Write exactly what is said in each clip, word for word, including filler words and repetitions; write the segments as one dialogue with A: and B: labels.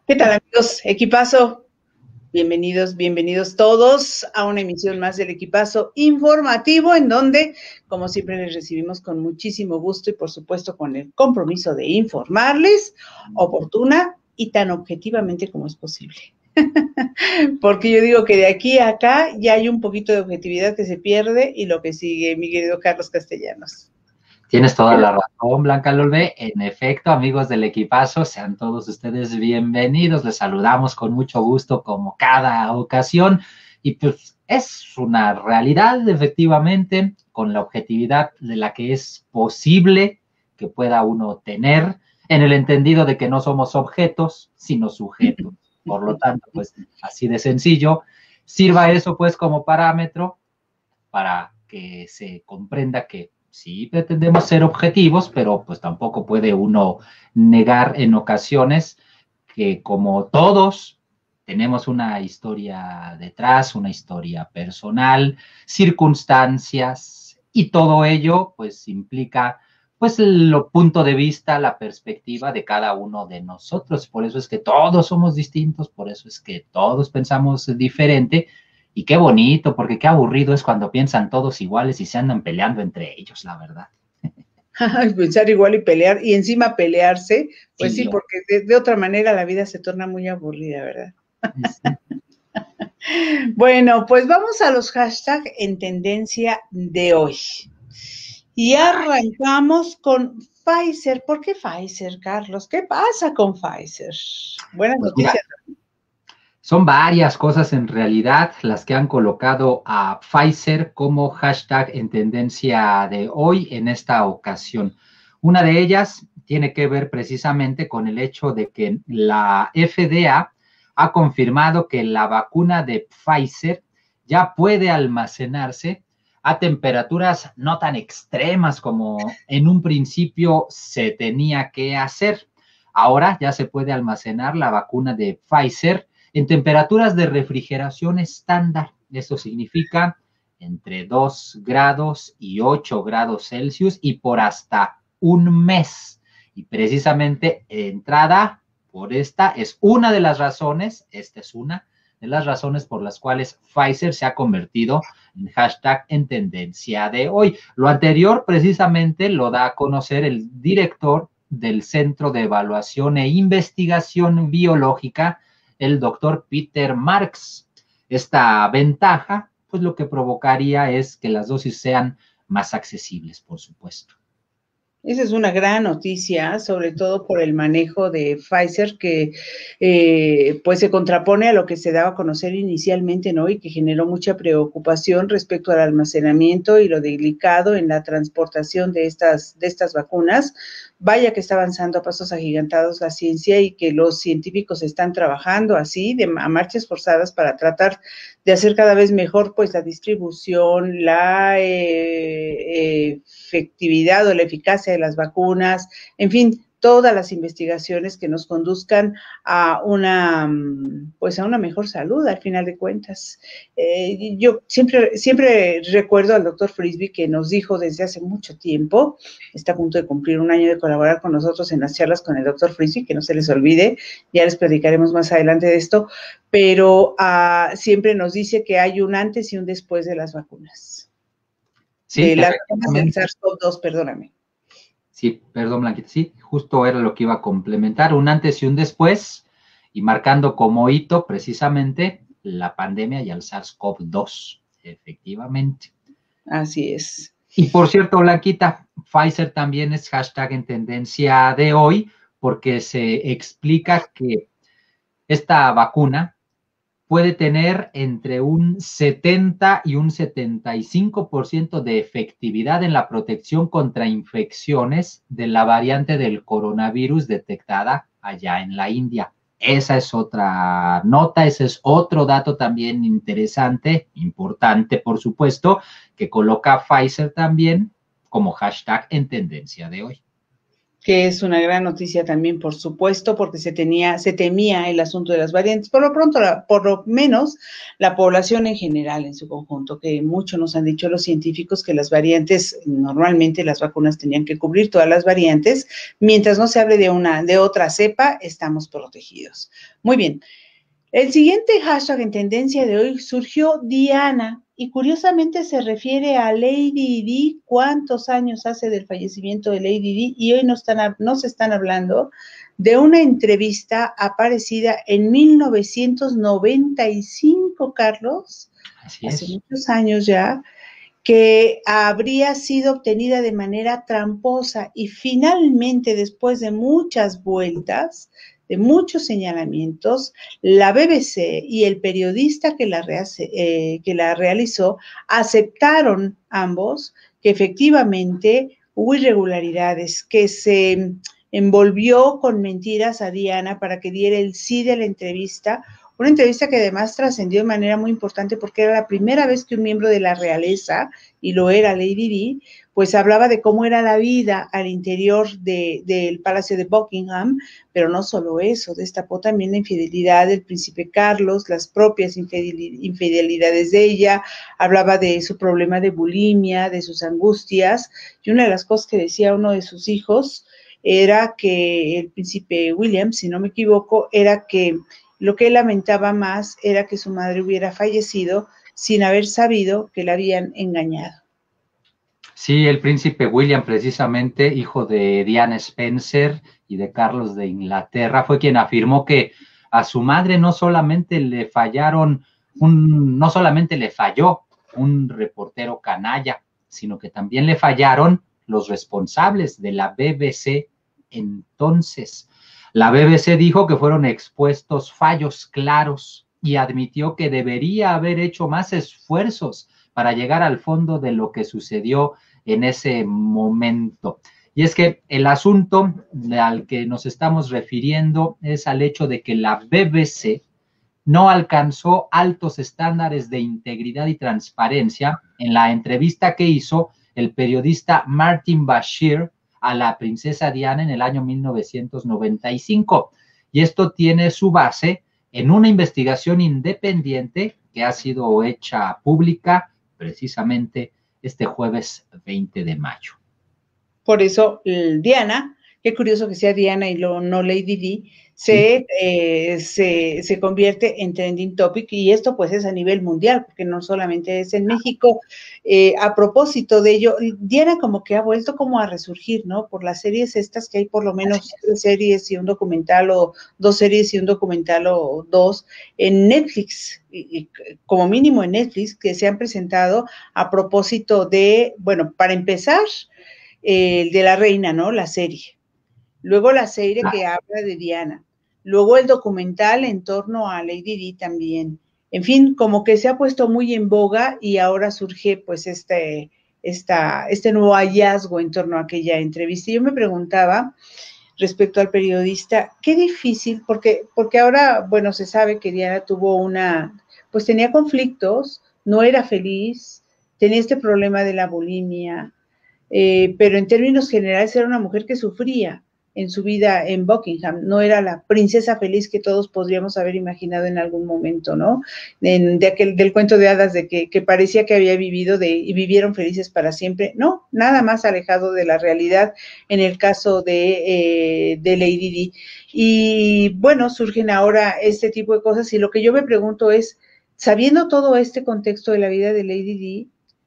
A: ¿Qué tal, amigos? Equipazo, bienvenidos, bienvenidos todos a una emisión más del Equipazo Informativo, en donde, como siempre, les recibimos con muchísimo gusto y, por supuesto, con el compromiso de informarles oportuna y tan objetivamente como es posible. Porque yo digo que de aquí a acá ya hay un poquito de objetividad que se pierde y lo que sigue, mi querido Carlos Castellanos.
B: Tienes toda la razón, Blanca Lolbe. En efecto, amigos del Equipazo, sean todos ustedes bienvenidos. Les saludamos con mucho gusto como cada ocasión. Y pues es una realidad, efectivamente, con la objetividad de la que es posible que pueda uno tener, en el entendido de que no somos objetos, sino sujetos. Por lo tanto, pues así de sencillo, sirva eso pues como parámetro para que se comprenda que sí pretendemos ser objetivos, pero pues tampoco puede uno negar en ocasiones que como todos tenemos una historia detrás, una historia personal, circunstancias, y todo ello pues implica pues el punto de vista, la perspectiva de cada uno de nosotros. Por eso es que todos somos distintos, por eso es que todos pensamos diferente. Y qué bonito, porque qué aburrido es cuando piensan todos iguales y se andan peleando entre ellos, la verdad.
A: Pensar igual y pelear, y encima pelearse, pues sí,
B: Sí,
A: porque de, de otra manera la vida se torna muy aburrida, ¿verdad?
B: sí.
A: Bueno, pues vamos a los hashtags en tendencia de hoy. Y arrancamos con Pfizer. ¿Por qué Pfizer, Carlos? ¿Qué pasa con Pfizer? Buenas
B: Pues mira,
A: noticias.
B: son varias cosas en realidad las que han colocado a Pfizer como hashtag en tendencia de hoy en esta ocasión. Una de ellas tiene que ver precisamente con el hecho de que la F D A ha confirmado que la vacuna de Pfizer ya puede almacenarse a temperaturas no tan extremas como en un principio se tenía que hacer. Ahora ya se puede almacenar la vacuna de Pfizer en temperaturas de refrigeración estándar. Esto significa entre dos grados y ocho grados Celsius y por hasta un mes. Y precisamente entrada por esta es una de las razones, esta es una de las razones por las cuales Pfizer se ha convertido en hashtag en tendencia de hoy. Lo anterior precisamente lo da a conocer el director del Centro de Evaluación e Investigación Biológica, el doctor Peter Marks. Esta ventaja, pues lo que provocaría es que las dosis sean más accesibles, por supuesto.
A: Esa es una gran noticia, sobre todo por el manejo de Pfizer, que eh, pues se contrapone a lo que se daba a conocer inicialmente, ¿no? Y que generó mucha preocupación respecto al almacenamiento y lo delicado en la transportación de estas, de estas vacunas. Vaya que está avanzando a pasos agigantados la ciencia y que los científicos están trabajando así, de, a marchas forzadas, para tratar de hacer cada vez mejor pues la distribución, la eh, eh, efectividad o la eficacia de las vacunas, en fin, todas las investigaciones que nos conduzcan a una, pues a una mejor salud al final de cuentas. Eh, yo siempre, siempre recuerdo al doctor Frisby que nos dijo desde hace mucho tiempo, está a punto de cumplir un año de colaborar con nosotros en las charlas con el doctor Frisby, que no se les olvide, ya les platicaremos más adelante de esto, pero uh, siempre nos dice que hay un antes y un después de las vacunas.
B: Sí,
A: de las vacunas del SARS-CoV dos, perdóname.
B: Sí, perdón, Blanquita, sí, justo era lo que iba a complementar, un antes y un después, y marcando como hito precisamente la pandemia y el SARS-CoV dos, efectivamente.
A: Así es.
B: Y por cierto, Blanquita, Pfizer también es hashtag en tendencia de hoy, porque se explica que esta vacuna puede tener entre un setenta y un setenta y cinco por ciento de efectividad en la protección contra infecciones de la variante del coronavirus detectada allá en la India. Esa es otra nota, ese es otro dato también interesante, importante, por supuesto, que coloca Pfizer también como hashtag en tendencia de hoy.
A: Que es una gran noticia también, por supuesto, porque se tenía, se temía el asunto de las variantes. Por lo pronto, la, por lo menos, la población en general, en su conjunto, que mucho nos han dicho los científicos que las variantes, normalmente las vacunas tenían que cubrir todas las variantes, mientras no se hable de una, de otra cepa, estamos protegidos. Muy bien. El siguiente hashtag en tendencia de hoy surgió Diana, y curiosamente se refiere a Lady Di. ¿Cuántos años hace del fallecimiento de Lady Di? Y hoy nos están, nos están hablando de una entrevista aparecida en mil novecientos noventa y cinco, Carlos,
B: Así
A: hace
B: es.
A: muchos años ya, que habría sido obtenida de manera tramposa, y finalmente, después de muchas vueltas, de muchos señalamientos, la B B C y el periodista que la, eh, que la realizó aceptaron ambos que efectivamente hubo irregularidades, que se envolvió con mentiras a Diana para que diera el sí de la entrevista. Una entrevista que además trascendió de manera muy importante porque era la primera vez que un miembro de la realeza, y lo era Lady Di, pues hablaba de cómo era la vida al interior de, del Palacio de Buckingham, pero no solo eso, destapó también la infidelidad del príncipe Carlos, las propias infidelidades de ella, hablaba de su problema de bulimia, de sus angustias, y una de las cosas que decía uno de sus hijos era que el príncipe William, si no me equivoco, era que lo que él lamentaba más era que su madre hubiera fallecido sin haber sabido que la habían engañado.
B: Sí, el príncipe William, precisamente, hijo de Diana Spencer y de Carlos de Inglaterra, fue quien afirmó que a su madre no solamente le fallaron, un, no solamente le falló un reportero canalla, sino que también le fallaron los responsables de la B B C entonces. La B B C dijo que fueron expuestos fallos claros y admitió que debería haber hecho más esfuerzos para llegar al fondo de lo que sucedió en ese momento. Y es que el asunto al que nos estamos refiriendo es al hecho de que la B B C no alcanzó altos estándares de integridad y transparencia en la entrevista que hizo el periodista Martin Bashir a la princesa Diana en el año mil novecientos noventa y cinco. Y esto tiene su base en una investigación independiente que ha sido hecha pública precisamente este jueves veinte de mayo.
A: Por eso, Diana, qué curioso que sea Diana y lo, no Lady Di, se, sí. eh, se, se convierte en trending topic, y esto pues es a nivel mundial, porque no solamente es en México. Eh, a propósito de ello, Diana como que ha vuelto como a resurgir, ¿no? Por las series estas que hay, por lo menos tres series y un documental, o dos series y un documental, o dos, en Netflix, y, y, como mínimo en Netflix, que se han presentado a propósito de, bueno, para empezar, el eh, de la reina, ¿no? La serie. Luego la serie que habla de Diana. Luego el documental en torno a Lady Di también. En fin, como que se ha puesto muy en boga, y ahora surge pues este, esta, este nuevo hallazgo en torno a aquella entrevista. Y yo me preguntaba respecto al periodista, qué difícil, porque, porque ahora, bueno, se sabe que Diana tuvo una, pues tenía conflictos, no era feliz, tenía este problema de la bulimia, Eh, pero en términos generales era una mujer que sufría en su vida en Buckingham, no era la princesa feliz que todos podríamos haber imaginado en algún momento, ¿no? En, de aquel, del cuento de hadas de que, que parecía que había vivido de, y vivieron felices para siempre. No, nada más alejado de la realidad en el caso de, eh, de Lady Di. Y bueno, surgen ahora este tipo de cosas, y lo que yo me pregunto es, sabiendo todo este contexto de la vida de Lady Di,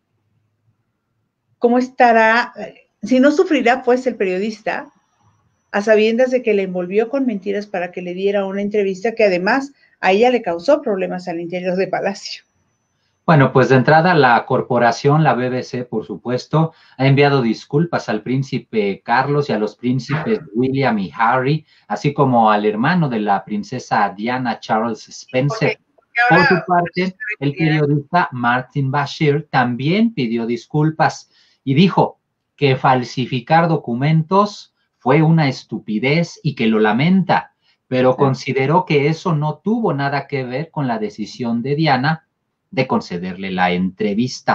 A: ¿cómo estará, si no sufrirá pues el periodista, a sabiendas de que le envolvió con mentiras para que le diera una entrevista que además a ella le causó problemas al interior de Palacio?
B: Bueno, pues de entrada la corporación, la B B C, por supuesto, ha enviado disculpas al príncipe Carlos y a los príncipes William y Harry, así como al hermano de la princesa Diana, Charles Spencer. Okay. Por su parte, el periodista Martin Bashir también pidió disculpas y dijo que falsificar documentos fue una estupidez y que lo lamenta, pero consideró que eso no tuvo nada que ver con la decisión de Diana de concederle la entrevista.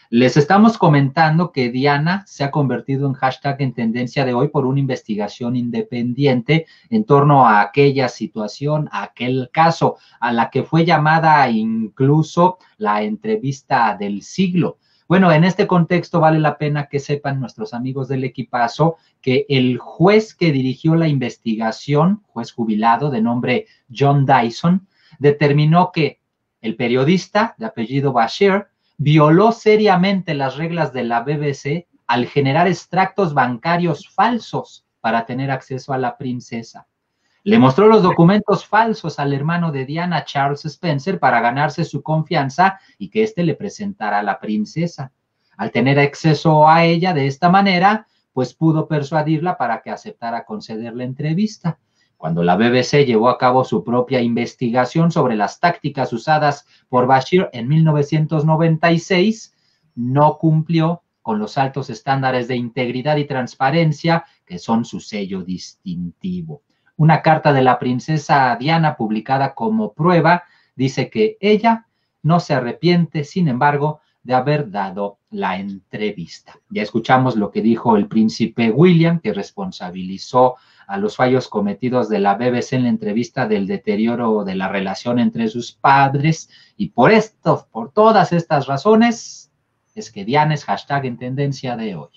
B: Les estamos comentando que Diana se ha convertido en hashtag en tendencia de hoy por una investigación independiente en torno a aquella situación, a aquel caso, a la que fue llamada incluso la entrevista del siglo. Bueno, en este contexto vale la pena que sepan nuestros amigos del equipazo que el juez que dirigió la investigación, juez jubilado de nombre John Dyson, determinó que el periodista de apellido Bashir violó seriamente las reglas de la B B C al generar extractos bancarios falsos para tener acceso a la princesa. Le mostró los documentos falsos al hermano de Diana, Charles Spencer, para ganarse su confianza y que éste le presentara a la princesa. Al tener acceso a ella de esta manera, pues pudo persuadirla para que aceptara conceder la entrevista. Cuando la B B C llevó a cabo su propia investigación sobre las tácticas usadas por Bashir en mil novecientos noventa y seis, no cumplió con los altos estándares de integridad y transparencia que son su sello distintivo. Una carta de la princesa Diana publicada como prueba dice que ella no se arrepiente, sin embargo, de haber dado la entrevista. Ya escuchamos lo que dijo el príncipe William, que responsabilizó a los fallos cometidos de la B B C en la entrevista del deterioro de la relación entre sus padres, y por esto, por todas estas razones, es que Diana es hashtag en tendencia de hoy.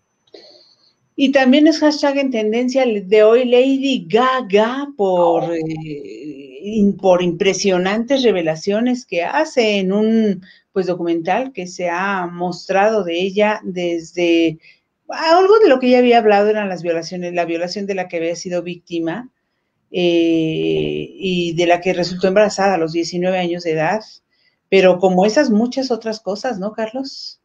A: Y también es hashtag en tendencia de hoy Lady Gaga por, oh. eh, in, por impresionantes revelaciones que hace en un pues documental que se ha mostrado de ella desde algo de lo que ella había hablado eran las violaciones, la violación de la que había sido víctima eh, y de la que resultó embarazada a los diecinueve años de edad, pero como esas muchas otras cosas, ¿no, Carlos?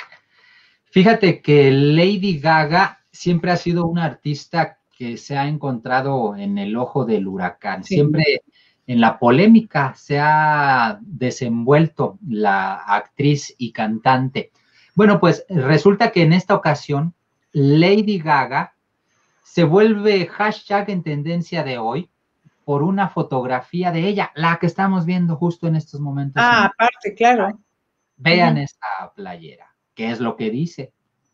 B: Fíjate que Lady Gaga siempre ha sido una artista que se ha encontrado en el ojo del huracán. Sí. Siempre en la polémica se ha desenvuelto la actriz y cantante. Bueno, pues resulta que en esta ocasión Lady Gaga se vuelve hashtag en tendencia de hoy por una fotografía de ella, la que estamos viendo justo en estos momentos.
A: Ah, aparte, claro.
B: Vean uh-huh. esta playera. ¿Qué es lo que dice?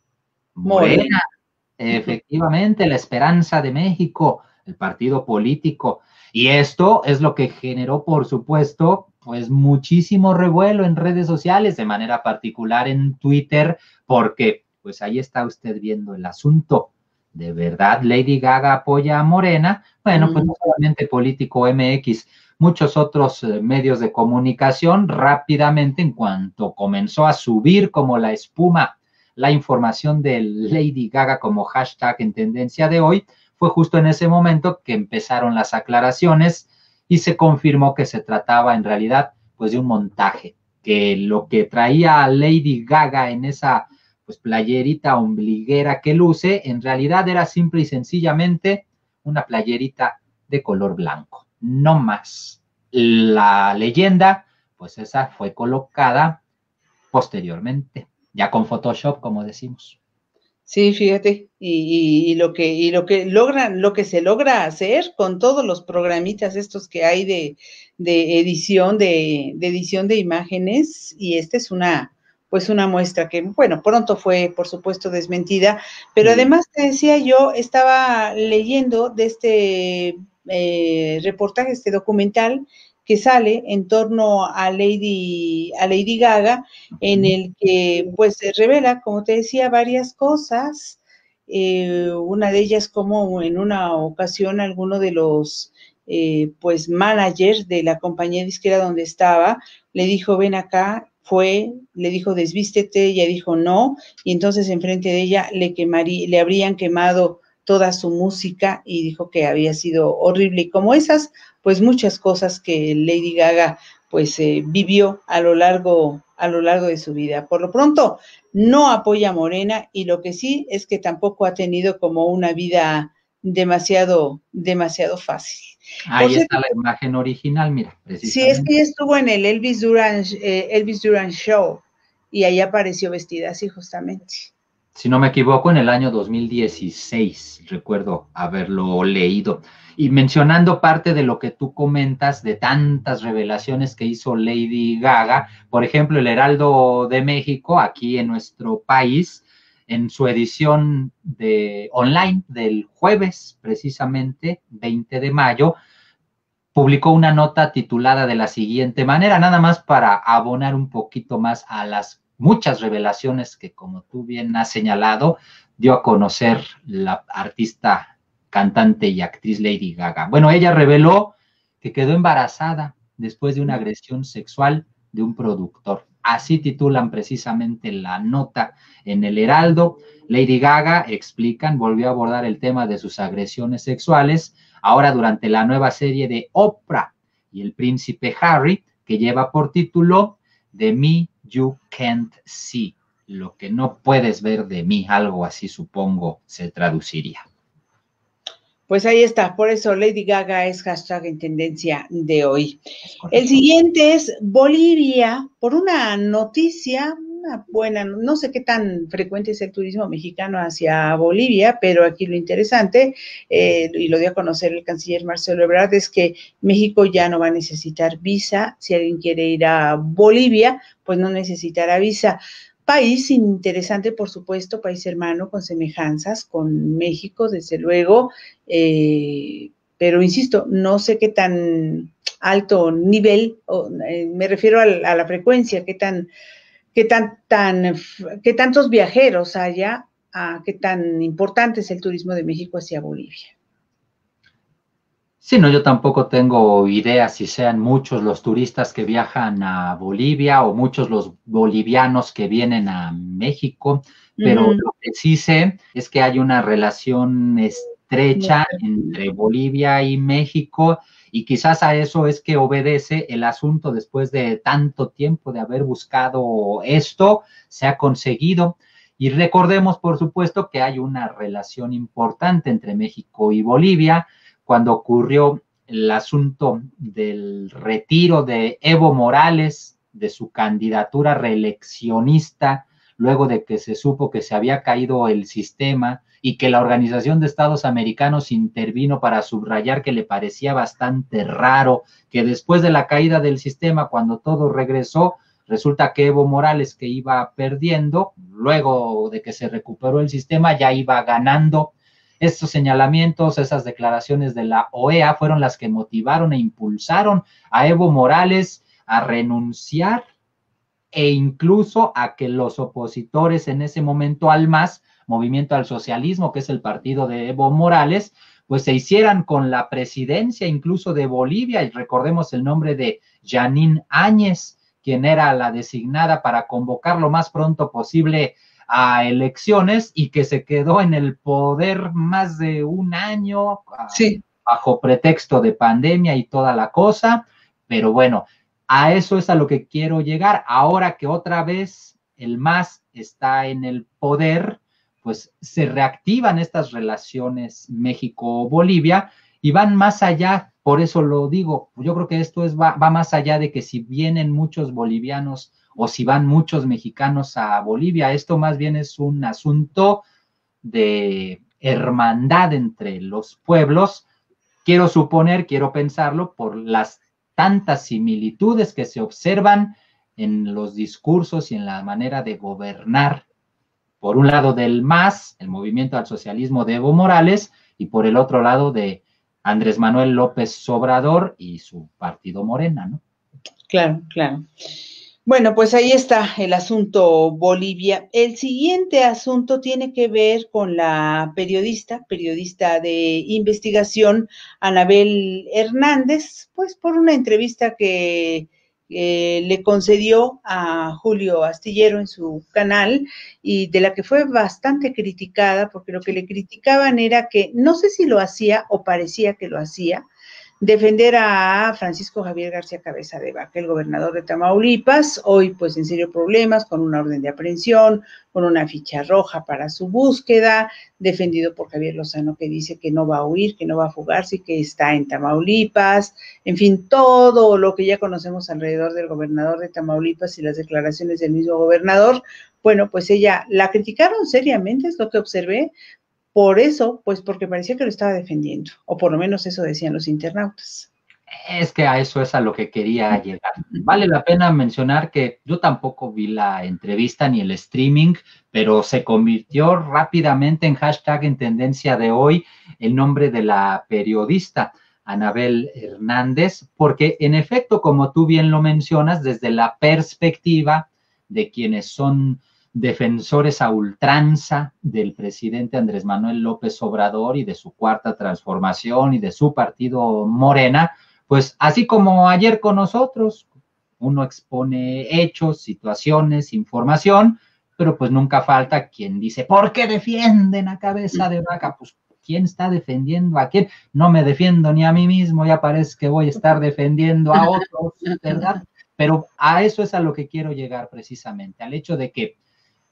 B: Morena. Morena. Efectivamente, la esperanza de México, el partido político. Y esto es lo que generó, por supuesto, pues muchísimo revuelo en redes sociales, de manera particular en Twitter, porque pues ahí está usted viendo el asunto. ¿De verdad Lady Gaga apoya a Morena? Bueno, mm. pues no solamente Político M X, muchos otros eh, medios de comunicación rápidamente, en cuanto comenzó a subir como la espuma la información de Lady Gaga como hashtag en tendencia de hoy, fue justo en ese momento que empezaron las aclaraciones y se confirmó que se trataba en realidad pues de un montaje, que lo que traía a Lady Gaga en esa pues playerita ombliguera que luce, en realidad era simple y sencillamente una playerita de color blanco, no más. La leyenda, pues esa fue colocada posteriormente, ya con Photoshop, como decimos.
A: Sí, fíjate, y, y, y lo que y lo que logran, lo que se logra hacer con todos los programitas estos que hay de, de edición, de, de edición de imágenes, y esta es una, pues una muestra que, bueno, pronto fue, por supuesto, desmentida, pero sí. Además te decía yo, estaba leyendo de este eh, reportaje, este documental, que sale en torno a Lady, a Lady Gaga, en el que pues se revela, como te decía, varias cosas, eh, una de ellas como en una ocasión alguno de los eh, pues managers de la compañía disquera donde estaba, le dijo ven acá, fue, le dijo desvístete, ella dijo no, y entonces enfrente de ella le quemaría, le habrían quemado toda su música y dijo que había sido horrible, y como esas, pues muchas cosas que Lady Gaga pues eh, vivió a lo largo a lo largo de su vida. Por lo pronto, no apoya a Morena, y lo que sí es que tampoco ha tenido como una vida demasiado, demasiado fácil.
B: Ahí Por está cierto, la imagen original, mira, precisamente.
A: Sí, es que ella estuvo en el Elvis Duran, eh, Elvis Duran Show, y ahí apareció vestida así justamente.
B: si no me equivoco, en el año dos mil dieciséis, recuerdo haberlo leído. Y mencionando parte de lo que tú comentas, de tantas revelaciones que hizo Lady Gaga, por ejemplo, el Heraldo de México, aquí en nuestro país, en su edición de online del jueves, precisamente, veinte de mayo, publicó una nota titulada de la siguiente manera, nada más para abonar un poquito más a las muchas revelaciones que, como tú bien has señalado, dio a conocer la artista, cantante y actriz Lady Gaga. Bueno, ella reveló que quedó embarazada después de una agresión sexual de un productor. Así titulan precisamente la nota en el Heraldo. Lady Gaga, explican, volvió a abordar el tema de sus agresiones sexuales, ahora durante la nueva serie de Oprah y el príncipe Harry, que lleva por título The Me You Can't See, lo que no puedes ver de mí, algo así supongo se traduciría.
A: Pues ahí está, por eso Lady Gaga es hashtag en tendencia de hoy. El siguiente es Bolivia, por una noticia, una buena, no sé qué tan frecuente es el turismo mexicano hacia Bolivia, pero aquí lo interesante, eh, y lo dio a conocer el canciller Marcelo Ebrard, es que México ya no va a necesitar visa. Si alguien quiere ir a Bolivia, pues no necesitará visa. País interesante, por supuesto, país hermano con semejanzas con México, desde luego, eh, pero insisto, no sé qué tan alto nivel, o, eh, me refiero a la, a la frecuencia, qué tan, qué tan, tan, qué tantos viajeros haya, a qué tan importante es el turismo de México hacia Bolivia.
B: Sí, no, yo tampoco tengo idea si sean muchos los turistas que viajan a Bolivia o muchos los bolivianos que vienen a México, pero uh-huh. Lo que sí sé es que hay una relación estrecha entre Bolivia y México, y quizás a eso es que obedece el asunto. Después de tanto tiempo de haber buscado esto, se ha conseguido. Y recordemos, por supuesto, que hay una relación importante entre México y Bolivia. Cuando ocurrió el asunto del retiro de Evo Morales de su candidatura reeleccionista, luego de que se supo que se había caído el sistema y que la Organización de Estados Americanos intervino para subrayar que le parecía bastante raro que después de la caída del sistema, cuando todo regresó, resulta que Evo Morales, que iba perdiendo, luego de que se recuperó el sistema, ya iba ganando. Estos señalamientos, esas declaraciones de la O E A fueron las que motivaron e impulsaron a Evo Morales a renunciar e incluso a que los opositores en ese momento al M A S, Movimiento al Socialismo, que es el partido de Evo Morales, pues se hicieran con la presidencia incluso de Bolivia. Y recordemos el nombre de Janine Áñez, quien era la designada para convocar lo más pronto posible a elecciones, y que se quedó en el poder más de un año, sí, bajo pretexto de pandemia y toda la cosa. Pero bueno, a eso es a lo que quiero llegar. Ahora que otra vez el M A S está en el poder, pues se reactivan estas relaciones México-Bolivia y van más allá. Por eso lo digo, yo creo que esto es, va, va más allá de que si vienen muchos bolivianos o si van muchos mexicanos a Bolivia. Esto más bien es un asunto de hermandad entre los pueblos. Quiero suponer, quiero pensarlo, por las tantas similitudes que se observan en los discursos y en la manera de gobernar, por un lado del M A S, el Movimiento al Socialismo de Evo Morales, y por el otro lado de Andrés Manuel López Obrador y su partido Morena, ¿no?
A: Claro, claro. Bueno, pues ahí está el asunto Bolivia. El siguiente asunto tiene que ver con la periodista, periodista de investigación, Anabel Hernández, pues por una entrevista que eh, le concedió a Julio Astillero en su canal, y de la que fue bastante criticada, porque lo que le criticaban era que, no sé si lo hacía o parecía que lo hacía, defender a Francisco Javier García Cabeza de Vaca, el gobernador de Tamaulipas, hoy pues en serio problemas con una orden de aprehensión, con una ficha roja para su búsqueda, defendido por Javier Lozano, que dice que no va a huir, que no va a fugarse y que está en Tamaulipas, en fin, todo lo que ya conocemos alrededor del gobernador de Tamaulipas y las declaraciones del mismo gobernador. Bueno, pues ella la criticaron seriamente, es lo que observé. Por eso, pues porque parecía que lo estaba defendiendo, o por lo menos eso decían los internautas.
B: Es que a eso es a lo que quería llegar. Vale la pena mencionar que yo tampoco vi la entrevista ni el streaming, pero se convirtió rápidamente en hashtag en tendencia de hoy el nombre de la periodista Anabel Hernández, porque en efecto, como tú bien lo mencionas, desde la perspectiva de quienes son defensores a ultranza del presidente Andrés Manuel López Obrador y de su cuarta transformación y de su partido Morena, pues así como ayer con nosotros, uno expone hechos, situaciones, información, pero pues nunca falta quien dice, ¿por qué defienden a Cabeza de Vaca? Pues, ¿quién está defendiendo a quién? No me defiendo ni a mí mismo, ya parece que voy a estar defendiendo a otros, ¿verdad? Pero a eso es a lo que quiero llegar precisamente, al hecho de que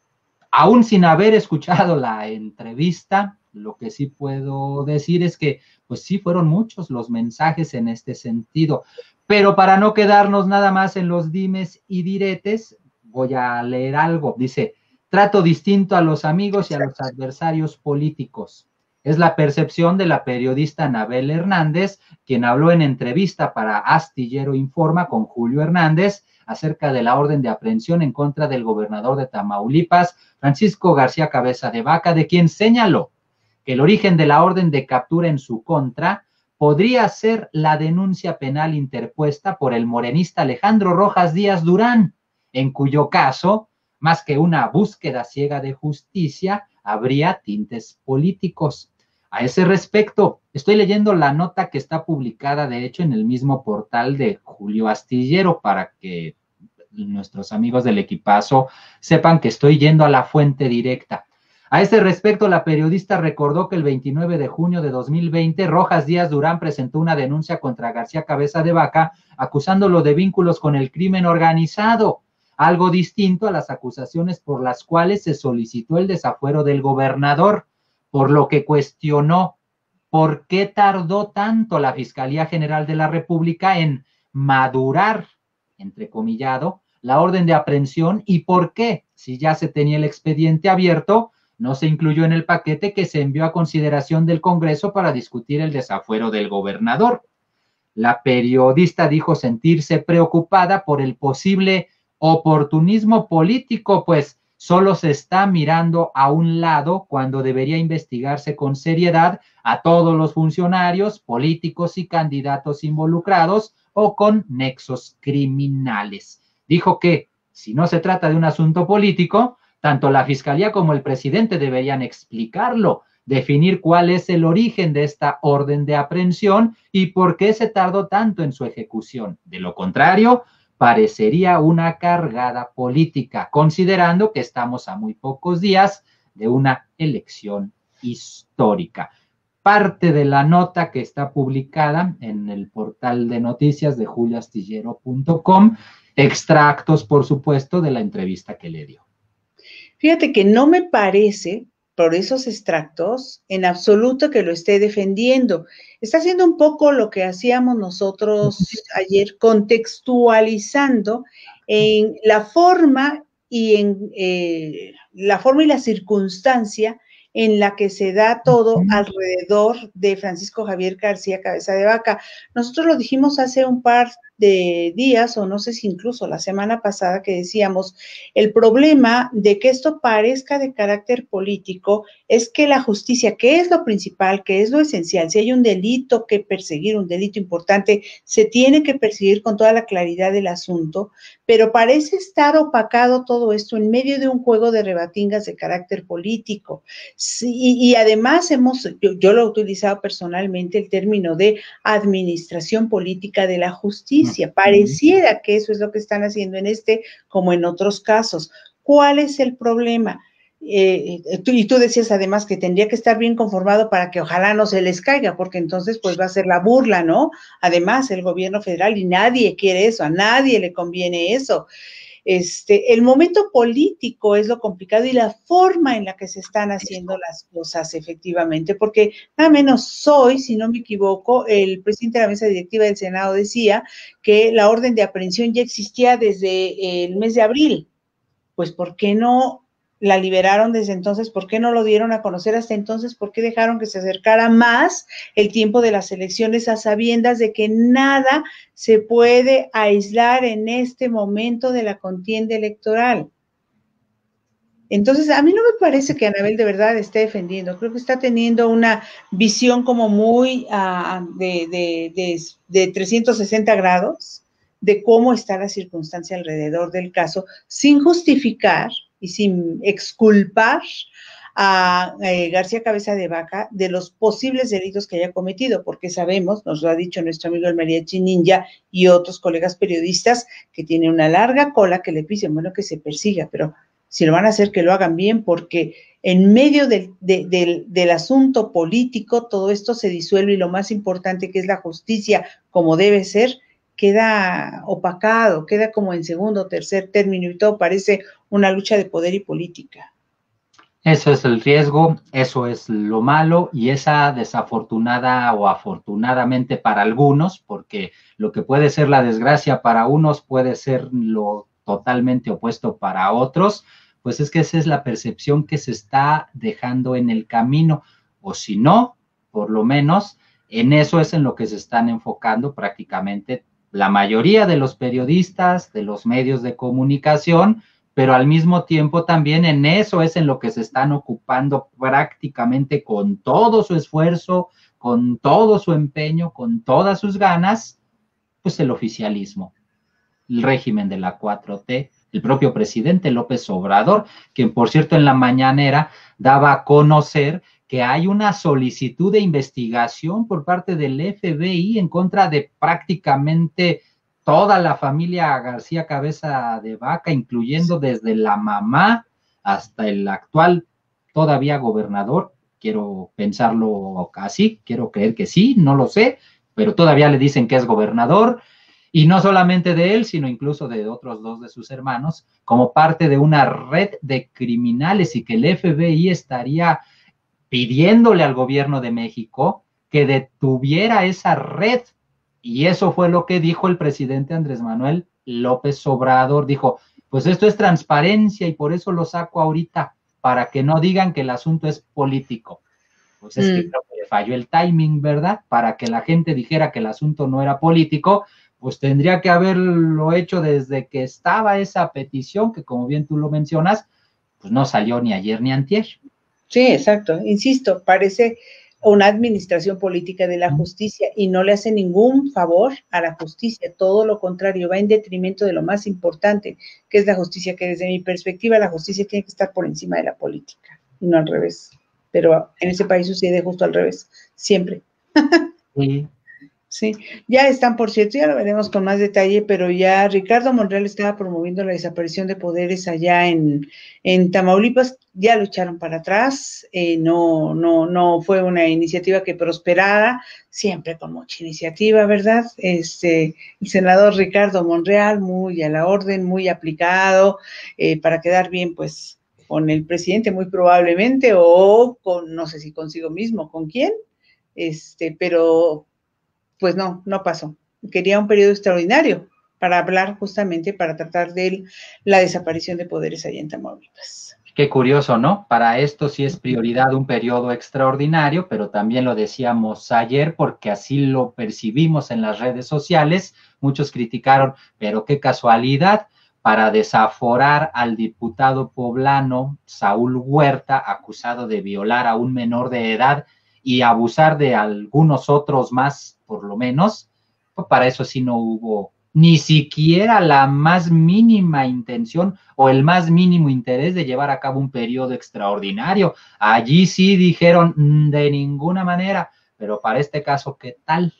B: aún sin haber escuchado la entrevista, lo que sí puedo decir es que, pues sí, fueron muchos los mensajes en este sentido. Pero para no quedarnos nada más en los dimes y diretes, voy a leer algo. Dice, trato distinto a los amigos y a los adversarios políticos. Es la percepción de la periodista Anabel Hernández, quien habló en entrevista para Astillero Informa con Julio Hernández acerca de la orden de aprehensión en contra del gobernador de Tamaulipas, Francisco García Cabeza de Vaca, de quien señaló que el origen de la orden de captura en su contra podría ser la denuncia penal interpuesta por el morenista Alejandro Rojas Díaz Durán, en cuyo caso, más que una búsqueda ciega de justicia, habría tintes políticos. A ese respecto, estoy leyendo la nota que está publicada, de hecho, en el mismo portal de Julio Astillero, para que nuestros amigos del equipazo sepan que estoy yendo a la fuente directa. A este respecto, la periodista recordó que el veintinueve de junio de dos mil veinte, Rojas Díaz Durán presentó una denuncia contra García Cabeza de Vaca, acusándolo de vínculos con el crimen organizado, algo distinto a las acusaciones por las cuales se solicitó el desafuero del gobernador, por lo que cuestionó por qué tardó tanto la Fiscalía General de la República en madurar, entrecomillado, la orden de aprehensión y por qué, si ya se tenía el expediente abierto, no se incluyó en el paquete que se envió a consideración del Congreso para discutir el desafuero del gobernador. La periodista dijo sentirse preocupada por el posible oportunismo político, pues solo se está mirando a un lado cuando debería investigarse con seriedad a todos los funcionarios, políticos y candidatos involucrados o con nexos criminales. Dijo que, si no se trata de un asunto político, tanto la Fiscalía como el presidente deberían explicarlo, definir cuál es el origen de esta orden de aprehensión y por qué se tardó tanto en su ejecución. De lo contrario, parecería una cargada política, considerando que estamos a muy pocos días de una elección histórica. Parte de la nota que está publicada en el portal de noticias de julio astillero punto com, extractos, por supuesto, de la entrevista que le dio.
A: Fíjate que no me parece, por esos extractos, en absoluto que lo esté defendiendo. Está haciendo un poco lo que hacíamos nosotros ayer, contextualizando en la forma y en eh, la forma y la circunstancia en la que se da todo alrededor de Francisco Javier García Cabeza de Vaca. Nosotros lo dijimos hace un par de días, o no sé si incluso la semana pasada, que decíamos, el problema de que esto parezca de carácter político es que la justicia, que es lo principal, que es lo esencial, si hay un delito que perseguir, un delito importante, se tiene que perseguir con toda la claridad del asunto, pero parece estar opacado todo esto en medio de un juego de rebatingas de carácter político. Sí, y, y además hemos, yo, yo lo he utilizado personalmente, el término de administración política de la justicia. Pareciera que eso es lo que están haciendo en este como en otros casos. ¿Cuál es el problema? Eh, tú, y tú decías además que tendría que estar bien conformado para que ojalá no se les caiga, porque entonces pues va a ser la burla, ¿no? Además, el gobierno federal, y nadie quiere eso, a nadie le conviene eso. Este, el momento político es lo complicado y la forma en la que se están haciendo las cosas efectivamente, porque nada menos hoy, si no me equivoco, el presidente de la mesa directiva del Senado decía que la orden de aprehensión ya existía desde el mes de abril. Pues ¿por qué no la liberaron desde entonces? ¿Por qué no lo dieron a conocer hasta entonces? ¿Por qué dejaron que se acercara más el tiempo de las elecciones a sabiendas de que nada se puede aislar en este momento de la contienda electoral? Entonces, a mí no me parece que Anabel de verdad esté defendiendo, creo que está teniendo una visión como muy uh, de, de, de, de trescientos sesenta grados de cómo está la circunstancia alrededor del caso, sin justificar y sin exculpar a eh, García Cabeza de Vaca de los posibles delitos que haya cometido, porque sabemos, nos lo ha dicho nuestro amigo el Mariachi Ninja y otros colegas periodistas, que tiene una larga cola que le pisen, bueno, que se persiga, pero si lo van a hacer, que lo hagan bien, porque en medio del, de, del, del asunto político todo esto se disuelve y lo más importante, que es la justicia como debe ser, queda opacado, queda como en segundo o tercer término y todo parece una lucha de poder y política.
B: Eso es el riesgo, eso es lo malo y esa desafortunada o afortunadamente para algunos, porque lo que puede ser la desgracia para unos puede ser lo totalmente opuesto para otros, pues es que esa es la percepción que se está dejando en el camino, o si no, por lo menos en eso es en lo que se están enfocando prácticamente la mayoría de los periodistas, de los medios de comunicación, pero al mismo tiempo también en eso es en lo que se están ocupando prácticamente con todo su esfuerzo, con todo su empeño, con todas sus ganas, pues el oficialismo, el régimen de la cuatro T, el propio presidente López Obrador, quien por cierto en la mañanera daba a conocer que hay una solicitud de investigación por parte del F B I en contra de prácticamente toda la familia García Cabeza de Vaca, incluyendo desde la mamá hasta el actual todavía gobernador. Quiero pensarlo así, quiero creer que sí, no lo sé, pero todavía le dicen que es gobernador, y no solamente de él, sino incluso de otros dos de sus hermanos, como parte de una red de criminales, y que el F B I estaría pidiéndole al gobierno de México que detuviera esa red. Y eso fue lo que dijo el presidente Andrés Manuel López Obrador. Dijo, pues esto es transparencia y por eso lo saco ahorita, para que no digan que el asunto es político. Pues es mm. que creo que le falló el timing, ¿verdad? Para que la gente dijera que el asunto no era político, pues tendría que haberlo hecho desde que estaba esa petición, que como bien tú lo mencionas, pues no salió ni ayer ni antier.
A: Sí, exacto. Insisto, parece una administración política de la justicia y no le hace ningún favor a la justicia, todo lo contrario, va en detrimento de lo más importante, que es la justicia, que desde mi perspectiva la justicia tiene que estar por encima de la política y no al revés. Pero en ese país sucede justo al revés, siempre.
B: Sí.
A: Sí, ya están, por cierto, ya lo veremos con más detalle, pero ya Ricardo Monreal estaba promoviendo la desaparición de poderes allá en, en Tamaulipas, ya lo echaron para atrás, eh, no, no, no fue una iniciativa que prosperara, siempre con mucha iniciativa, ¿verdad? Este, el senador Ricardo Monreal, muy a la orden, muy aplicado, eh, para quedar bien, pues, con el presidente muy probablemente, o con, no sé si consigo mismo, ¿con quién? Este, pero pues no, no pasó. Quería un periodo extraordinario para hablar justamente, para tratar de la desaparición de poderes allá en Tamaulipas.
B: Qué curioso, ¿no? Para esto sí es prioridad un periodo extraordinario, pero también lo decíamos ayer porque así lo percibimos en las redes sociales. Muchos criticaron, pero qué casualidad, para desaforar al diputado poblano Saúl Huerta, acusado de violar a un menor de edad y abusar de algunos otros más, por lo menos, pues para eso sí no hubo ni siquiera la más mínima intención o el más mínimo interés de llevar a cabo un periodo extraordinario. Allí sí dijeron de ninguna manera, pero para este caso, ¿qué tal?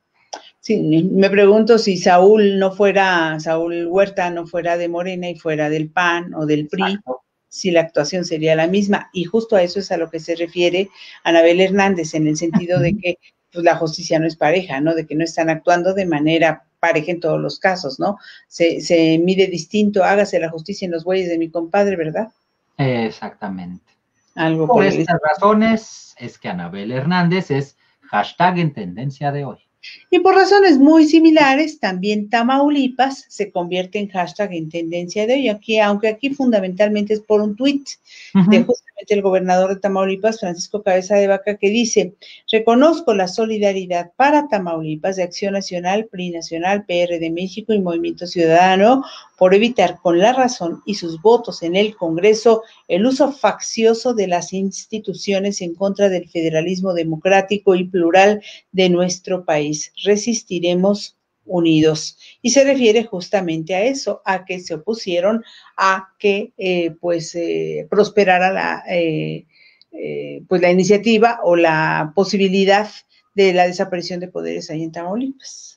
A: Sí, me pregunto si Saúl no fuera, Saúl Huerta no fuera de Morena y fuera del P A N o del P R I, exacto, si la actuación sería la misma, y justo a eso es a lo que se refiere Anabel Hernández, en el sentido de que pues, la justicia no es pareja, ¿no? De que no están actuando de manera pareja en todos los casos, ¿no? Se, se mide distinto, hágase la justicia en los bueyes de mi compadre, ¿verdad?
B: Exactamente.
A: Algo
B: Por
A: por el
B: estas razones es que Anabel Hernández es hashtag en tendencia de hoy.
A: Y por razones muy similares, también Tamaulipas se convierte en hashtag en tendencia de hoy, aquí, aunque aquí fundamentalmente es por un tuit uh-huh. de justamente el gobernador de Tamaulipas, Francisco Cabeza de Vaca, que dice: reconozco la solidaridad para Tamaulipas de Acción Nacional, P R I Nacional, P R de México y Movimiento Ciudadano por evitar con la razón y sus votos en el Congreso el uso faccioso de las instituciones en contra del federalismo democrático y plural de nuestro país. Resistiremos unidos. Y se refiere justamente a eso, a que se opusieron a que eh, pues eh, prosperara la, eh, eh, pues la iniciativa o la posibilidad de la desaparición de poderes ahí en Tamaulipas.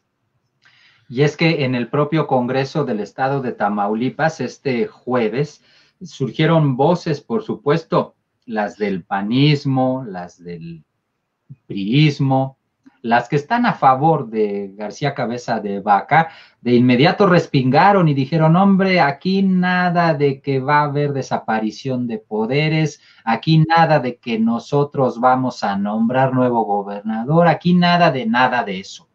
B: Y es que en el propio Congreso del Estado de Tamaulipas, este jueves, surgieron voces, por supuesto, las del panismo, las del priismo, las que están a favor de García Cabeza de Vaca, de inmediato respingaron y dijeron: hombre, aquí nada de que va a haber desaparición de poderes, aquí nada de que nosotros vamos a nombrar nuevo gobernador, aquí nada de nada de eso.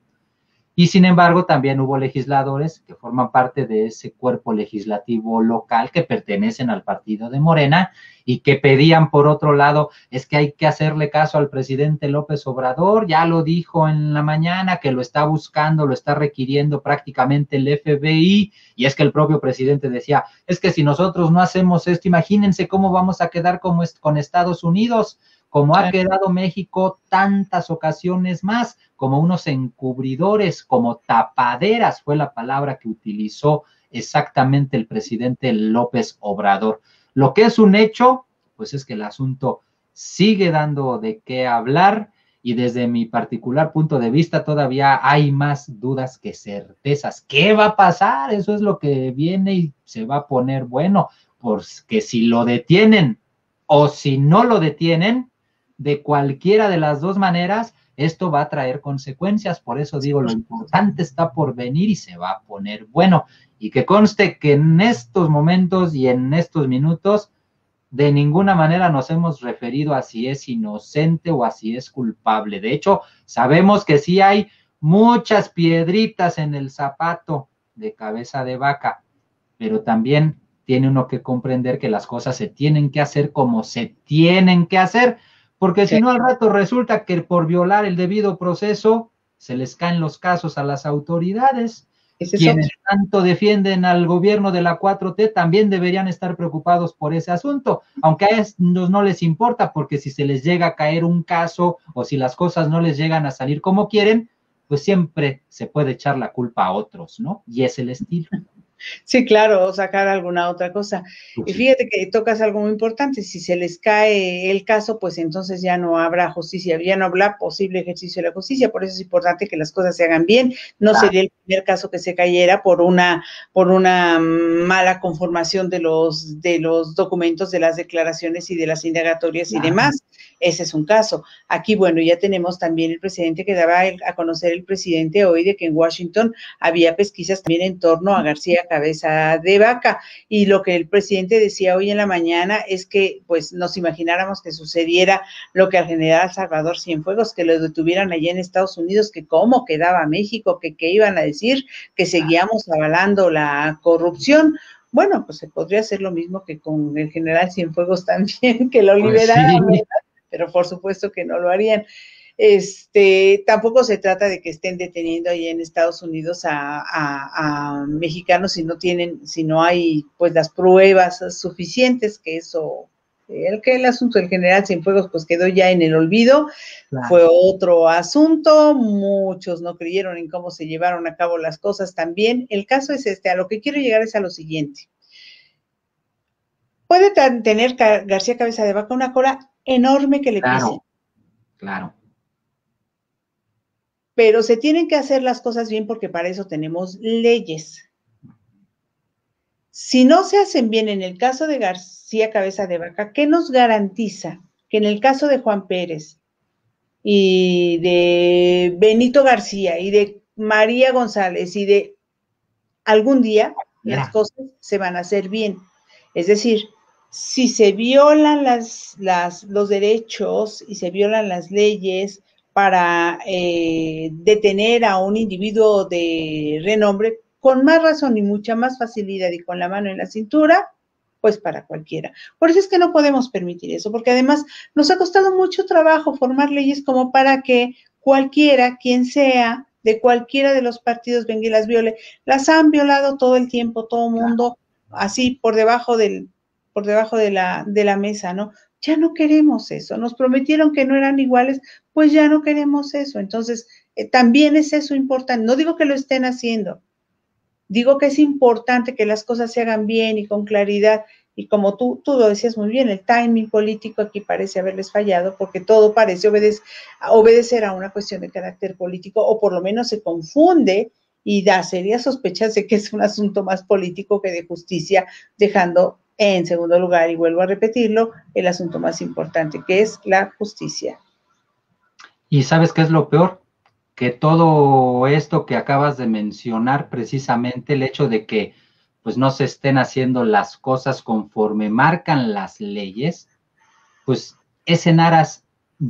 B: Y sin embargo, también hubo legisladores que forman parte de ese cuerpo legislativo local que pertenecen al partido de Morena y que pedían, por otro lado, es que hay que hacerle caso al presidente López Obrador, ya lo dijo en la mañana, que lo está buscando, lo está requiriendo prácticamente el F B I, y es que el propio presidente decía: es que si nosotros no hacemos esto, imagínense cómo vamos a quedar como es, con Estados Unidos, como ha quedado México tantas ocasiones más, como unos encubridores, como tapaderas, fue la palabra que utilizó exactamente el presidente López Obrador. Lo que es un hecho, pues es que el asunto sigue dando de qué hablar, y desde mi particular punto de vista todavía hay más dudas que certezas. ¿Qué va a pasar? Eso es lo que viene y se va a poner bueno, porque si lo detienen o si no lo detienen, de cualquiera de las dos maneras, esto va a traer consecuencias. Por eso digo, lo importante está por venir y se va a poner bueno. Y que conste que en estos momentos y en estos minutos, de ninguna manera nos hemos referido a si es inocente o a si es culpable. De hecho, sabemos que sí hay muchas piedritas en el zapato de Cabeza de Vaca, pero también tiene uno que comprender que las cosas se tienen que hacer como se tienen que hacer, porque sí. Si no, al rato resulta que por violar el debido proceso se les caen los casos a las autoridades. ¿Es Quienes otro? Tanto defienden al gobierno de la cuatro T también deberían estar preocupados por ese asunto, aunque a ellos no les importa, porque si se les llega a caer un caso o si las cosas no les llegan a salir como quieren, pues siempre se puede echar la culpa a otros, ¿no? Y es el estilo.
A: Sí, claro, o sacar alguna otra cosa. Y fíjate que tocas algo muy importante: si se les cae el caso, pues entonces ya no habrá justicia, ya no habrá posible ejercicio de la justicia. Por eso es importante que las cosas se hagan bien. No claro. Sería el primer caso que se cayera por una, por una mala conformación de los, de los documentos, de las declaraciones y de las indagatorias claro. Y demás. Ese es un caso. Aquí, bueno, ya tenemos también el presidente que daba a conocer el presidente hoy de que en Washington había pesquisas también en torno a García Cabeza de Vaca, y lo que el presidente decía hoy en la mañana es que pues nos imagináramos que sucediera lo que al general Salvador Cienfuegos, que lo detuvieran allá en Estados Unidos, que cómo quedaba México, que qué iban a decir, que seguíamos avalando la corrupción. Bueno, pues se podría hacer lo mismo que con el general Cienfuegos también, que lo liberaran, pues sí. Pero por supuesto que no lo harían. Este, tampoco se trata de que estén deteniendo ahí en Estados Unidos a, a, a mexicanos si no tienen, si no hay pues las pruebas suficientes, que eso, el que el asunto del general Cienfuegos pues quedó ya en el olvido, claro. Fue otro asunto, muchos no creyeron en cómo se llevaron a cabo las cosas también. El caso es este, a lo que quiero llegar es a lo siguiente: puede tener García Cabeza de Vaca una cola enorme que le
B: claro,
A: pise.
B: Claro.
A: Pero se tienen que hacer las cosas bien porque para eso tenemos leyes. Si no se hacen bien en el caso de García Cabeza de Vaca, ¿qué nos garantiza que en el caso de Juan Pérez y de Benito García y de María González y de algún día las cosas se van a hacer bien? Es decir, si se violan las, las, los derechos y se violan las leyes para eh, detener a un individuo de renombre, con más razón y mucha más facilidad y con la mano en la cintura, pues para cualquiera. Por eso es que no podemos permitir eso, porque además nos ha costado mucho trabajo formar leyes como para que cualquiera, quien sea, de cualquiera de los partidos venga y las viole. Las han violado todo el tiempo, todo el mundo, así por debajo del, por debajo de la, de la mesa, ¿no? Ya no queremos eso. Nos prometieron que no eran iguales, pues ya no queremos eso. Entonces, eh, también es eso importante. No digo que lo estén haciendo, digo que es importante que las cosas se hagan bien y con claridad. Y como tú, tú lo decías muy bien, el timing político aquí parece haberles fallado, porque todo parece obedecer, obedecer a una cuestión de carácter político, o por lo menos se confunde y da serias sospechas de que es un asunto más político que de justicia, dejando en segundo lugar, y vuelvo a repetirlo, el asunto más importante, que es la justicia.
B: ¿Y sabes qué es lo peor? Que todo esto que acabas de mencionar, precisamente el hecho de que pues no se estén haciendo las cosas conforme marcan las leyes, pues es en aras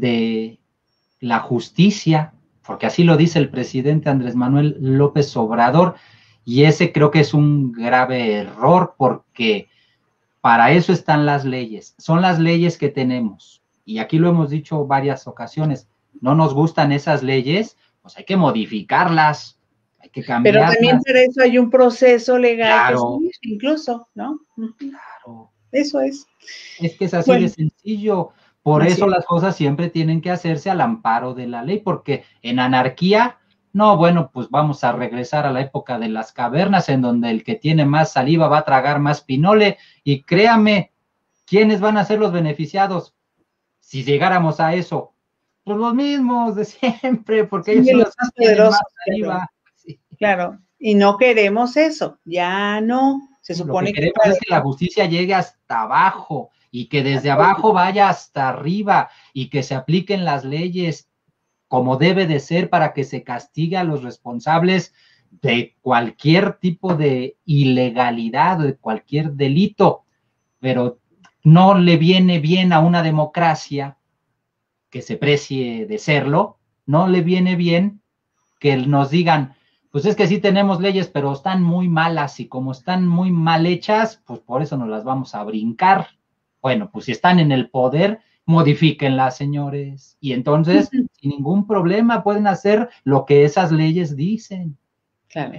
B: de la justicia, porque así lo dice el presidente Andrés Manuel López Obrador, y ese creo que es un grave error, porque para eso están las leyes, son las leyes que tenemos, y aquí lo hemos dicho varias ocasiones, no nos gustan esas leyes, pues hay que modificarlas, hay que cambiarlas.
A: Pero también para eso hay un proceso legal,
B: claro,
A: que seguir, incluso, ¿no?
B: Claro.
A: Eso es.
B: Es que es así
A: bueno,
B: de sencillo. Por eso es. Las cosas siempre tienen que hacerse al amparo de la ley, porque en anarquía, no, bueno, pues vamos a regresar a la época de las cavernas, en donde el que tiene más saliva va a tragar más pinole, y créame, ¿quiénes van a ser los beneficiados? Si llegáramos a eso, pues los mismos de siempre, porque sí, ellos son los más poderosos. Más saliva.
A: Claro. Sí. Claro, y no queremos eso, ya no. Se supone
B: Lo que queremos que es que la justicia llegue hasta abajo y que desde abajo vaya hasta arriba y que se apliquen las leyes como debe de ser para que se castigue a los responsables de cualquier tipo de ilegalidad o de cualquier delito, pero no le viene bien a una democracia que se precie de serlo, no le viene bien que nos digan, pues es que sí tenemos leyes, pero están muy malas, y como están muy mal hechas, pues por eso nos las vamos a brincar. Bueno, pues si están en el poder, modifíquenlas, señores, y entonces, uh-huh. sin ningún problema, pueden hacer lo que esas leyes dicen.
A: Claro.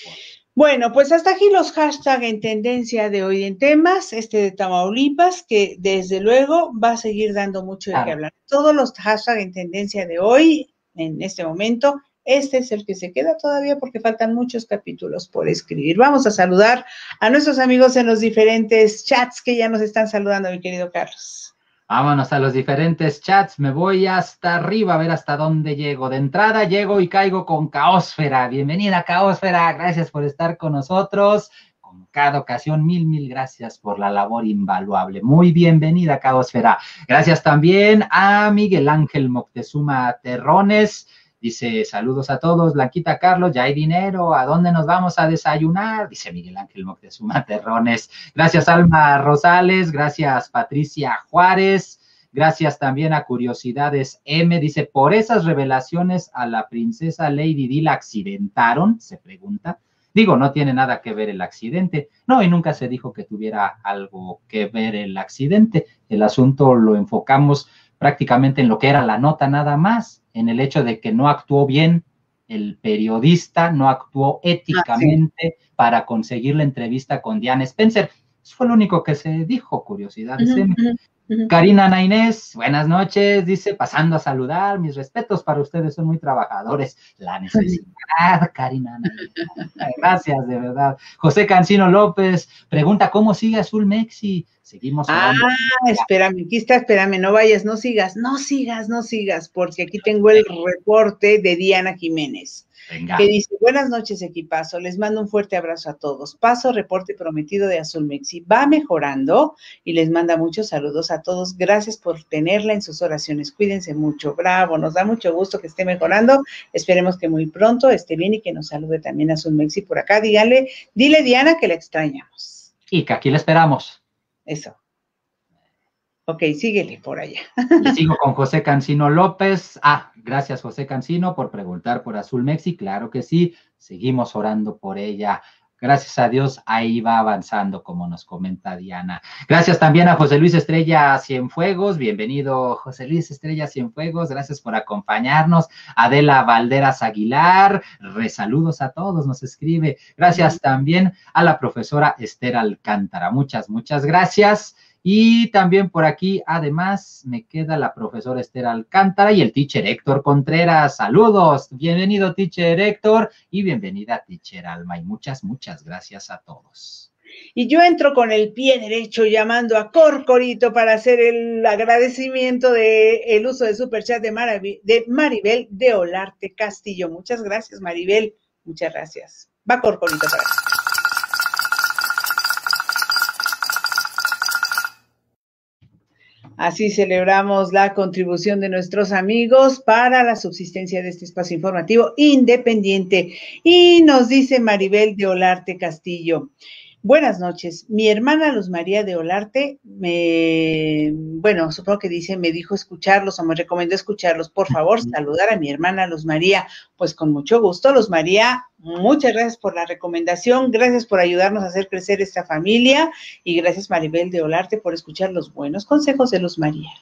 A: Bueno, pues hasta aquí los hashtags en tendencia de hoy en temas, este de Tamaulipas, que desde luego va a seguir dando mucho de claro. qué hablar. Todos los hashtags en tendencia de hoy, en este momento, este es el que se queda todavía porque faltan muchos capítulos por escribir. Vamos a saludar a nuestros amigos en los diferentes chats que ya nos están saludando, mi querido Carlos.
B: Vámonos a los diferentes chats, me voy hasta arriba a ver hasta dónde llego. De entrada llego y caigo con Caosfera. Bienvenida, Caosfera, gracias por estar con nosotros. Como cada ocasión, mil, mil gracias por la labor invaluable. Muy bienvenida, Caosfera. Gracias también a Miguel Ángel Moctezuma Terrones. Dice, saludos a todos, Blanquita Carlos, ya hay dinero, ¿a dónde nos vamos a desayunar? Dice Miguel Ángel Moctezuma Terrones. Gracias, Alma Rosales, gracias, Patricia Juárez, gracias también a Curiosidades M. Dice, ¿por esas revelaciones a la princesa Lady Di la accidentaron? Se pregunta. Digo, no tiene nada que ver el accidente. No, y nunca se dijo que tuviera algo que ver el accidente. El asunto lo enfocamos prácticamente en lo que era la nota nada más, en el hecho de que no actuó bien el periodista, no actuó éticamente ah, sí. para conseguir la entrevista con Diana Spencer. Eso fue lo único que se dijo, Curiosidades. Uh-huh, uh-huh, uh-huh. Karina Ana Inés, buenas noches, dice, pasando a saludar, mis respetos para ustedes, son muy trabajadores. La necesidad, Karina Ana Inés. Gracias, de verdad. José Cancino López pregunta, ¿cómo sigue Azul Mexi? Seguimos.
A: Ah, espérame, aquí está, espérame, no vayas, no sigas, no sigas, no sigas, porque aquí tengo el reporte de Diana Jiménez. Venga. Que dice, buenas noches, equipazo, les mando un fuerte abrazo a todos. Paso reporte prometido de Azulmexi, va mejorando y les manda muchos saludos a todos. Gracias por tenerla en sus oraciones, cuídense mucho, bravo, nos da mucho gusto que esté mejorando. Esperemos que muy pronto esté bien y que nos salude también a Azulmexi por acá. Dígale, dile Diana que la extrañamos.
B: Y que aquí la esperamos.
A: Eso. Ok, síguele por allá.
B: Y sigo con José Cancino López. Ah, gracias José Cancino por preguntar por Azulmexi. Claro que sí, seguimos orando por ella. Gracias a Dios, ahí va avanzando, como nos comenta Diana. Gracias también a José Luis Estrella Cienfuegos. Bienvenido, José Luis Estrella Cienfuegos. Gracias por acompañarnos. Adela Valderas Aguilar. Resaludos a todos, nos escribe. Gracias también a la profesora Esther Alcántara. Muchas, muchas gracias. Y también por aquí, además, me queda la profesora Esther Alcántara y el teacher Héctor Contreras. Saludos, bienvenido teacher Héctor y bienvenida teacher Alma. Y muchas, muchas gracias a todos.
A: Y yo entro con el pie derecho llamando a Corcorito para hacer el agradecimiento del el uso de Superchat de, Marav- de Maribel de Olarte Castillo. Muchas gracias, Maribel. Muchas gracias. Va Corcorito para acá. Así celebramos la contribución de nuestros amigos para la subsistencia de este espacio informativo independiente. Y nos dice Maribel de Olarte Castillo. Buenas noches. Mi hermana Luz María de Olarte, me, bueno, supongo que dice, me dijo escucharlos o me recomendó escucharlos. Por favor, saludar a mi hermana Luz María. Pues con mucho gusto, Luz María. Muchas gracias por la recomendación, gracias por ayudarnos a hacer crecer esta familia y gracias Maribel de Olarte por escuchar los buenos consejos de Luz María.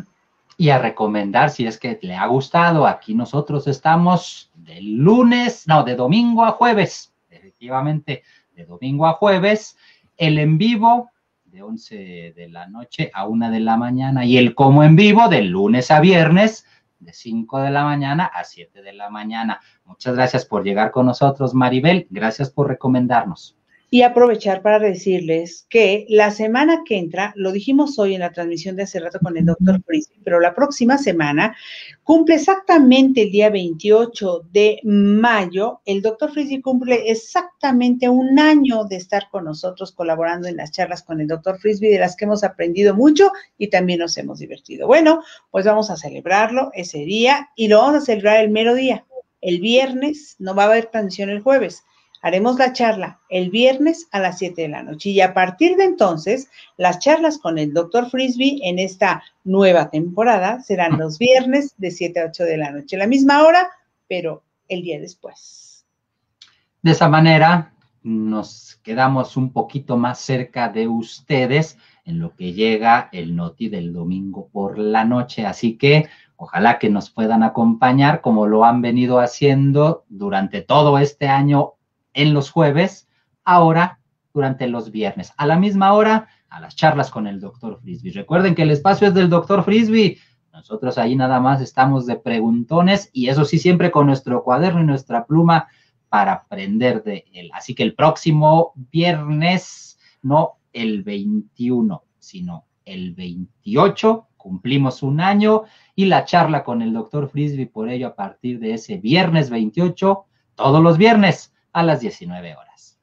B: Y a recomendar, si es que le ha gustado, aquí nosotros estamos de lunes, no, de domingo a jueves, efectivamente, de domingo a jueves, el en vivo de once de la noche a una de la mañana y el como en vivo de lunes a viernes de cinco de la mañana a siete de la mañana. Muchas gracias por llegar con nosotros, Maribel. Gracias por recomendarnos.
A: Y aprovechar para decirles que la semana que entra, lo dijimos hoy en la transmisión de hace rato con el doctor Frisby, pero la próxima semana cumple exactamente el día veintiocho de mayo. El doctor Frisby cumple exactamente un año de estar con nosotros colaborando en las charlas con el doctor Frisby, de las que hemos aprendido mucho y también nos hemos divertido. Bueno, pues vamos a celebrarlo ese día y lo vamos a celebrar el mero día. El viernes, no va a haber transmisión el jueves. Haremos la charla el viernes a las siete de la noche y a partir de entonces las charlas con el doctor Frisby en esta nueva temporada serán los viernes de siete a ocho de la noche, la misma hora, pero el día después.
B: De esa manera nos quedamos un poquito más cerca de ustedes en lo que llega el Noti del domingo por la noche, así que ojalá que nos puedan acompañar como lo han venido haciendo durante todo este año en los jueves, ahora durante los viernes, a la misma hora, a las charlas con el doctor Frisby. Recuerden que el espacio es del doctor Frisby, nosotros ahí nada más estamos de preguntones y eso sí siempre con nuestro cuaderno y nuestra pluma para aprender de él. Así que el próximo viernes, no el veintiuno, sino el veintiocho, cumplimos un año y la charla con el doctor Frisby, por ello a partir de ese viernes veintiocho, todos los viernes, a las diecinueve horas.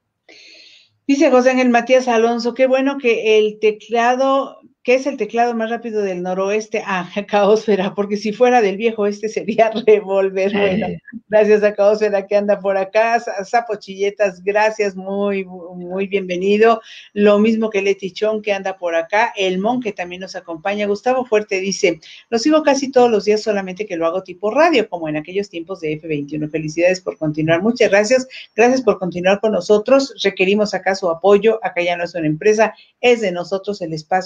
A: Dice José Ángel Matías Alonso, qué bueno que el teclado, que es el teclado más rápido del noroeste, ah, Caosfera, porque si fuera del viejo este sería revólver. Eh. Bueno, gracias a Caosfera que anda por acá, Sapo Chilletas, gracias, muy, muy bienvenido. Lo mismo que Leti Chón que anda por acá, el Mon que también nos acompaña. Gustavo Fuerte dice, lo sigo casi todos los días, solamente que lo hago tipo radio, como en aquellos tiempos de F veintiuno. Felicidades por continuar, muchas gracias, gracias por continuar con nosotros. Requerimos acá su apoyo, acá ya no es una empresa, es de nosotros, el espacio es independiente.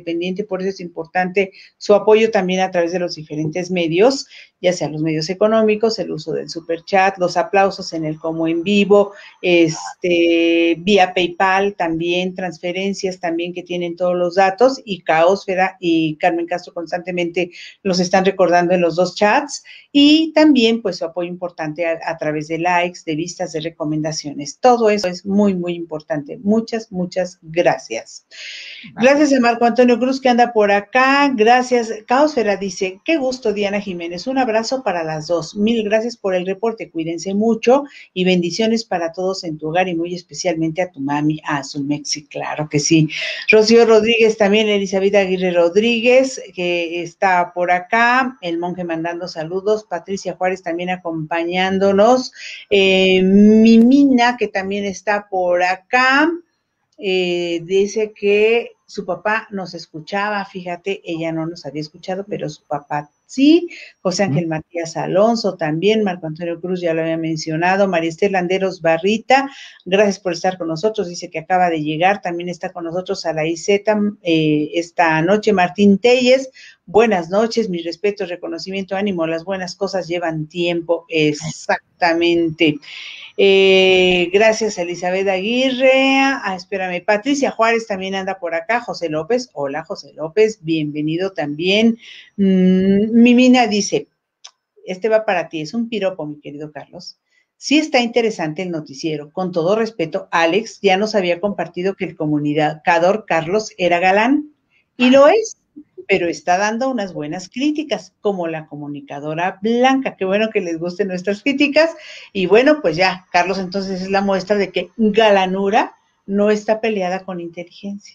A: independiente, por eso es importante su apoyo también a través de los diferentes medios, ya sea los medios económicos, el uso del superchat, los aplausos en el como en vivo, este, vía PayPal también, transferencias también que tienen todos los datos, y Caosfera y Carmen Castro constantemente los están recordando en los dos chats, y también pues su apoyo importante a, a través de likes, de vistas, de recomendaciones. Todo eso es muy, muy importante. Muchas, muchas gracias. Gracias a Marco Antonio Cruz que anda por acá. Gracias. Caosfera dice, qué gusto, Diana Jiménez. Un abrazo para las dos. Mil gracias por el reporte. Cuídense mucho y bendiciones para todos en tu hogar y muy especialmente a tu mami, a su Mexi. Claro que sí. Rocío Rodríguez también, Elizabeth Aguirre Rodríguez, que está por acá. El monje mandando saludos. Patricia Juárez también acompañándonos. Eh, Mimina, que también está por acá. Eh, dice que su papá nos escuchaba, fíjate, ella no nos había escuchado, pero su papá sí. José Ángel Matías Alonso también, Marco Antonio Cruz ya lo había mencionado, María Esther Landeros Barrita, gracias por estar con nosotros, dice que acaba de llegar, también está con nosotros a la Iseta eh, esta noche, Martín Telles, buenas noches, mis respetos, reconocimiento, ánimo, las buenas cosas llevan tiempo, exactamente. Eh, gracias a Elizabeth Aguirre, ah, espérame, Patricia Juárez también anda por acá, José López, hola José López, bienvenido también. Mm, Mimina dice, este va para ti, es un piropo, mi querido Carlos. Sí está interesante el noticiero, con todo respeto, Alex ya nos había compartido que el comunicador Carlos era galán, y lo es, pero está dando unas buenas críticas, como la comunicadora Blanca. Qué bueno que les gusten nuestras críticas. Y bueno, pues ya, Carlos, entonces es la muestra de que galanura no está peleada con inteligencia.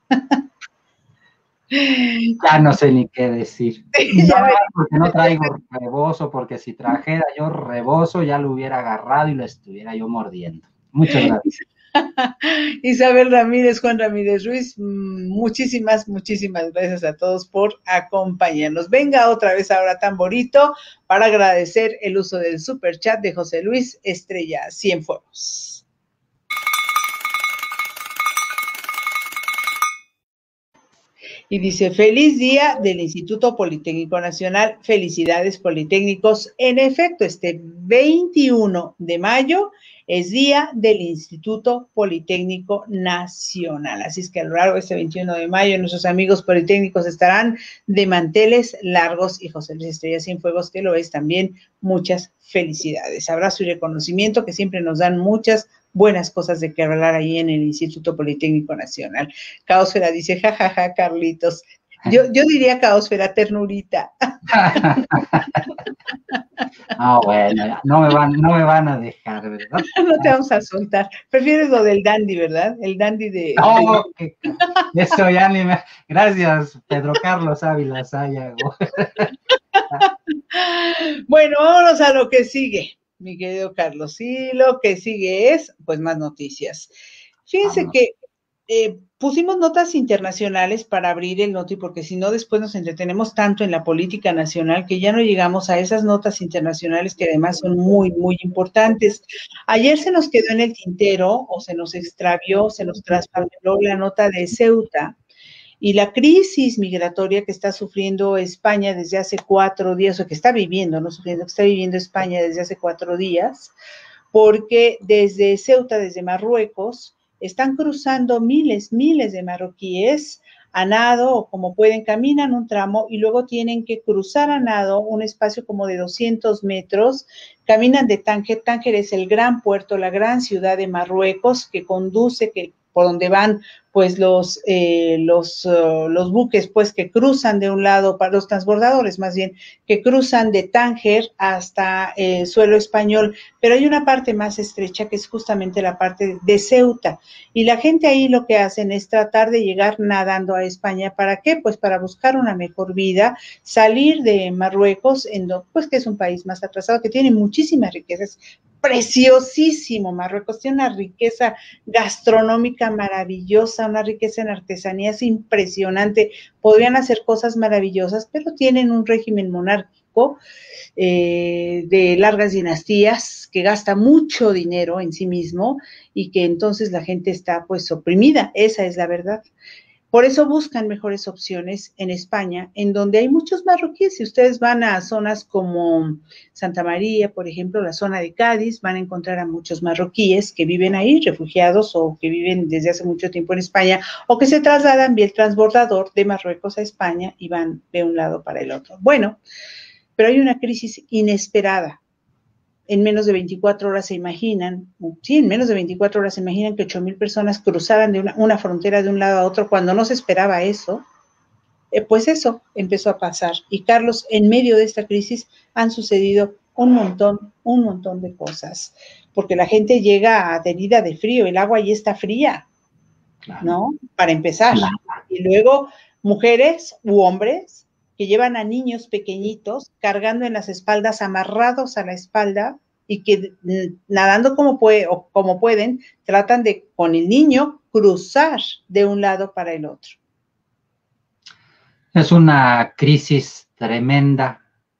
B: Ya no sé ni qué decir. No, porque no traigo rebozo, porque si trajera yo rebozo ya lo hubiera agarrado y lo estuviera yo mordiendo. Muchas gracias.
A: Isabel Ramírez, Juan Ramírez Ruiz, muchísimas, muchísimas gracias a todos por acompañarnos. Venga otra vez ahora tamborito para agradecer el uso del super chat de José Luis Estrella Cienfuegos. Y dice, feliz día del Instituto Politécnico Nacional, felicidades Politécnicos. En efecto, este veintiuno de mayo es día del Instituto Politécnico Nacional. Así es que a lo largo de este veintiuno de mayo nuestros amigos politécnicos estarán de manteles largos y José Luis Estrella Cienfuegos, que lo es también, muchas felicidades. Abrazo y reconocimiento que siempre nos dan muchas buenas cosas de que hablar ahí en el Instituto Politécnico Nacional. Caosfera dice, jajaja, ja, ja, Carlitos. Yo, yo diría Caosfera, ternurita.
B: No, bueno, no me van, no me van a dejar, ¿verdad?
A: No te vamos a soltar. Prefieres lo del dandy, ¿verdad? El dandy de...
B: No, de... que, eso ya ni me... Gracias, Pedro Carlos Ávila Sayago.
A: Bueno, vámonos a lo que sigue, mi querido Carlos. Y lo que sigue es, pues, más noticias. Fíjense Vámonos. que eh, pusimos notas internacionales para abrir el noti, porque si no después nos entretenemos tanto en la política nacional que ya no llegamos a esas notas internacionales que además son muy, muy importantes. Ayer se nos quedó en el tintero o se nos extravió, se nos traspapeló la nota de Ceuta y la crisis migratoria que está sufriendo España desde hace cuatro días, o que está viviendo, no sufriendo, que está viviendo España desde hace cuatro días, porque desde Ceuta, desde Marruecos, están cruzando miles, miles de marroquíes a nado, o como pueden, caminan un tramo y luego tienen que cruzar a nado un espacio como de doscientos metros, caminan de Tánger. Tánger es el gran puerto, la gran ciudad de Marruecos que conduce, que por donde van pues los, eh, los, uh, los buques pues que cruzan de un lado, para los transbordadores más bien, que cruzan de Tánger hasta el eh, suelo español, pero hay una parte más estrecha que es justamente la parte de Ceuta, y la gente ahí lo que hacen es tratar de llegar nadando a España. ¿Para qué? Pues para buscar una mejor vida, salir de Marruecos, en lo, pues que es un país más atrasado, que tiene muchísimas riquezas, preciosísimo Marruecos, tiene una riqueza gastronómica maravillosa, una riqueza en artesanías impresionante, podrían hacer cosas maravillosas, pero tienen un régimen monárquico eh, de largas dinastías que gasta mucho dinero en sí mismo y que entonces la gente está pues oprimida, esa es la verdad. Por eso buscan mejores opciones en España, en donde hay muchos marroquíes. Si ustedes van a zonas como Santa María, por ejemplo, la zona de Cádiz, van a encontrar a muchos marroquíes que viven ahí, refugiados o que viven desde hace mucho tiempo en España, o que se trasladan vía el transbordador de Marruecos a España y van de un lado para el otro. Bueno, pero hay una crisis inesperada. En menos de veinticuatro horas se imaginan, sí, en menos de veinticuatro horas se imaginan que ocho mil personas cruzaran de una, una frontera de un lado a otro cuando no se esperaba eso. Eh, pues eso empezó a pasar. Y Carlos, en medio de esta crisis han sucedido un montón, un montón de cosas, porque la gente llega adherida de frío, el agua ya está fría, claro, ¿no? Para empezar. Claro. Y luego mujeres u hombres que llevan a niños pequeñitos cargando en las espaldas, amarrados a la espalda, y que nadando como, puede, o como pueden, tratan de, con el niño, cruzar de un lado para el otro.
B: Es una crisis tremenda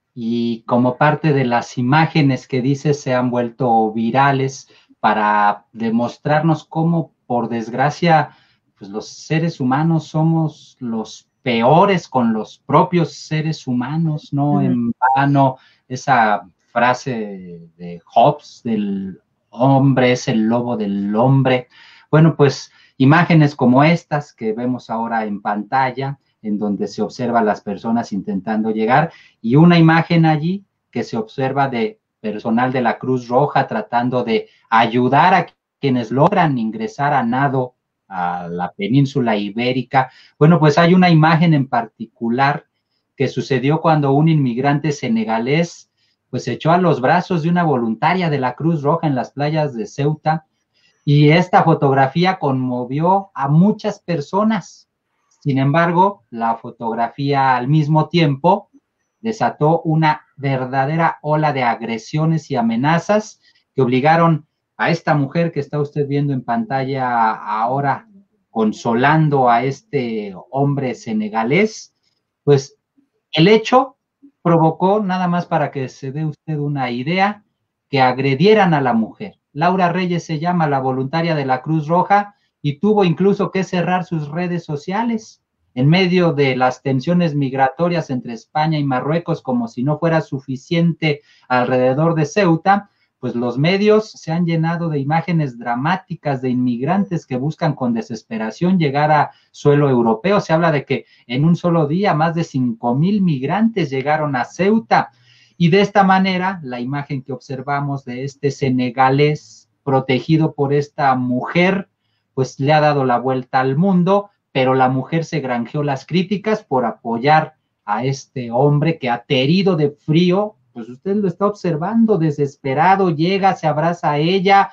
B: y como parte de las imágenes que dices se han vuelto virales para demostrarnos cómo, por desgracia, pues los seres humanos somos los peores con los propios seres humanos, no uh-huh. En vano esa frase de Hobbes, del hombre es el lobo del hombre. Bueno, pues imágenes como estas que vemos ahora en pantalla, en donde se observa a las personas intentando llegar, y una imagen allí que se observa de personal de la Cruz Roja tratando de ayudar a quienes logran ingresar a nado a la península ibérica. Bueno, pues hay una imagen en particular que sucedió cuando un inmigrante senegalés pues se echó a los brazos de una voluntaria de la Cruz Roja en las playas de Ceuta, y esta fotografía conmovió a muchas personas. Sin embargo, la fotografía al mismo tiempo desató una verdadera ola de agresiones y amenazas que obligaron a esta mujer que está usted viendo en pantalla ahora, consolando a este hombre senegalés, pues el hecho provocó, nada más para que se dé usted una idea, que agredieran a la mujer. Laura Reyes se llama, la voluntaria de la Cruz Roja, y tuvo incluso que cerrar sus redes sociales en medio de las tensiones migratorias entre España y Marruecos, como si no fuera suficiente alrededor de Ceuta. Pues los medios se han llenado de imágenes dramáticas de inmigrantes que buscan con desesperación llegar a suelo europeo. Se habla de que en un solo día más de cinco mil migrantes llegaron a Ceuta, y de esta manera la imagen que observamos de este senegalés protegido por esta mujer, pues le ha dado la vuelta al mundo, pero la mujer se granjeó las críticas por apoyar a este hombre que aterido de frío, pues usted lo está observando, desesperado, llega, se abraza a ella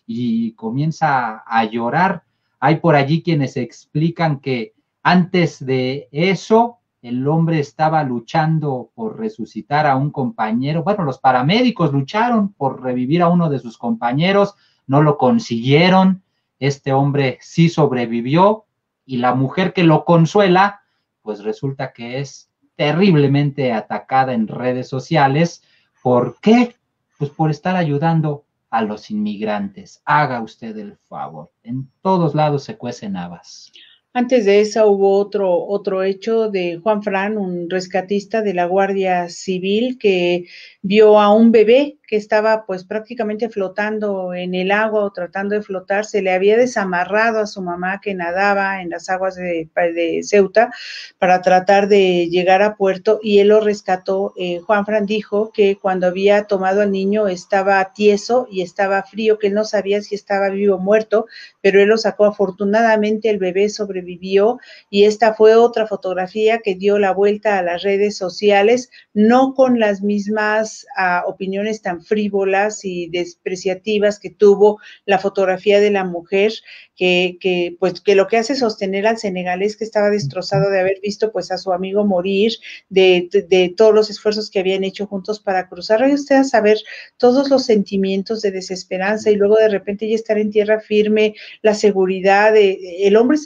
B: y comienza a llorar. Hay por allí quienes explican que antes de eso, el hombre estaba luchando por resucitar a un compañero. Bueno, los paramédicos lucharon por revivir a uno de sus compañeros, no lo consiguieron. Este hombre sí sobrevivió, y la mujer que lo consuela, pues resulta que es terriblemente atacada en redes sociales. ¿Por qué? Pues por estar ayudando a los inmigrantes. Haga usted el favor. En todos lados se cuecen habas.
A: Antes de eso hubo otro, otro hecho de Juan Fran, un rescatista de la Guardia Civil, que vio a un bebé que estaba pues prácticamente flotando en el agua o tratando de flotar. Se le había desamarrado a su mamá que nadaba en las aguas de, de Ceuta para tratar de llegar a puerto, y él lo rescató. Eh, Juan Fran dijo que cuando había tomado al niño estaba tieso y estaba frío, que él no sabía si estaba vivo o muerto, pero él lo sacó. Afortunadamente el bebé sobrevivió, y esta fue otra fotografía que dio la vuelta a las redes sociales, no con las mismas uh, opiniones tan frívolas y despreciativas que tuvo la fotografía de la mujer, que, que pues que lo que hace es sostener al senegalés, que estaba destrozado de haber visto pues a su amigo morir, de, de, de todos los esfuerzos que habían hecho juntos para cruzar. Vaya usted a saber todos los sentimientos de desesperanza, y luego de repente ya estar en tierra firme, la seguridad, de, el hombre se desplomó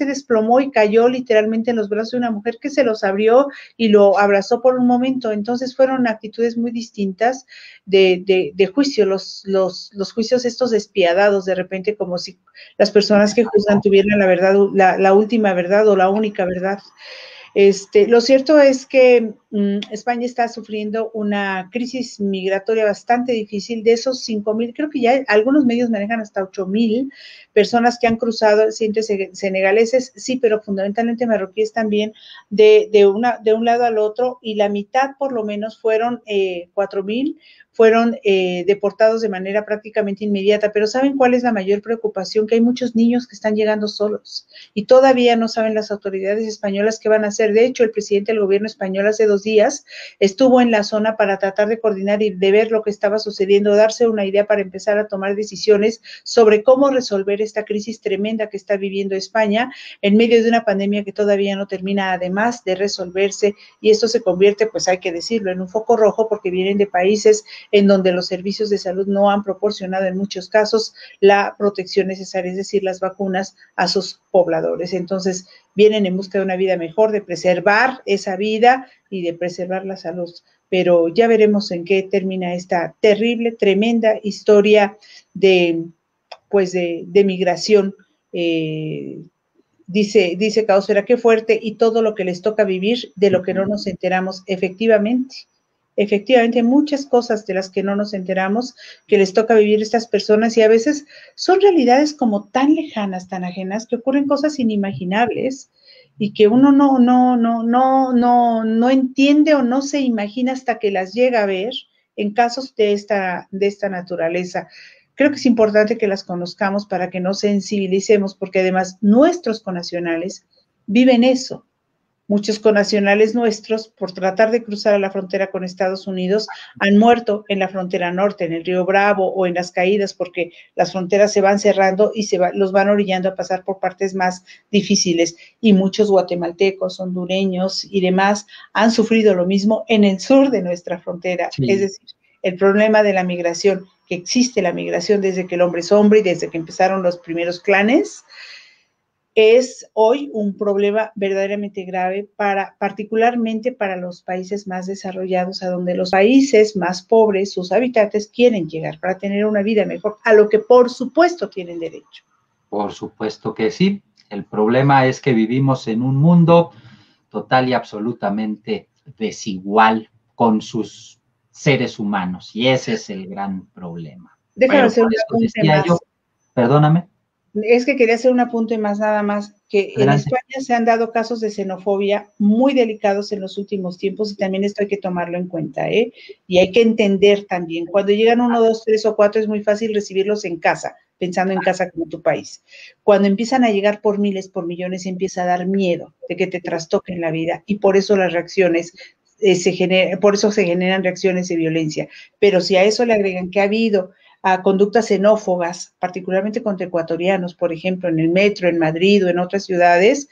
A: desplomó y cayó literalmente en los brazos de una mujer que se los abrió y lo abrazó por un momento. Entonces fueron actitudes muy distintas de, de, de juicio, los, los, los juicios estos despiadados, de repente como si las personas que juzgan tuvieran la verdad, la, la última verdad o la única verdad. Este, lo cierto es que um, España está sufriendo una crisis migratoria bastante difícil. De esos cinco mil, creo que ya algunos medios manejan hasta ocho mil personas que han cruzado entre senegaleses, sí, pero fundamentalmente marroquíes también, de, de, una, de un lado al otro, y la mitad por lo menos fueron eh, cuatro mil, fueron eh, deportados de manera prácticamente inmediata. Pero ¿saben cuál es la mayor preocupación? Que hay muchos niños que están llegando solos y todavía no saben las autoridades españolas qué van a hacer. De hecho, el presidente del gobierno español hace dos días estuvo en la zona para tratar de coordinar y de ver lo que estaba sucediendo, darse una idea para empezar a tomar decisiones sobre cómo resolver esta crisis tremenda que está viviendo España en medio de una pandemia que todavía no termina, además de resolverse, y esto se convierte, pues hay que decirlo, en un foco rojo porque vienen de países en donde los servicios de salud no han proporcionado en muchos casos la protección necesaria, es decir, las vacunas a sus pobladores. Entonces, vienen en busca de una vida mejor, de preservar esa vida y de preservar la salud. Pero ya veremos en qué termina esta terrible, tremenda historia de, pues de, de migración. Eh, dice, dice Causera, qué fuerte, y todo lo que les toca vivir, de lo que no nos enteramos, efectivamente. Efectivamente, muchas cosas de las que no nos enteramos que les toca vivir a estas personas, y a veces son realidades como tan lejanas, tan ajenas, que ocurren cosas inimaginables y que uno no, no, no, no, no, no entiende o no se imagina hasta que las llega a ver en casos de esta, de esta naturaleza. Creo que es importante que las conozcamos para que nos sensibilicemos, porque además nuestros connacionales viven eso. Muchos connacionales nuestros, por tratar de cruzar a la frontera con Estados Unidos, han muerto en la frontera norte, en el río Bravo o en las caídas, porque las fronteras se van cerrando y se va, los van orillando a pasar por partes más difíciles. Y muchos guatemaltecos, hondureños y demás han sufrido lo mismo en el sur de nuestra frontera. Sí. Es decir, el problema de la migración, que existe la migración desde que el hombre es hombre y desde que empezaron los primeros clanes, es hoy un problema verdaderamente grave, para, particularmente para los países más desarrollados, a donde los países más pobres, sus habitantes, quieren llegar para tener una vida mejor, a lo que por supuesto tienen derecho.
B: Por supuesto que sí. El problema es que vivimos en un mundo total y absolutamente desigual con sus seres humanos, y ese es el gran problema.
A: Déjame hacer un apunte más.
B: Yo, perdóname.
A: Es que quería hacer un apunte más, nada más, que Adelante. En España se han dado casos de xenofobia muy delicados en los últimos tiempos, y también esto hay que tomarlo en cuenta, ¿eh? Y hay que entender también, cuando llegan uno, dos, tres o cuatro, es muy fácil recibirlos en casa, pensando en casa como tu país. Cuando empiezan a llegar por miles, por millones, empieza a dar miedo de que te trastoquen la vida, y por eso las reacciones eh, se generan, por eso se generan reacciones de violencia. Pero si a eso le agregan que ha habido a conductas xenófobas, particularmente contra ecuatorianos, por ejemplo, en el metro, en Madrid o en otras ciudades,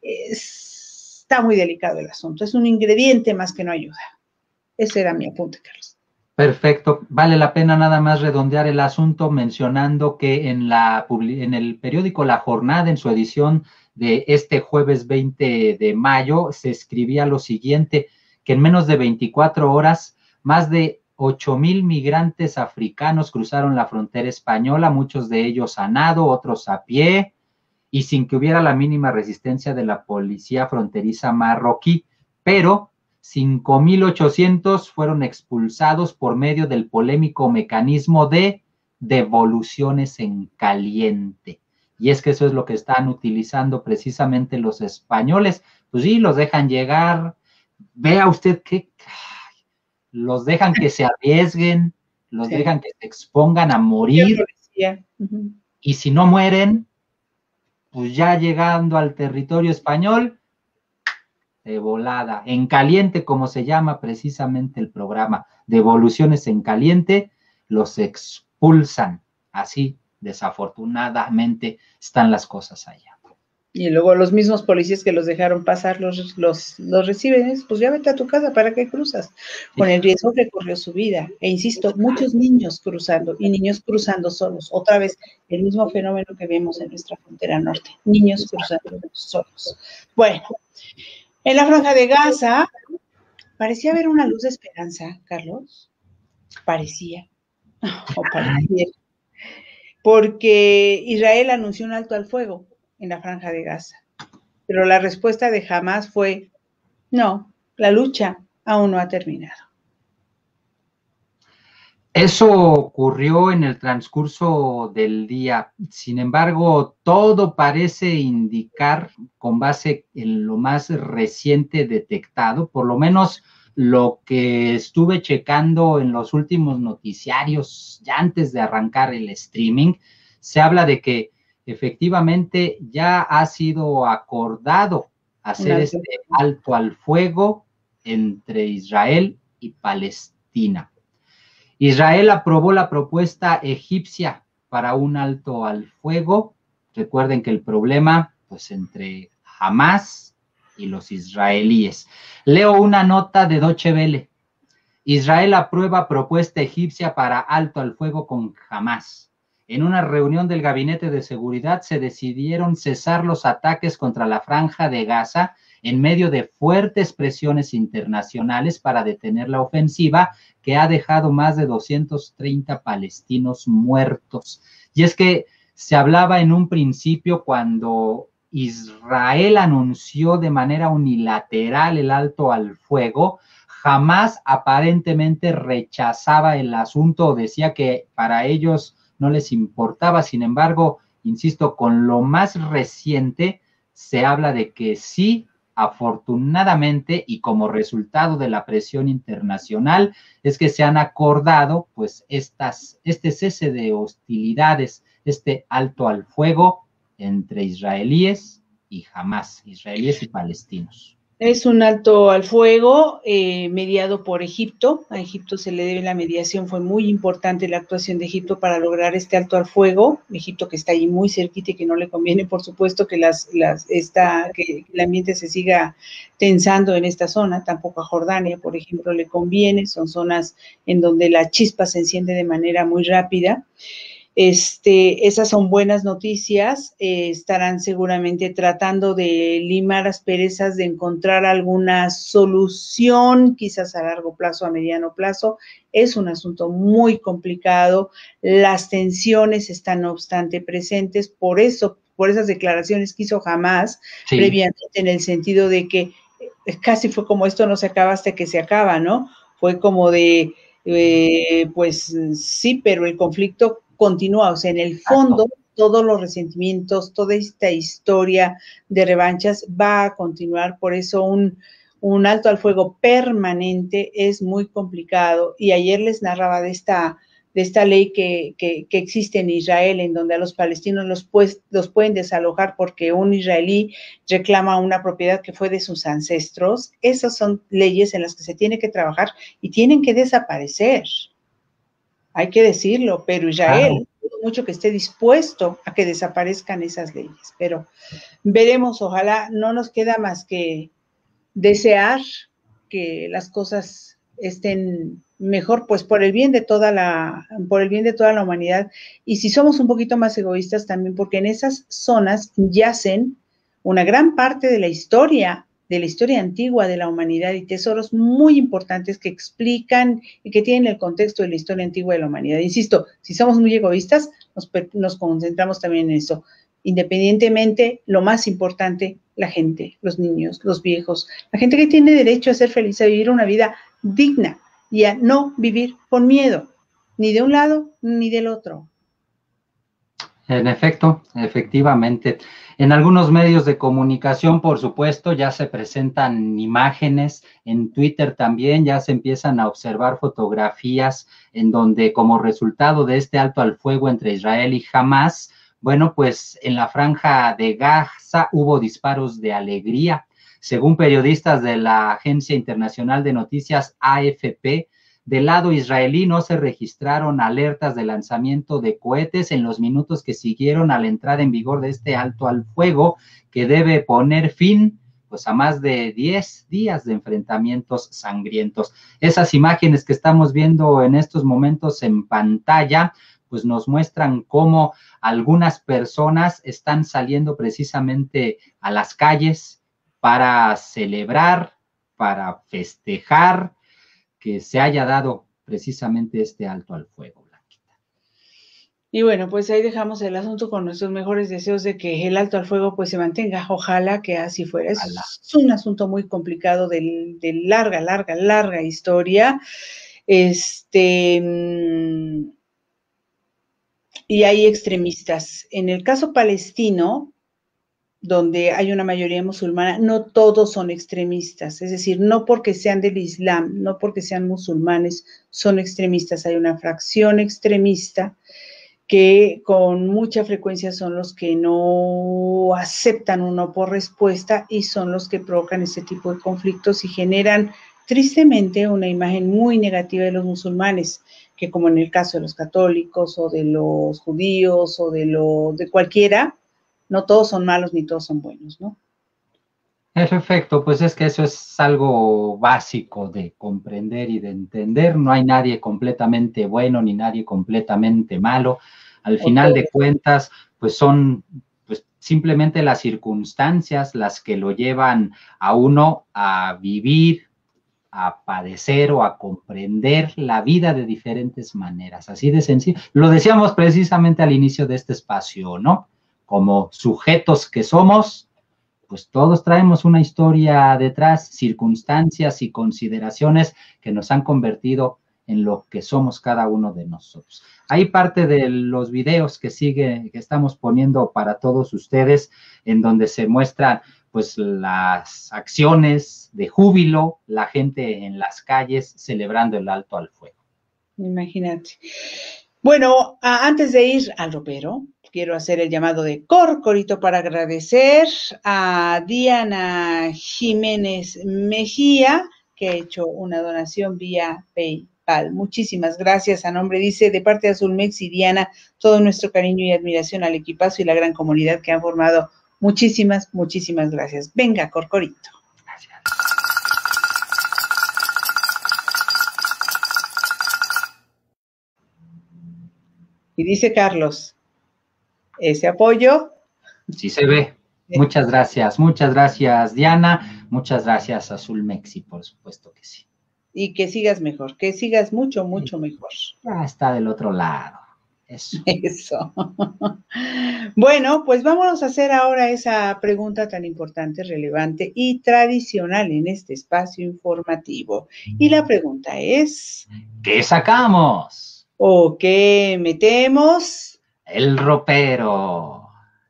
A: es, está muy delicado el asunto. Es un ingrediente más que no ayuda. Ese era mi apunte, Carlos.
B: Perfecto. Vale la pena nada más redondear el asunto mencionando que en, la, en el periódico La Jornada, en su edición de este jueves veinte de mayo, se escribía lo siguiente, que en menos de veinticuatro horas, más de ocho mil migrantes africanos cruzaron la frontera española, muchos de ellos a nado, otros a pie, y sin que hubiera la mínima resistencia de la policía fronteriza marroquí, pero cinco mil ochocientos fueron expulsados por medio del polémico mecanismo de devoluciones en caliente. Y es que eso es lo que están utilizando precisamente los españoles. Pues sí, los dejan llegar, vea usted qué... los dejan que se arriesguen, los sí. dejan que se expongan a morir, uh-huh. y si no mueren, pues ya llegando al territorio español, de volada, en caliente, como se llama precisamente el programa, devoluciones en caliente, los expulsan. Así, desafortunadamente, están las cosas allá.
A: Y luego los mismos policías que los dejaron pasar los, los, los reciben, pues ya vete a tu casa, ¿para qué cruzas? Con el riesgo que corrió su vida. E insisto, muchos niños cruzando, y niños cruzando solos. Otra vez, el mismo fenómeno que vemos en nuestra frontera norte. Niños cruzando solos. Bueno, en la Franja de Gaza, parecía haber una luz de esperanza, Carlos. Parecía. O parecía. Porque Israel anunció un alto al fuego en la Franja de Gaza. Pero la respuesta de Hamás fue, no, la lucha aún no ha terminado.
B: Eso ocurrió en el transcurso del día. Sin embargo, todo parece indicar, con base en lo más reciente detectado, por lo menos lo que estuve checando en los últimos noticiarios, ya antes de arrancar el streaming, se habla de que efectivamente ya ha sido acordado hacer este alto al fuego entre Israel y Palestina. Israel aprobó la propuesta egipcia para un alto al fuego. Recuerden que el problema, pues, entre Hamás y los israelíes. Leo una nota de Deutsche Welle. Israel aprueba propuesta egipcia para alto al fuego con Hamás. En una reunión del Gabinete de Seguridad se decidieron cesar los ataques contra la Franja de Gaza en medio de fuertes presiones internacionales para detener la ofensiva que ha dejado más de doscientos treinta palestinos muertos. Y es que se hablaba en un principio, cuando Israel anunció de manera unilateral el alto al fuego, Hamás aparentemente rechazaba el asunto, decía que para ellos no les importaba. Sin embargo, insisto, con lo más reciente se habla de que sí, afortunadamente, y como resultado de la presión internacional, es que se han acordado pues estas, este cese de hostilidades, este alto al fuego entre israelíes y Hamás, israelíes y palestinos.
A: Es un alto al fuego eh, mediado por Egipto. A Egipto se le debe la mediación, fue muy importante la actuación de Egipto para lograr este alto al fuego. Egipto, que está ahí muy cerquita y que no le conviene, por supuesto, que, las, las, esta, que el ambiente se siga tensando en esta zona. Tampoco a Jordania, por ejemplo, le conviene. Son zonas en donde la chispa se enciende de manera muy rápida. Este, esas son buenas noticias. Eh, estarán seguramente tratando de limar asperezas, de encontrar alguna solución, quizás a largo plazo, a mediano plazo. Es un asunto muy complicado. Las tensiones están, no obstante, presentes. Por eso, por esas declaraciones que hizo Hamás, sí, previamente, en el sentido de que casi fue como esto no se acaba hasta que se acaba, ¿no? Fue como de, eh, pues sí, pero el conflicto continúa, o sea, en el fondo, todos los resentimientos, toda esta historia de revanchas va a continuar. Por eso un, un alto al fuego permanente es muy complicado. Y ayer les narraba de esta, de esta ley que, que, que existe en Israel, en donde a los palestinos los, pues, los pueden desalojar porque un israelí reclama una propiedad que fue de sus ancestros. Esas son leyes en las que se tiene que trabajar y tienen que desaparecer. Hay que decirlo, pero Israel, claro, mucho que esté dispuesto a que desaparezcan esas leyes, pero veremos, ojalá. No nos queda más que desear que las cosas estén mejor, pues por el bien de toda la, por el bien de toda la humanidad. Y si somos un poquito más egoístas también, porque en esas zonas yacen una gran parte de la historia, de la historia antigua de la humanidad, y tesoros muy importantes que explican y que tienen el contexto de la historia antigua de la humanidad. Insisto, si somos muy egoístas, nos, nos concentramos también en eso. Independientemente, lo más importante, la gente, los niños, los viejos, la gente que tiene derecho a ser feliz, a vivir una vida digna y a no vivir con miedo, ni de un lado ni del otro.
B: En efecto, efectivamente. En algunos medios de comunicación, por supuesto, ya se presentan imágenes. En Twitter también ya se empiezan a observar fotografías en donde, como resultado de este alto al fuego entre Israel y Hamás, bueno, pues en la Franja de Gaza hubo disparos de alegría. Según periodistas de la agencia internacional de noticias A F P, Del lado israelí no se registraron alertas de lanzamiento de cohetes en los minutos que siguieron a la entrada en vigor de este alto al fuego, que debe poner fin pues a más de diez días de enfrentamientos sangrientos. Esas imágenes que estamos viendo en estos momentos en pantalla, pues nos muestran cómo algunas personas están saliendo precisamente a las calles para celebrar, para festejar que se haya dado precisamente este alto al fuego.
A: Y bueno, pues ahí dejamos el asunto con nuestros mejores deseos de que el alto al fuego pues se mantenga. Ojalá que así fuera.
B: Ojalá.
A: Es un asunto muy complicado de, de larga, larga, larga historia. Este, y hay extremistas. En el caso palestino, donde hay una mayoría musulmana, no todos son extremistas, es decir, no porque sean del Islam, no porque sean musulmanes, son extremistas. Hay una fracción extremista que con mucha frecuencia son los que no aceptan un no por respuesta y son los que provocan este tipo de conflictos y generan tristemente una imagen muy negativa de los musulmanes, que como en el caso de los católicos o de los judíos o de, lo, de cualquiera, no todos son malos ni todos son buenos, ¿no?
B: Perfecto, pues es que eso es algo básico de comprender y de entender. No hay nadie completamente bueno ni nadie completamente malo. Al final de cuentas, pues son pues simplemente las circunstancias las que lo llevan a uno a vivir, a padecer o a comprender la vida de diferentes maneras. Así de sencillo. Lo decíamos precisamente al inicio de este espacio, ¿no? Como sujetos que somos, pues todos traemos una historia detrás, circunstancias y consideraciones que nos han convertido en lo que somos cada uno de nosotros. Hay parte de los videos que sigue, que estamos poniendo para todos ustedes, en donde se muestran pues las acciones de júbilo, la gente en las calles celebrando el alto al fuego.
A: Imagínate. Bueno, a, antes de ir al ropero, quiero hacer el llamado de Corcorito para agradecer a Diana Jiménez Mejía, que ha hecho una donación vía PayPal. Muchísimas gracias. A nombre, dice, de parte de Azulmex y Diana, todo nuestro cariño y admiración al equipazo y la gran comunidad que han formado. Muchísimas, muchísimas gracias. Venga, Corcorito.
B: Gracias.
A: Y dice Carlos, ese apoyo.
B: Sí se ve. Muchas gracias, muchas gracias, Diana. Muchas gracias, Azulmex, y por supuesto que sí.
A: Y que sigas mejor, que sigas mucho, mucho mejor.
B: Ya está del otro lado. Eso.
A: Eso. Bueno, pues vámonos a hacer ahora esa pregunta tan importante, relevante y tradicional en este espacio informativo. Y la pregunta es:
B: ¿qué sacamos?
A: ¿O qué metemos?
B: El ropero.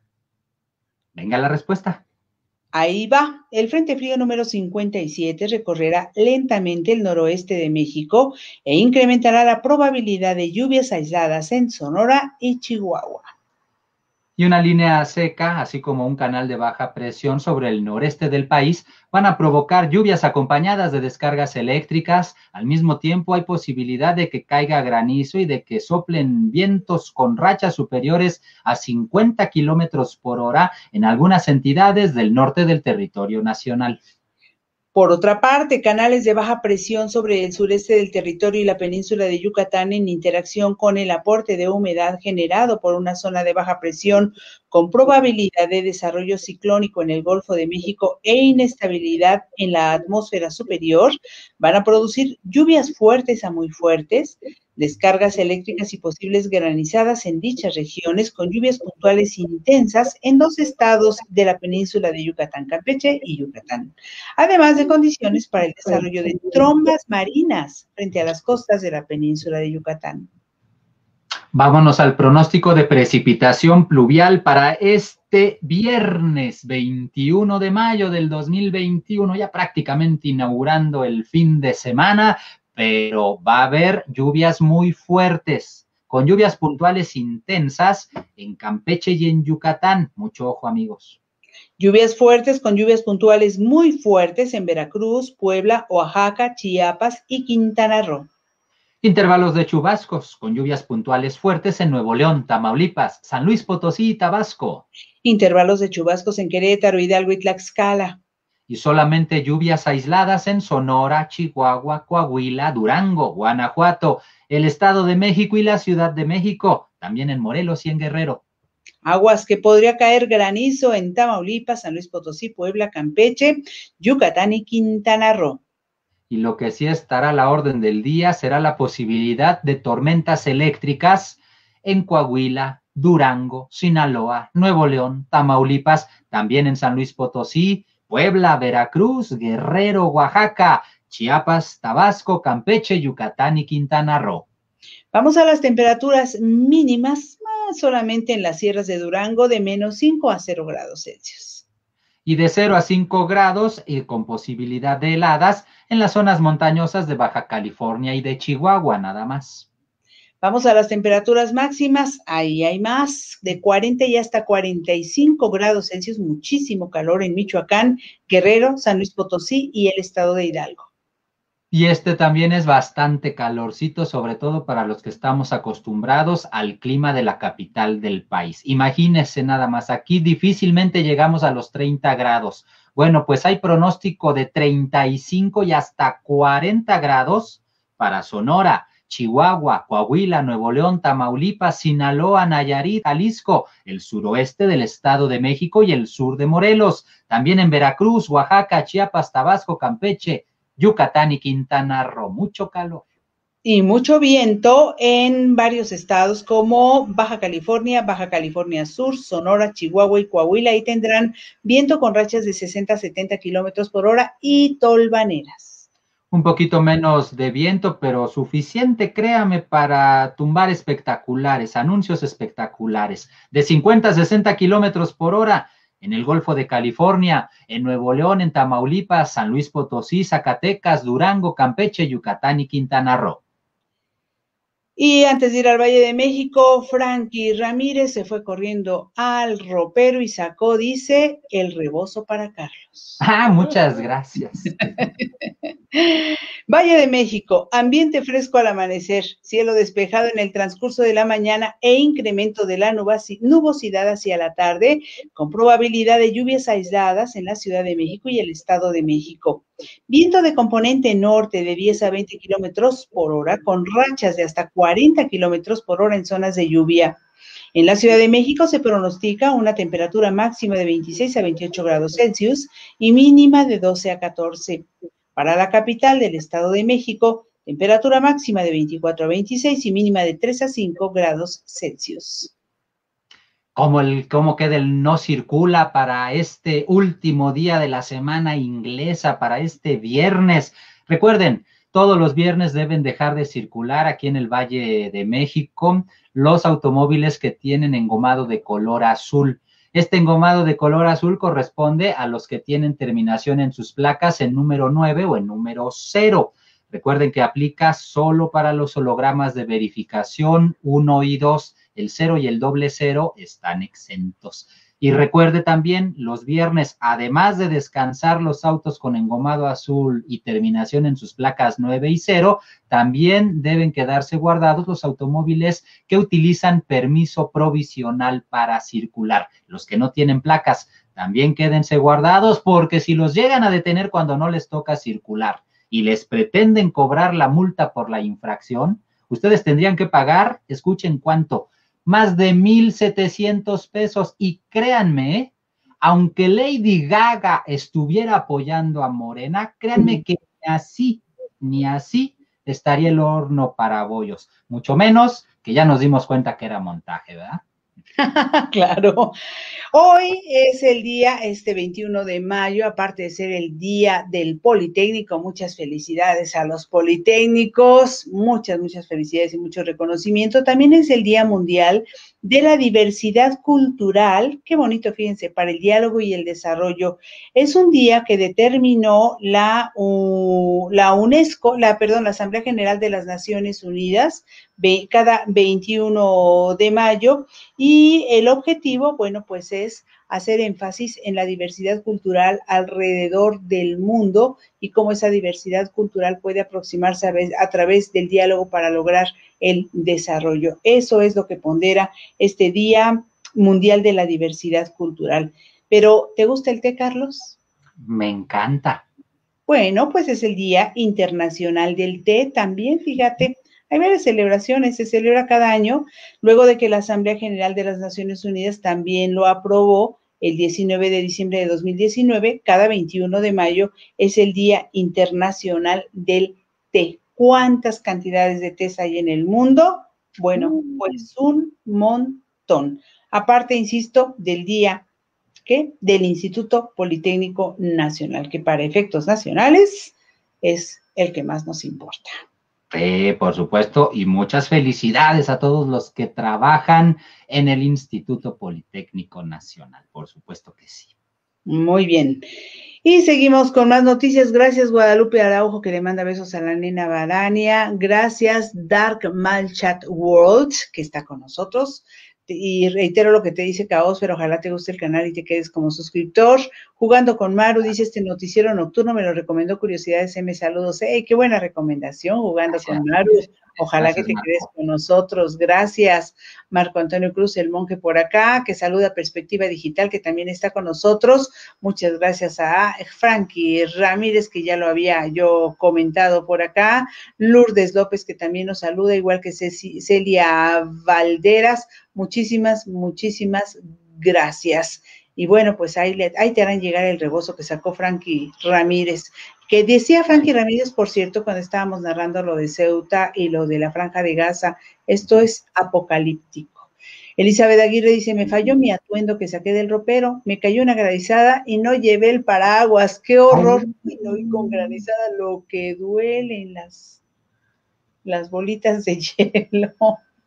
B: Venga la respuesta.
A: Ahí va. El Frente Frío número cincuenta y siete recorrerá lentamente el noroeste de México e incrementará la probabilidad de lluvias aisladas en Sonora y Chihuahua.
B: Y una línea seca, así como un canal de baja presión sobre el noreste del país, van a provocar lluvias acompañadas de descargas eléctricas. Al mismo tiempo, hay posibilidad de que caiga granizo y de que soplen vientos con rachas superiores a cincuenta kilómetros por hora en algunas entidades del norte del territorio nacional.
A: Por otra parte, canales de baja presión sobre el sureste del territorio y la península de Yucatán en interacción con el aporte de humedad generado por una zona de baja presión con probabilidad de desarrollo ciclónico en el Golfo de México e inestabilidad en la atmósfera superior, van a producir lluvias fuertes a muy fuertes, descargas eléctricas y posibles granizadas en dichas regiones, con lluvias puntuales intensas en dos estados de la península de Yucatán, Campeche y Yucatán, además de condiciones para el desarrollo de trombas marinas frente a las costas de la península de Yucatán.
B: Vámonos al pronóstico de precipitación pluvial para este viernes veintiuno de mayo del dos mil veintiuno, ya prácticamente inaugurando el fin de semana, pero va a haber lluvias muy fuertes, con lluvias puntuales intensas en Campeche y en Yucatán. Mucho ojo, amigos.
A: Lluvias fuertes con lluvias puntuales muy fuertes en Veracruz, Puebla, Oaxaca, Chiapas y Quintana Roo.
B: Intervalos de chubascos con lluvias puntuales fuertes en Nuevo León, Tamaulipas, San Luis Potosí y Tabasco.
A: Intervalos de chubascos en Querétaro, Hidalgo y Tlaxcala.
B: Y solamente lluvias aisladas en Sonora, Chihuahua, Coahuila, Durango, Guanajuato, el Estado de México y la Ciudad de México, también en Morelos y en Guerrero.
A: Aguas que podría caer granizo en Tamaulipas, San Luis Potosí, Puebla, Campeche, Yucatán y Quintana Roo.
B: Y lo que sí estará a la orden del día será la posibilidad de tormentas eléctricas en Coahuila, Durango, Sinaloa, Nuevo León, Tamaulipas, también en San Luis Potosí, Puebla, Veracruz, Guerrero, Oaxaca, Chiapas, Tabasco, Campeche, Yucatán y Quintana Roo.
A: Vamos a las temperaturas mínimas, solamente en las sierras de Durango, de menos cinco a cero grados Celsius.
B: Y de cero a cinco grados, y con posibilidad de heladas, en las zonas montañosas de Baja California y de Chihuahua, nada más.
A: Vamos a las temperaturas máximas, ahí hay más, de cuarenta y hasta cuarenta y cinco grados Celsius, muchísimo calor en Michoacán, Guerrero, San Luis Potosí y el estado de Hidalgo.
B: Y este también es bastante calorcito, sobre todo para los que estamos acostumbrados al clima de la capital del país. Imagínense nada más, aquí difícilmente llegamos a los treinta grados. Bueno, pues hay pronóstico de treinta y cinco y hasta cuarenta grados para Sonora, Chihuahua, Coahuila, Nuevo León, Tamaulipas, Sinaloa, Nayarit, Jalisco, el suroeste del Estado de México y el sur de Morelos. También en Veracruz, Oaxaca, Chiapas, Tabasco, Campeche, Yucatán y Quintana Roo, mucho calor.
A: Y mucho viento en varios estados como Baja California, Baja California Sur, Sonora, Chihuahua y Coahuila, y tendrán viento con rachas de sesenta a setenta kilómetros por hora y tolvaneras.
B: Un poquito menos de viento, pero suficiente, créame, para tumbar espectaculares, anuncios espectaculares, de cincuenta a sesenta kilómetros por hora, en el Golfo de California, en Nuevo León, en Tamaulipas, San Luis Potosí, Zacatecas, Durango, Campeche, Yucatán y Quintana Roo.
A: Y antes de ir al Valle de México, Frankie Ramírez se fue corriendo al ropero y sacó, dice, el rebozo para Carlos.
B: Ah, muchas gracias.
A: Valle de México, ambiente fresco al amanecer, cielo despejado en el transcurso de la mañana e incremento de la nubosidad hacia la tarde, con probabilidad de lluvias aisladas en la Ciudad de México y el Estado de México. Viento de componente norte de diez a veinte kilómetros por hora, con rachas de hasta cuarenta kilómetros por hora en zonas de lluvia. En la Ciudad de México se pronostica una temperatura máxima de veintiséis a veintiocho grados Celsius y mínima de doce a catorce. Para la capital del Estado de México, temperatura máxima de veinticuatro a veintiséis y mínima de tres a cinco grados Celsius.
B: Como el, cómo queda el no circula para este último día de la semana inglesa, para este viernes. Recuerden, todos los viernes deben dejar de circular aquí en el Valle de México los automóviles que tienen engomado de color azul. Este engomado de color azul corresponde a los que tienen terminación en sus placas en número nueve o en número cero. Recuerden que aplica solo para los hologramas de verificación uno y dos. El cero y el doble cero están exentos. Y recuerde también, los viernes, además de descansar los autos con engomado azul y terminación en sus placas nueve y cero, también deben quedarse guardados los automóviles que utilizan permiso provisional para circular. Los que no tienen placas, también quédense guardados, porque si los llegan a detener cuando no les toca circular y les pretenden cobrar la multa por la infracción, ustedes tendrían que pagar, escuchen cuánto, más de mil setecientos pesos. Y créanme, ¿eh? Aunque Lady Gaga estuviera apoyando a Morena, créanme que ni así, ni así estaría el horno para bollos. Mucho menos que ya nos dimos cuenta que era montaje, ¿verdad?
A: Claro. Hoy es el día, este veintiuno de mayo, aparte de ser el día del Politécnico, muchas felicidades a los politécnicos, muchas, muchas felicidades y mucho reconocimiento. También es el Día Mundial de la Diversidad Cultural, qué bonito, fíjense, para el diálogo y el desarrollo. Es un día que determinó la, uh, la UNESCO, la, perdón, la Asamblea General de las Naciones Unidas, ve, cada veintiuno de mayo, y el objetivo, bueno, pues es hacer énfasis en la diversidad cultural alrededor del mundo y cómo esa diversidad cultural puede aproximarse a, a través del diálogo para lograr el desarrollo. Eso es lo que pondera este Día Mundial de la Diversidad Cultural. Pero, ¿te gusta el té, Carlos?
B: Me encanta.
A: Bueno, pues es el Día Internacional del Té también, fíjate. Hay varias celebraciones, se celebra cada año, luego de que la Asamblea General de las Naciones Unidas también lo aprobó el diecinueve de diciembre de dos mil diecinueve, cada veintiuno de mayo es el Día Internacional del Té. ¿Cuántas cantidades de tés hay en el mundo? Bueno, pues un montón. Aparte, insisto, del día, ¿qué? Del Instituto Politécnico Nacional, que para efectos nacionales es el que más nos importa.
B: Sí, por supuesto, y muchas felicidades a todos los que trabajan en el Instituto Politécnico Nacional, por supuesto que sí.
A: Muy bien. Y seguimos con más noticias. Gracias, Guadalupe Araujo, que le manda besos a la nena Badania. Gracias, Dark Malchat World, que está con nosotros. Y reitero lo que te dice Caos, pero ojalá te guste el canal y te quedes como suscriptor. Jugando con Maru, dice, este noticiero nocturno me lo recomendó Curiosidades M, saludos. ¡Ey, qué buena recomendación! Jugando Gracias. Con Maru. Ojalá Gracias, que te Marco. Quedes con nosotros. Gracias, Marco Antonio Cruz, el monje por acá, que saluda Perspectiva Digital, que también está con nosotros. Muchas gracias a Frankie Ramírez, que ya lo había yo comentado por acá. Lourdes López, que también nos saluda, igual que Celia Valderas. Muchísimas, muchísimas gracias. Y bueno, pues ahí, le, ahí te harán llegar el rebozo que sacó Frankie Ramírez, que decía Frankie Ramírez, por cierto, cuando estábamos narrando lo de Ceuta y lo de la Franja de Gaza, esto es apocalíptico. Elizabeth Aguirre dice, me falló mi atuendo que saqué del ropero, me cayó una granizada y no llevé el paraguas, qué horror, y con granizada lo que duelen las, las bolitas de hielo.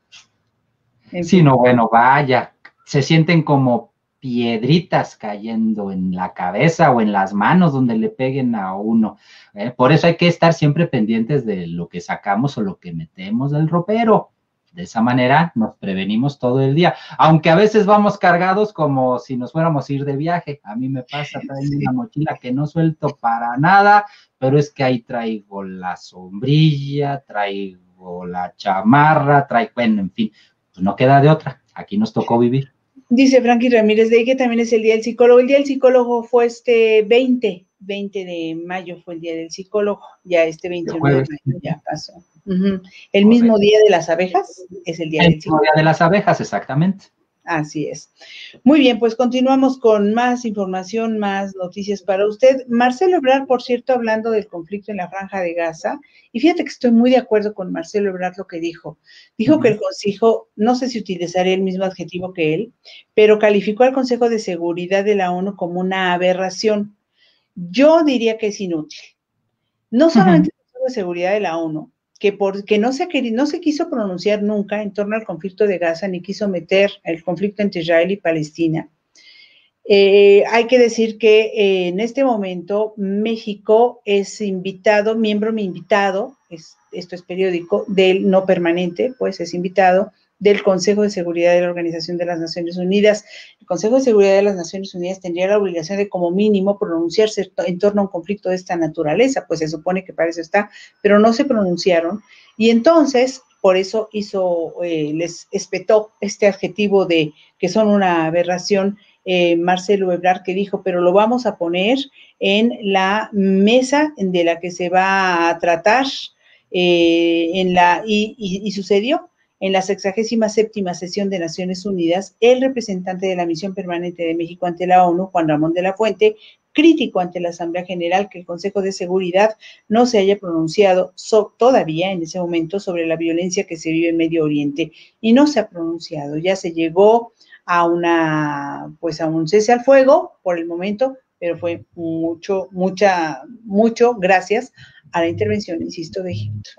B: En sí, fin. No, bueno, vaya, se sienten como piedritas cayendo en la cabeza o en las manos donde le peguen a uno. ¿eh? Por eso hay que estar siempre pendientes de lo que sacamos o lo que metemos del ropero. De esa manera nos prevenimos todo el día. Aunque a veces vamos cargados como si nos fuéramos a ir de viaje. A mí me pasa, traigo sí. una mochila que no suelto para nada, pero es que ahí traigo la sombrilla, traigo la chamarra, traigo, bueno, en fin, pues no queda de otra. Aquí nos tocó vivir.
A: Dice Frankie Ramírez de ahí que también es el Día del Psicólogo. El Día del Psicólogo fue este veinte, veinte de mayo fue el Día del Psicólogo. Ya este veintiuno de mayo ya pasó. Uh-huh. El Correcto. Mismo Día de las Abejas es el Día
B: el
A: del Psicólogo.
B: El Día de las Abejas, exactamente.
A: Así es. Muy bien, pues continuamos con más información, más noticias para usted. Marcelo Ebrard, por cierto, hablando del conflicto en la Franja de Gaza, y fíjate que estoy muy de acuerdo con Marcelo Ebrard lo que dijo. Dijo uh-huh. que el Consejo, no sé si utilizaría el mismo adjetivo que él, pero calificó al Consejo de Seguridad de la ONU como una aberración. Yo diría que es inútil. No solamente uh-huh. el Consejo de Seguridad de la ONU, que porque no se, querido, no se quiso pronunciar nunca en torno al conflicto de Gaza, ni quiso meter el conflicto entre Israel y Palestina. Eh, hay que decir que eh, en este momento México es invitado, miembro mi invitado, es, esto es periódico, del no permanente, pues es invitado del Consejo de Seguridad de la Organización de las Naciones Unidas. El Consejo de Seguridad de las Naciones Unidas tendría la obligación de, como mínimo, pronunciarse en torno a un conflicto de esta naturaleza, pues se supone que para eso está, pero no se pronunciaron, y entonces, por eso hizo, eh, les espetó este adjetivo de que son una aberración, eh, Marcelo Ebrard, que dijo, pero lo vamos a poner en la mesa de la que se va a tratar, eh, en la, y, y, y sucedió. En la sexagésima séptima sesión de Naciones Unidas, el representante de la Misión Permanente de México ante la ONU, Juan Ramón de la Fuente, criticó ante la Asamblea General que el Consejo de Seguridad no se haya pronunciado so, todavía en ese momento sobre la violencia que se vive en Medio Oriente, y no se ha pronunciado. Ya se llegó a una, pues a un cese al fuego por el momento, pero fue mucho, mucha, mucho gracias a la intervención, insisto, de Egipto.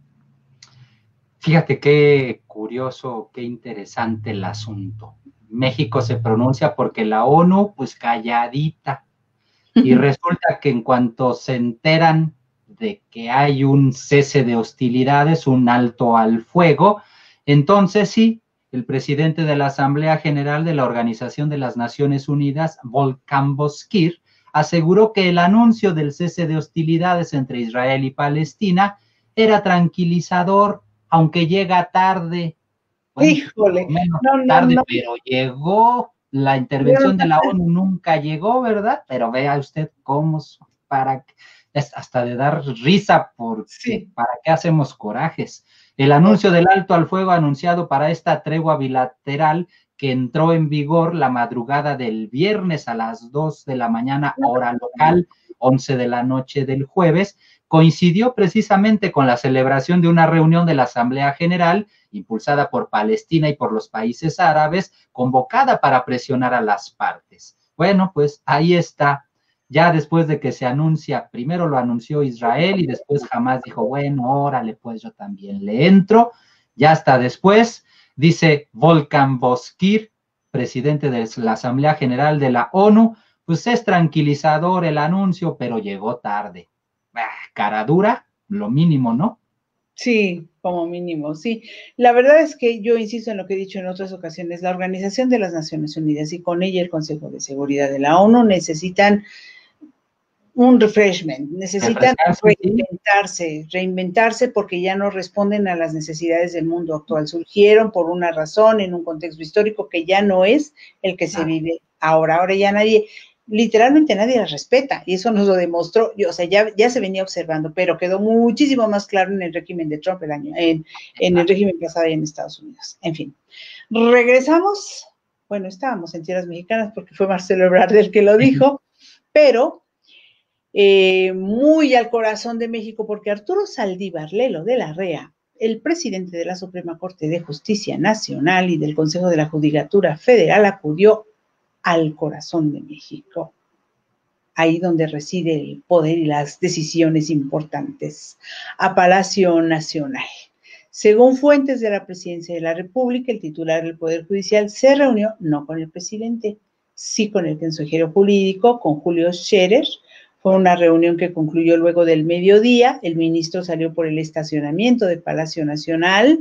B: Fíjate qué curioso, qué interesante el asunto. México se pronuncia porque la ONU, pues calladita. Y resulta que en cuanto se enteran de que hay un cese de hostilidades, un alto al fuego, entonces sí, el presidente de la Asamblea General de la Organización de las Naciones Unidas, Volkan Bozkir, aseguró que el anuncio del cese de hostilidades entre Israel y Palestina era tranquilizador, aunque llega tarde. Bueno,
A: Híjole,
B: menos
A: no, no,
B: tarde,
A: no.
B: pero llegó. La intervención de la ONU nunca llegó, ¿verdad? Pero vea usted cómo, para, es hasta de dar risa, porque
A: Sí.
B: ¿para qué hacemos corajes? El anuncio del alto al fuego anunciado para esta tregua bilateral que entró en vigor la madrugada del viernes a las dos de la mañana, hora local, once de la noche del jueves, coincidió precisamente con la celebración de una reunión de la Asamblea General impulsada por Palestina y por los países árabes, convocada para presionar a las partes. Bueno, pues ahí está. Ya después de que se anuncia, primero lo anunció Israel y después Hamás dijo, bueno, órale, pues yo también le entro. Ya hasta después, dice Volkan Bozkir, presidente de la Asamblea General de la ONU, pues es tranquilizador el anuncio, pero llegó tarde. Ah, cara dura, lo mínimo, ¿no?
A: Sí, como mínimo, sí. La verdad es que yo insisto en lo que he dicho en otras ocasiones, la Organización de las Naciones Unidas y con ella el Consejo de Seguridad de la ONU necesitan un refreshment, necesitan reinventarse, reinventarse porque ya no responden a las necesidades del mundo actual. Surgieron por una razón, en un contexto histórico que ya no es el que se vive ahora. Ahora ya nadie, literalmente nadie las respeta, y eso nos lo demostró, o sea, ya, ya se venía observando, pero quedó muchísimo más claro en el régimen de Trump el año, en, en el régimen pasado en Estados Unidos. En fin, regresamos, bueno, estábamos en tierras mexicanas porque fue Marcelo Ebrard el que lo dijo, pero Eh, muy al corazón de México, porque Arturo Saldívar Lelo de la Rea, el presidente de la Suprema Corte de Justicia Nacional y del Consejo de la Judicatura Federal, acudió al corazón de México, ahí donde reside el poder y las decisiones importantes, a Palacio Nacional. Según fuentes de la Presidencia de la República, el titular del Poder Judicial se reunió no con el presidente, sí con el consejero jurídico, con Julio Scherer. Fue una reunión que concluyó luego del mediodía. El ministro salió por el estacionamiento de Palacio Nacional,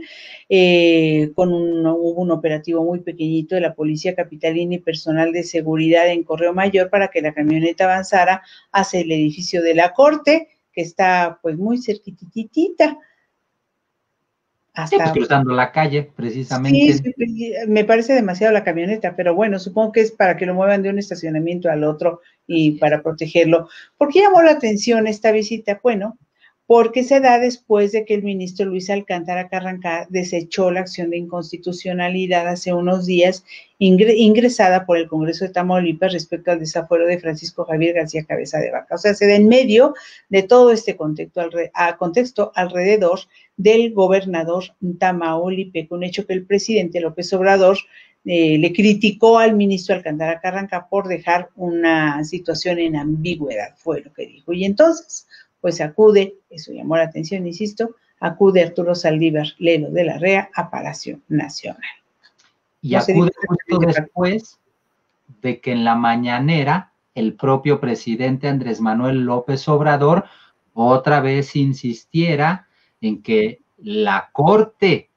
A: eh, con un, hubo un operativo muy pequeñito de la Policía Capitalina y personal de seguridad en Correo Mayor para que la camioneta avanzara hacia el edificio de la Corte, que está pues muy cerquititita.
B: Hasta, sí, pues cruzando la calle, precisamente.
A: Sí, sí, me parece demasiado la camioneta, pero bueno, supongo que es para que lo muevan de un estacionamiento al otro y para protegerlo. ¿Por qué llamó la atención esta visita? Bueno, porque se da después de que el ministro Luis Alcántara Carrancá desechó la acción de inconstitucionalidad hace unos días ingresada por el Congreso de Tamaulipas respecto al desafuero de Francisco Javier García Cabeza de Vaca. O sea, se da en medio de todo este contexto, alre, a, contexto alrededor del gobernador tamaulipeco, un hecho que el presidente López Obrador eh, le criticó al ministro Alcántara Carrancá por dejar una situación en ambigüedad, fue lo que dijo. Y entonces, pues acude, eso llamó la atención, insisto, acude Arturo Saldívar Lelo de la Rea a Palacio Nacional.
B: Y no acude justo después de que en la mañanera el propio presidente Andrés Manuel López Obrador otra vez insistiera en que la Corte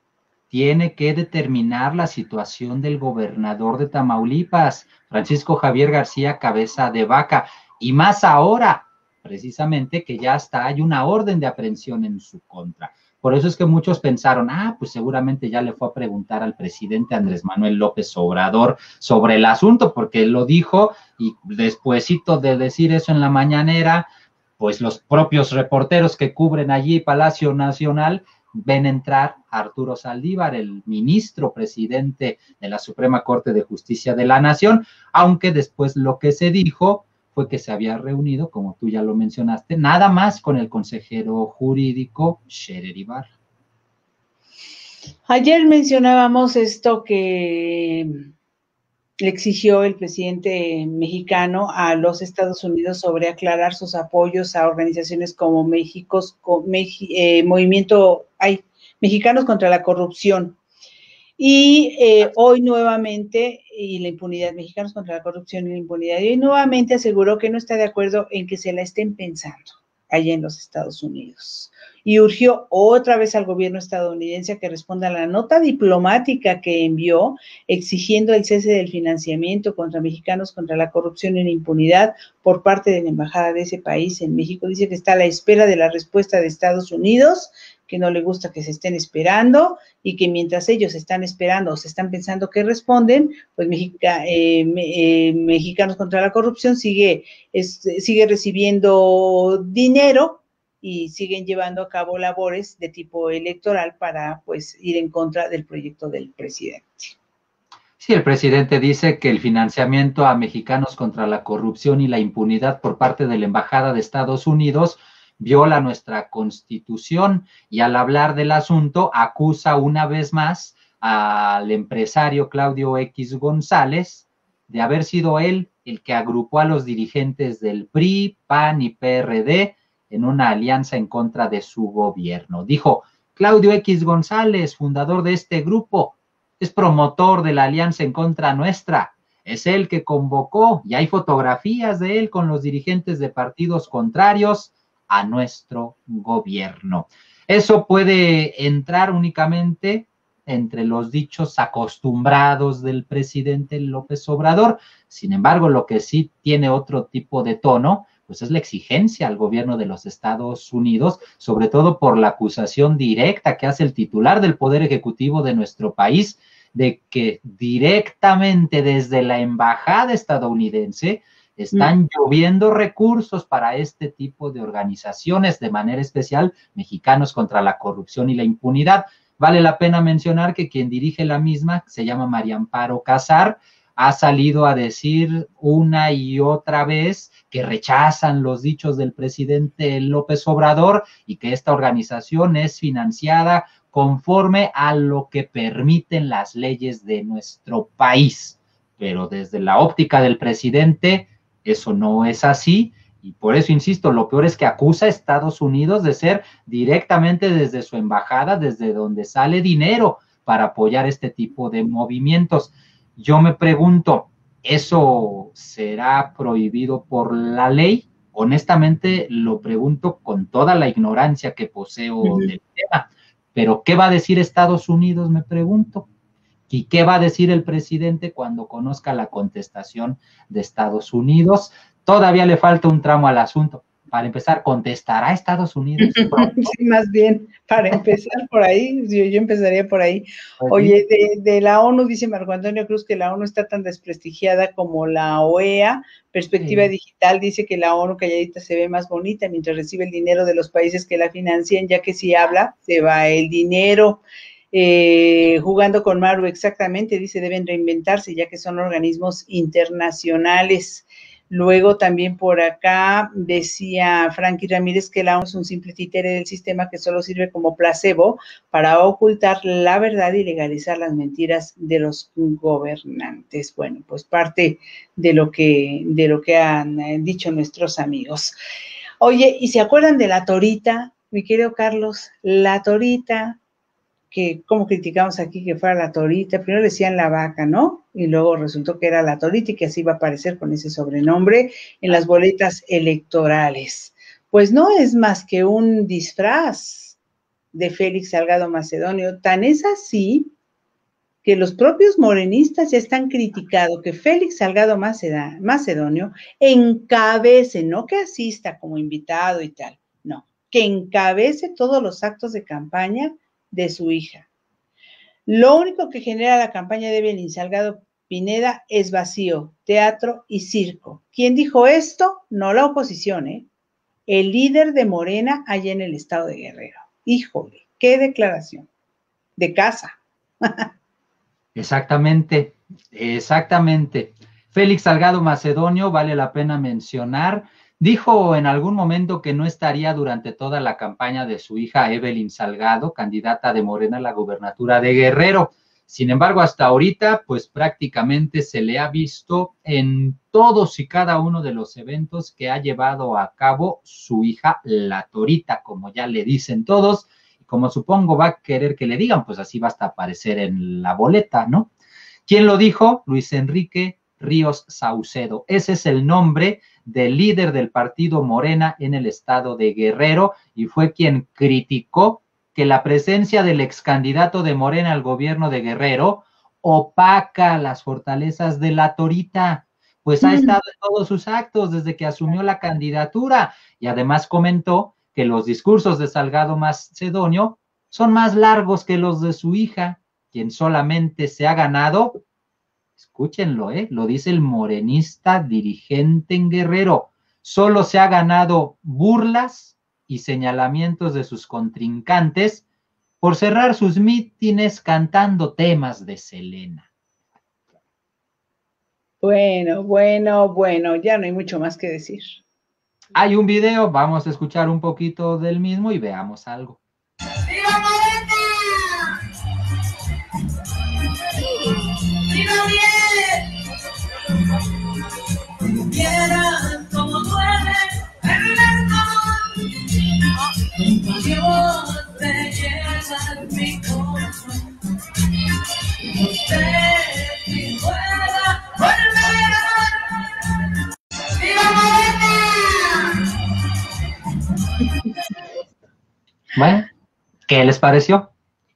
B: tiene que determinar la situación del gobernador de Tamaulipas, Francisco Javier García Cabeza de Vaca, y más ahora, precisamente, que ya está, hay una orden de aprehensión en su contra. Por eso es que muchos pensaron, ah, pues seguramente ya le fue a preguntar al presidente Andrés Manuel López Obrador sobre el asunto, porque él lo dijo, y despuesito de decir eso en la mañanera, pues los propios reporteros que cubren allí Palacio Nacional ven entrar a Arturo Saldívar, el ministro presidente de la Suprema Corte de Justicia de la Nación, aunque después lo que se dijo fue que se había reunido, como tú ya lo mencionaste, nada más con el consejero jurídico Scherer Ibarra.
A: Ayer mencionábamos esto que le exigió el presidente mexicano a los Estados Unidos sobre aclarar sus apoyos a organizaciones como México, eh, Movimiento ay, Mexicanos contra la Corrupción. Y eh, hoy nuevamente, y la impunidad, Mexicanos contra la Corrupción y la Impunidad, y hoy nuevamente aseguró que no está de acuerdo en que se la estén pensando allá en los Estados Unidos. y urgió otra vez al gobierno estadounidense a que responda a la nota diplomática que envió exigiendo el cese del financiamiento contra mexicanos contra la corrupción y la impunidad por parte de la embajada de ese país en México. Dice que está a la espera de la respuesta de Estados Unidos, que no le gusta que se estén esperando y que mientras ellos están esperando o se están pensando que responden, pues Mexica, eh, eh, Mexicanos contra la Corrupción sigue, es, sigue recibiendo dinero y siguen llevando a cabo labores de tipo electoral para pues ir en contra del proyecto del presidente.
B: Sí, el presidente dice que el financiamiento a Mexicanos contra la Corrupción y la impunidad por parte de la Embajada de Estados Unidos viola nuestra Constitución, y al hablar del asunto acusa una vez más al empresario Claudio X González de haber sido él el que agrupó a los dirigentes del P R I, P A N y P R D en una alianza en contra de su gobierno. Dijo: Claudio X González, fundador de este grupo, es promotor de la alianza en contra nuestra. Es él que convocó, y hay fotografías de él con los dirigentes de partidos contrarios a nuestro gobierno. Eso puede entrar únicamente entre los dichos acostumbrados del presidente López Obrador. Sin embargo, lo que sí tiene otro tipo de tono, pues es la exigencia al gobierno de los Estados Unidos, sobre todo por la acusación directa que hace el titular del Poder Ejecutivo de nuestro país, de que directamente desde la embajada estadounidense están lloviendo recursos para este tipo de organizaciones, de manera especial Mexicanos contra la Corrupción y la Impunidad. Vale la pena mencionar que quien dirige la misma, se llama María Amparo Casar, ha salido a decir una y otra vez que rechazan los dichos del presidente López Obrador y que esta organización es financiada conforme a lo que permiten las leyes de nuestro país. Pero desde la óptica del presidente, eso no es así, y por eso insisto, lo peor es que acusa a Estados Unidos de ser directamente desde su embajada, desde donde sale dinero para apoyar este tipo de movimientos. Yo me pregunto, ¿eso será prohibido por la ley? Honestamente lo pregunto con toda la ignorancia que poseo uh-huh. del tema, pero ¿qué va a decir Estados Unidos? Me pregunto. ¿Y qué va a decir el presidente cuando conozca la contestación de Estados Unidos? Todavía le falta un tramo al asunto. Para empezar, ¿contestará Estados Unidos?
A: Sí, más bien, para empezar por ahí, yo, yo empezaría por ahí. Oye, de, de la ONU, dice Marco Antonio Cruz, que la ONU está tan desprestigiada como la O E A. Perspectiva sí. Digital dice que la ONU calladita se ve más bonita mientras recibe el dinero de los países que la financian, ya que si habla, se va el dinero. Eh, jugando con Maru, exactamente, dice, deben reinventarse ya que son organismos internacionales. Luego también por acá decía Frankie Ramírez que la ONU es un simple títere del sistema que solo sirve como placebo para ocultar la verdad y legalizar las mentiras de los gobernantes. Bueno, pues parte de lo que, de lo que han eh, dicho nuestros amigos. Oye, ¿y se acuerdan de la torita, mi querido Carlos? La torita, que como criticamos aquí que fuera la torita, primero decían la vaca, ¿no? Y luego resultó que era la torita y que así iba a aparecer con ese sobrenombre en las boletas electorales. Pues no es más que un disfraz de Félix Salgado Macedonio. Tan es así que los propios morenistas ya están criticando que Félix Salgado Macedonio encabece, no que asista como invitado y tal, no, que encabece todos los actos de campaña de su hija. Lo único que genera la campaña de Evelyn Salgado Pineda es vacío, teatro y circo. ¿Quién dijo esto? No la oposición, ¿eh? El líder de Morena allá en el estado de Guerrero. Híjole, qué declaración. De casa.
B: Exactamente, exactamente. Félix Salgado Macedonio, vale la pena mencionar, dijo en algún momento que no estaría durante toda la campaña de su hija Evelyn Salgado, candidata de Morena a la gubernatura de Guerrero. Sin embargo, hasta ahorita, pues prácticamente se le ha visto en todos y cada uno de los eventos que ha llevado a cabo su hija, la Torita, como ya le dicen todos, y como supongo va a querer que le digan, pues así va hasta aparecer en la boleta, ¿no? ¿Quién lo dijo? Luis Enrique Ríos Saucedo. Ese es el nombre del líder del partido Morena en el estado de Guerrero, y fue quien criticó que la presencia del ex candidato de Morena al gobierno de Guerrero opaca las fortalezas de la Torita, pues ha estado en todos sus actos desde que asumió la candidatura, y además comentó que los discursos de Salgado Macedonio son más largos que los de su hija, quien solamente se ha ganado, escúchenlo, ¿eh? Lo dice el morenista dirigente en Guerrero, solo se ha ganado burlas y señalamientos de sus contrincantes por cerrar sus mítines cantando temas de Selena.
A: Bueno, bueno, bueno, ya no hay mucho más que decir.
B: Hay un video, vamos a escuchar un poquito del mismo y veamos algo.
C: ¡Viva Morena! ¡Viva bien! Quieran como pueden, perder como Dios te lleva mi corazón. Usted si pueda volver. ¡Viva Morena!
B: Bueno, ¿qué les pareció?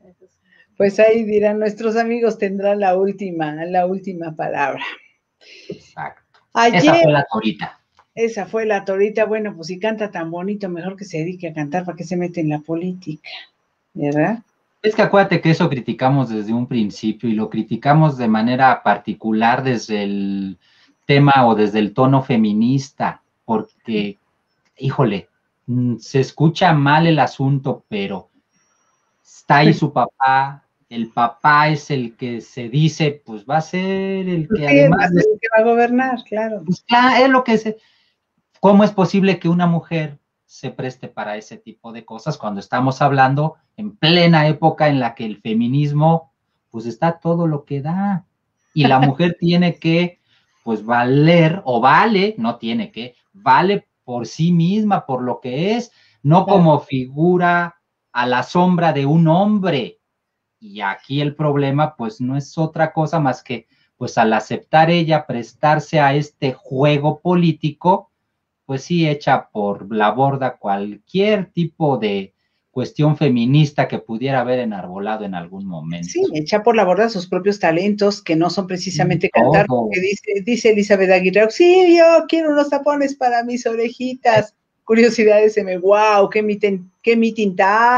A: Pues ahí dirán, nuestros amigos tendrán la última, la última palabra.
B: Exacto.
A: Ayer,
B: esa fue la Torita.
A: Esa fue la Torita. Bueno, pues si canta tan bonito, mejor que se dedique a cantar, para que se mete en la política, ¿verdad?
B: Es que acuérdate que eso criticamos desde un principio, y lo criticamos de manera particular desde el tema o desde el tono feminista, porque, híjole, se escucha mal el asunto, pero está ahí su papá, el papá es el que se dice, pues va a ser el que
A: Sí,
B: además...
A: va a ser el que va a gobernar, claro.
B: Pues claro, es lo que se... ¿Cómo es posible que una mujer se preste para ese tipo de cosas cuando estamos hablando en plena época en la que el feminismo, pues está todo lo que da? Y la mujer tiene que, pues valer, o vale, no tiene que, vale por sí misma, por lo que es, no como figura a la sombra de un hombre. Y aquí el problema, pues, no es otra cosa más que, pues, al aceptar ella prestarse a este juego político, pues sí echa por la borda cualquier tipo de cuestión feminista que pudiera haber enarbolado en algún momento.
A: Sí, echa por la borda sus propios talentos, que no son precisamente cantar, porque dice, dice Elizabeth Aguirre, auxilio, quiero unos tapones para mis orejitas. Curiosidades, me wow, qué mitin, qué mitin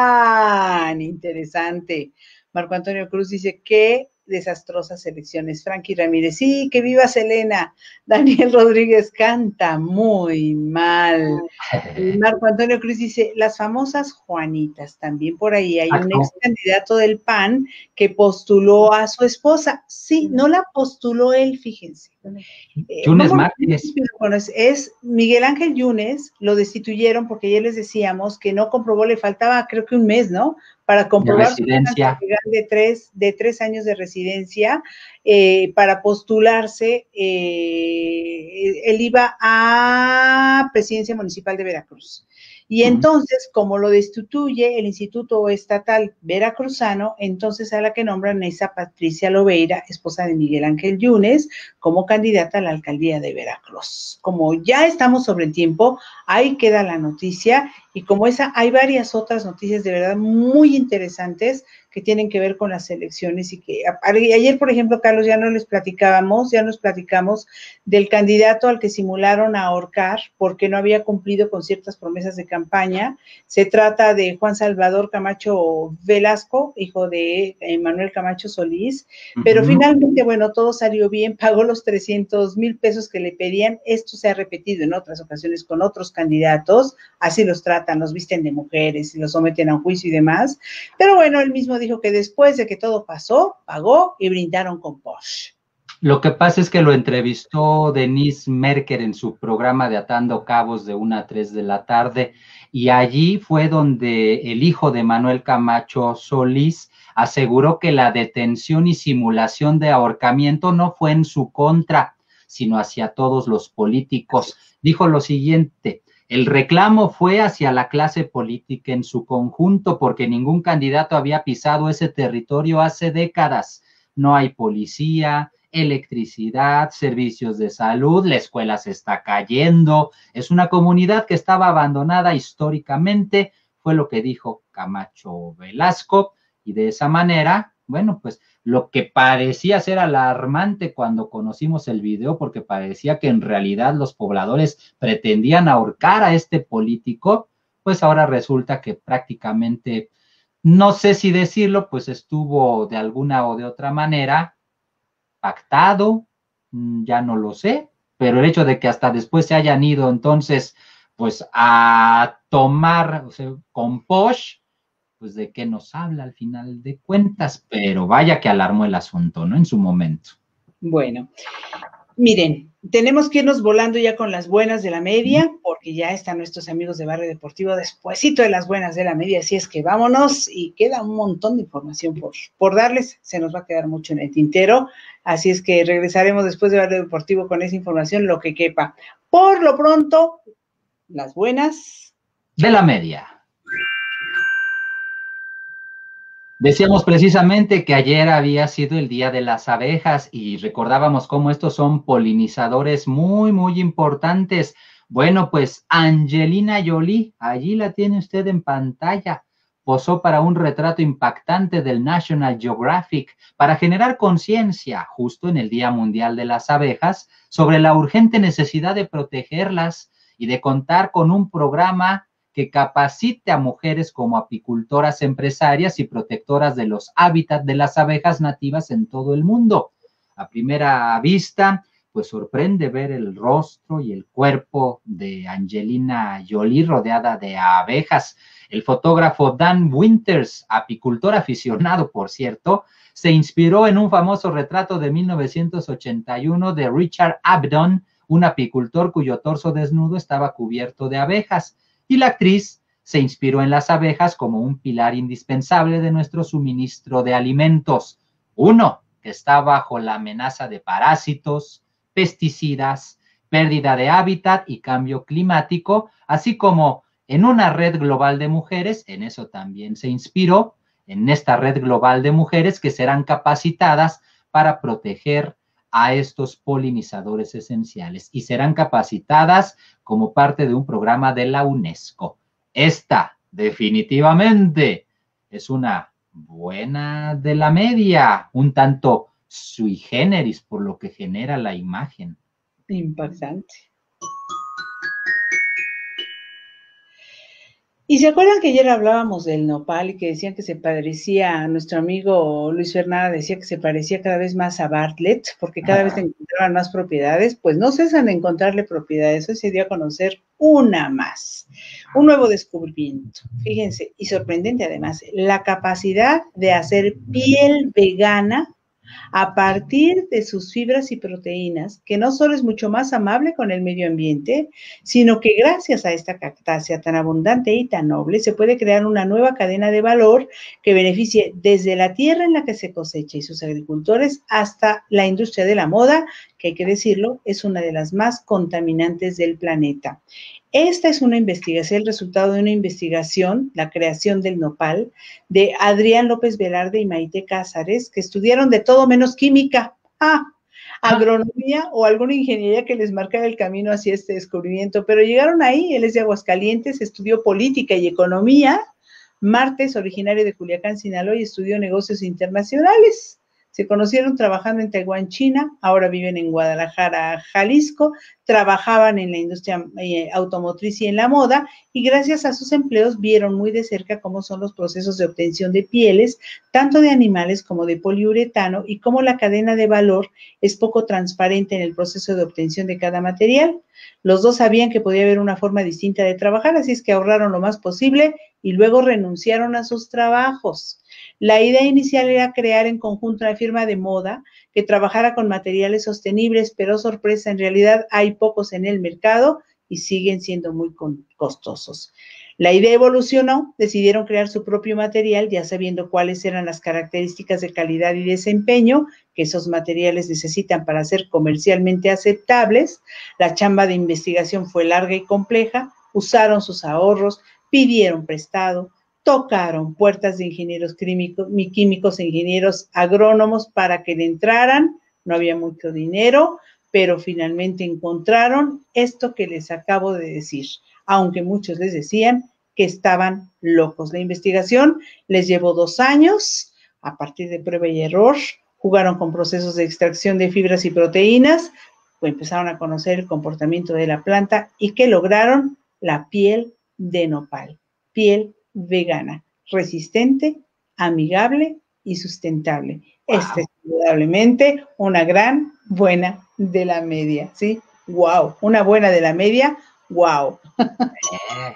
A: tan interesante. Marco Antonio Cruz dice, qué desastrosas elecciones. Frankie Ramírez, sí, que viva Selena. Daniel Rodríguez canta muy mal. Y Marco Antonio Cruz dice, las famosas Juanitas, también por ahí hay un ex candidato del P A N que postuló a su esposa. Sí, no la postuló él, fíjense.
B: Yunes eh, Márquez.
A: Es, es Miguel Ángel Yunes, lo destituyeron porque ya les decíamos que no comprobó, le faltaba creo que un mes, ¿no? Para comprobar su de tres, de tres años de residencia, eh, para postularse, eh, él iba a Presidencia Municipal de Veracruz. Y entonces, como lo destituye el Instituto Estatal Veracruzano, entonces a la que nombran es a Patricia Lobeira, esposa de Miguel Ángel Yunes, como candidata a la alcaldía de Veracruz. Como ya estamos sobre el tiempo, ahí queda la noticia, y como esa, hay varias otras noticias de verdad muy interesantes que tienen que ver con las elecciones, y que ayer, por ejemplo, Carlos, ya no les platicábamos, ya nos platicamos del candidato al que simularon ahorcar porque no había cumplido con ciertas promesas de campaña. Se trata de Juan Salvador Camacho Velasco, hijo de Manuel Camacho Solís, pero uh-huh. finalmente, bueno, todo salió bien, pagó los trescientos mil pesos que le pedían. Esto se ha repetido en otras ocasiones con otros candidatos, así los tratan, los visten de mujeres y los someten a un juicio y demás, pero bueno, él mismo dijo que después de que todo pasó, pagó y brindaron con Porsche.
B: Lo que pasa es que lo entrevistó Denise Merker en su programa de Atando Cabos de una a tres de la tarde, y allí fue donde el hijo de Manuel Camacho Solís aseguró que la detención y simulación de ahorcamiento no fue en su contra, sino hacia todos los políticos. Dijo lo siguiente: el reclamo fue hacia la clase política en su conjunto, porque ningún candidato había pisado ese territorio hace décadas. No hay policía, electricidad, servicios de salud, la escuela se está cayendo, es una comunidad que estaba abandonada históricamente, fue lo que dijo Camacho Velasco, y de esa manera, bueno, pues lo que parecía ser alarmante cuando conocimos el video, porque parecía que en realidad los pobladores pretendían ahorcar a este político, pues ahora resulta que prácticamente, no sé si decirlo, pues estuvo de alguna o de otra manera pactado, ya no lo sé, pero el hecho de que hasta después se hayan ido entonces, pues a tomar, o sea, con Posh, pues de qué nos habla al final de cuentas, pero vaya que alarmó el asunto, ¿no? En su momento.
A: Bueno, miren, tenemos que irnos volando ya con las buenas de la media, porque ya están nuestros amigos de Barrio Deportivo despuesito de las buenas de la media, así es que vámonos, y queda un montón de información por, por darles, se nos va a quedar mucho en el tintero, así es que regresaremos después de Barrio Deportivo con esa información, lo que quepa. Por lo pronto, las buenas
B: de la media. Decíamos precisamente que ayer había sido el Día de las Abejas y recordábamos cómo estos son polinizadores muy, muy importantes. Bueno, pues Angelina Jolie, allí la tiene usted en pantalla, posó para un retrato impactante del National Geographic para generar conciencia, justo en el Día Mundial de las Abejas, sobre la urgente necesidad de protegerlas y de contar con un programa que capacite a mujeres como apicultoras empresarias y protectoras de los hábitats de las abejas nativas en todo el mundo. A primera vista, pues sorprende ver el rostro y el cuerpo de Angelina Jolie rodeada de abejas. El fotógrafo Dan Winters, apicultor aficionado, por cierto, se inspiró en un famoso retrato de mil novecientos ochenta y uno de Richard Avedon, un apicultor cuyo torso desnudo estaba cubierto de abejas. Y la actriz se inspiró en las abejas como un pilar indispensable de nuestro suministro de alimentos. Uno que está bajo la amenaza de parásitos, pesticidas, pérdida de hábitat y cambio climático, así como en una red global de mujeres, en eso también se inspiró, en esta red global de mujeres que serán capacitadas para proteger a estos polinizadores esenciales y serán capacitadas como parte de un programa de la UNESCO. Esta, definitivamente, es una buena de la media, un tanto sui generis por lo que genera la imagen.
A: impactante. ¿Y se acuerdan que ayer hablábamos del nopal y que decían que se parecía, a nuestro amigo Luis Fernanda decía que se parecía cada vez más a Bartlett, porque cada vez encontraban más propiedades? Pues no cesan de encontrarle propiedades, hoy se dio a conocer una más, un nuevo descubrimiento, fíjense, y sorprendente además, la capacidad de hacer piel vegana a partir de sus fibras y proteínas, que no solo es mucho más amable con el medio ambiente, sino que gracias a esta cactácea tan abundante y tan noble, se puede crear una nueva cadena de valor que beneficie desde la tierra en la que se cosecha y sus agricultores hasta la industria de la moda, que hay que decirlo, es una de las más contaminantes del planeta. Esta es una investigación, el resultado de una investigación, la creación del nopal, de Adrián López Velarde y Maite Cázares, que estudiaron de todo menos química, ah, agronomía o alguna ingeniería que les marcara el camino hacia este descubrimiento, pero llegaron ahí. Él es de Aguascalientes, estudió política y economía. Martes, originario de Culiacán, Sinaloa, y estudió negocios internacionales. Se conocieron trabajando en Taiwán, China, ahora viven en Guadalajara, Jalisco, trabajaban en la industria eh, automotriz y en la moda, y gracias a sus empleos vieron muy de cerca cómo son los procesos de obtención de pieles, tanto de animales como de poliuretano, y cómo la cadena de valor es poco transparente en el proceso de obtención de cada material. Los dos sabían que podía haber una forma distinta de trabajar, así es que ahorraron lo más posible y luego renunciaron a sus trabajos. La idea inicial era crear en conjunto una firma de moda que trabajara con materiales sostenibles, pero sorpresa, en realidad hay pocos en el mercado y siguen siendo muy costosos. La idea evolucionó, decidieron crear su propio material, ya sabiendo cuáles eran las características de calidad y desempeño que esos materiales necesitan para ser comercialmente aceptables. La chamba de investigación fue larga y compleja, usaron sus ahorros, pidieron prestado, tocaron puertas de ingenieros químicos, químicos e ingenieros agrónomos para que le entraran, no había mucho dinero, pero finalmente encontraron esto que les acabo de decir, aunque muchos les decían que estaban locos. La investigación les llevó dos años, a partir de prueba y error, jugaron con procesos de extracción de fibras y proteínas, pues empezaron a conocer el comportamiento de la planta y que lograron la piel de nopal, piel vegana, resistente, amigable y sustentable.
B: Wow.
A: Esta es indudablemente una gran buena de la media, ¿sí? Wow, una buena de la media, wow.
B: Eh.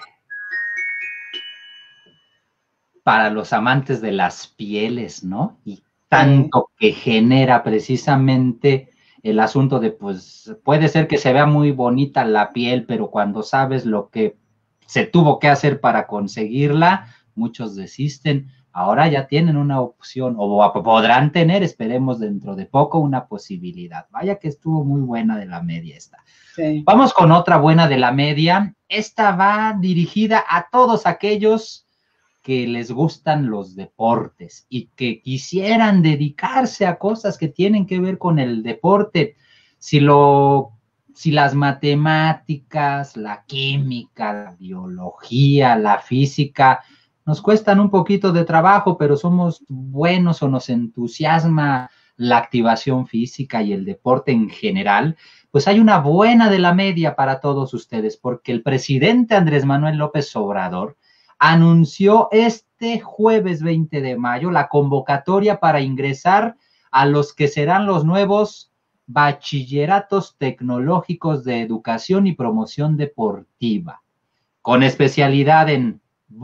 B: Para los amantes de las pieles, ¿no? Y tanto que genera precisamente el asunto de, pues, puede ser que se vea muy bonita la piel, pero cuando sabes lo que se tuvo que hacer para conseguirla, muchos desisten. Ahora ya tienen una opción, o podrán tener, esperemos dentro de poco, una posibilidad. Vaya que estuvo muy buena de la media esta.
A: Sí.
B: Vamos con otra buena de la media. Esta va dirigida a todos aquellos que les gustan los deportes y que quisieran dedicarse a cosas que tienen que ver con el deporte. Si lo, si las matemáticas, la química, la biología, la física nos cuestan un poquito de trabajo, pero somos buenos o nos entusiasma la activación física y el deporte en general, pues hay una buena de la media para todos ustedes, porque el presidente Andrés Manuel López Obrador anunció este jueves veinte de mayo la convocatoria para ingresar a los que serán los nuevos bachilleratos tecnológicos de educación y promoción deportiva, con especialidad en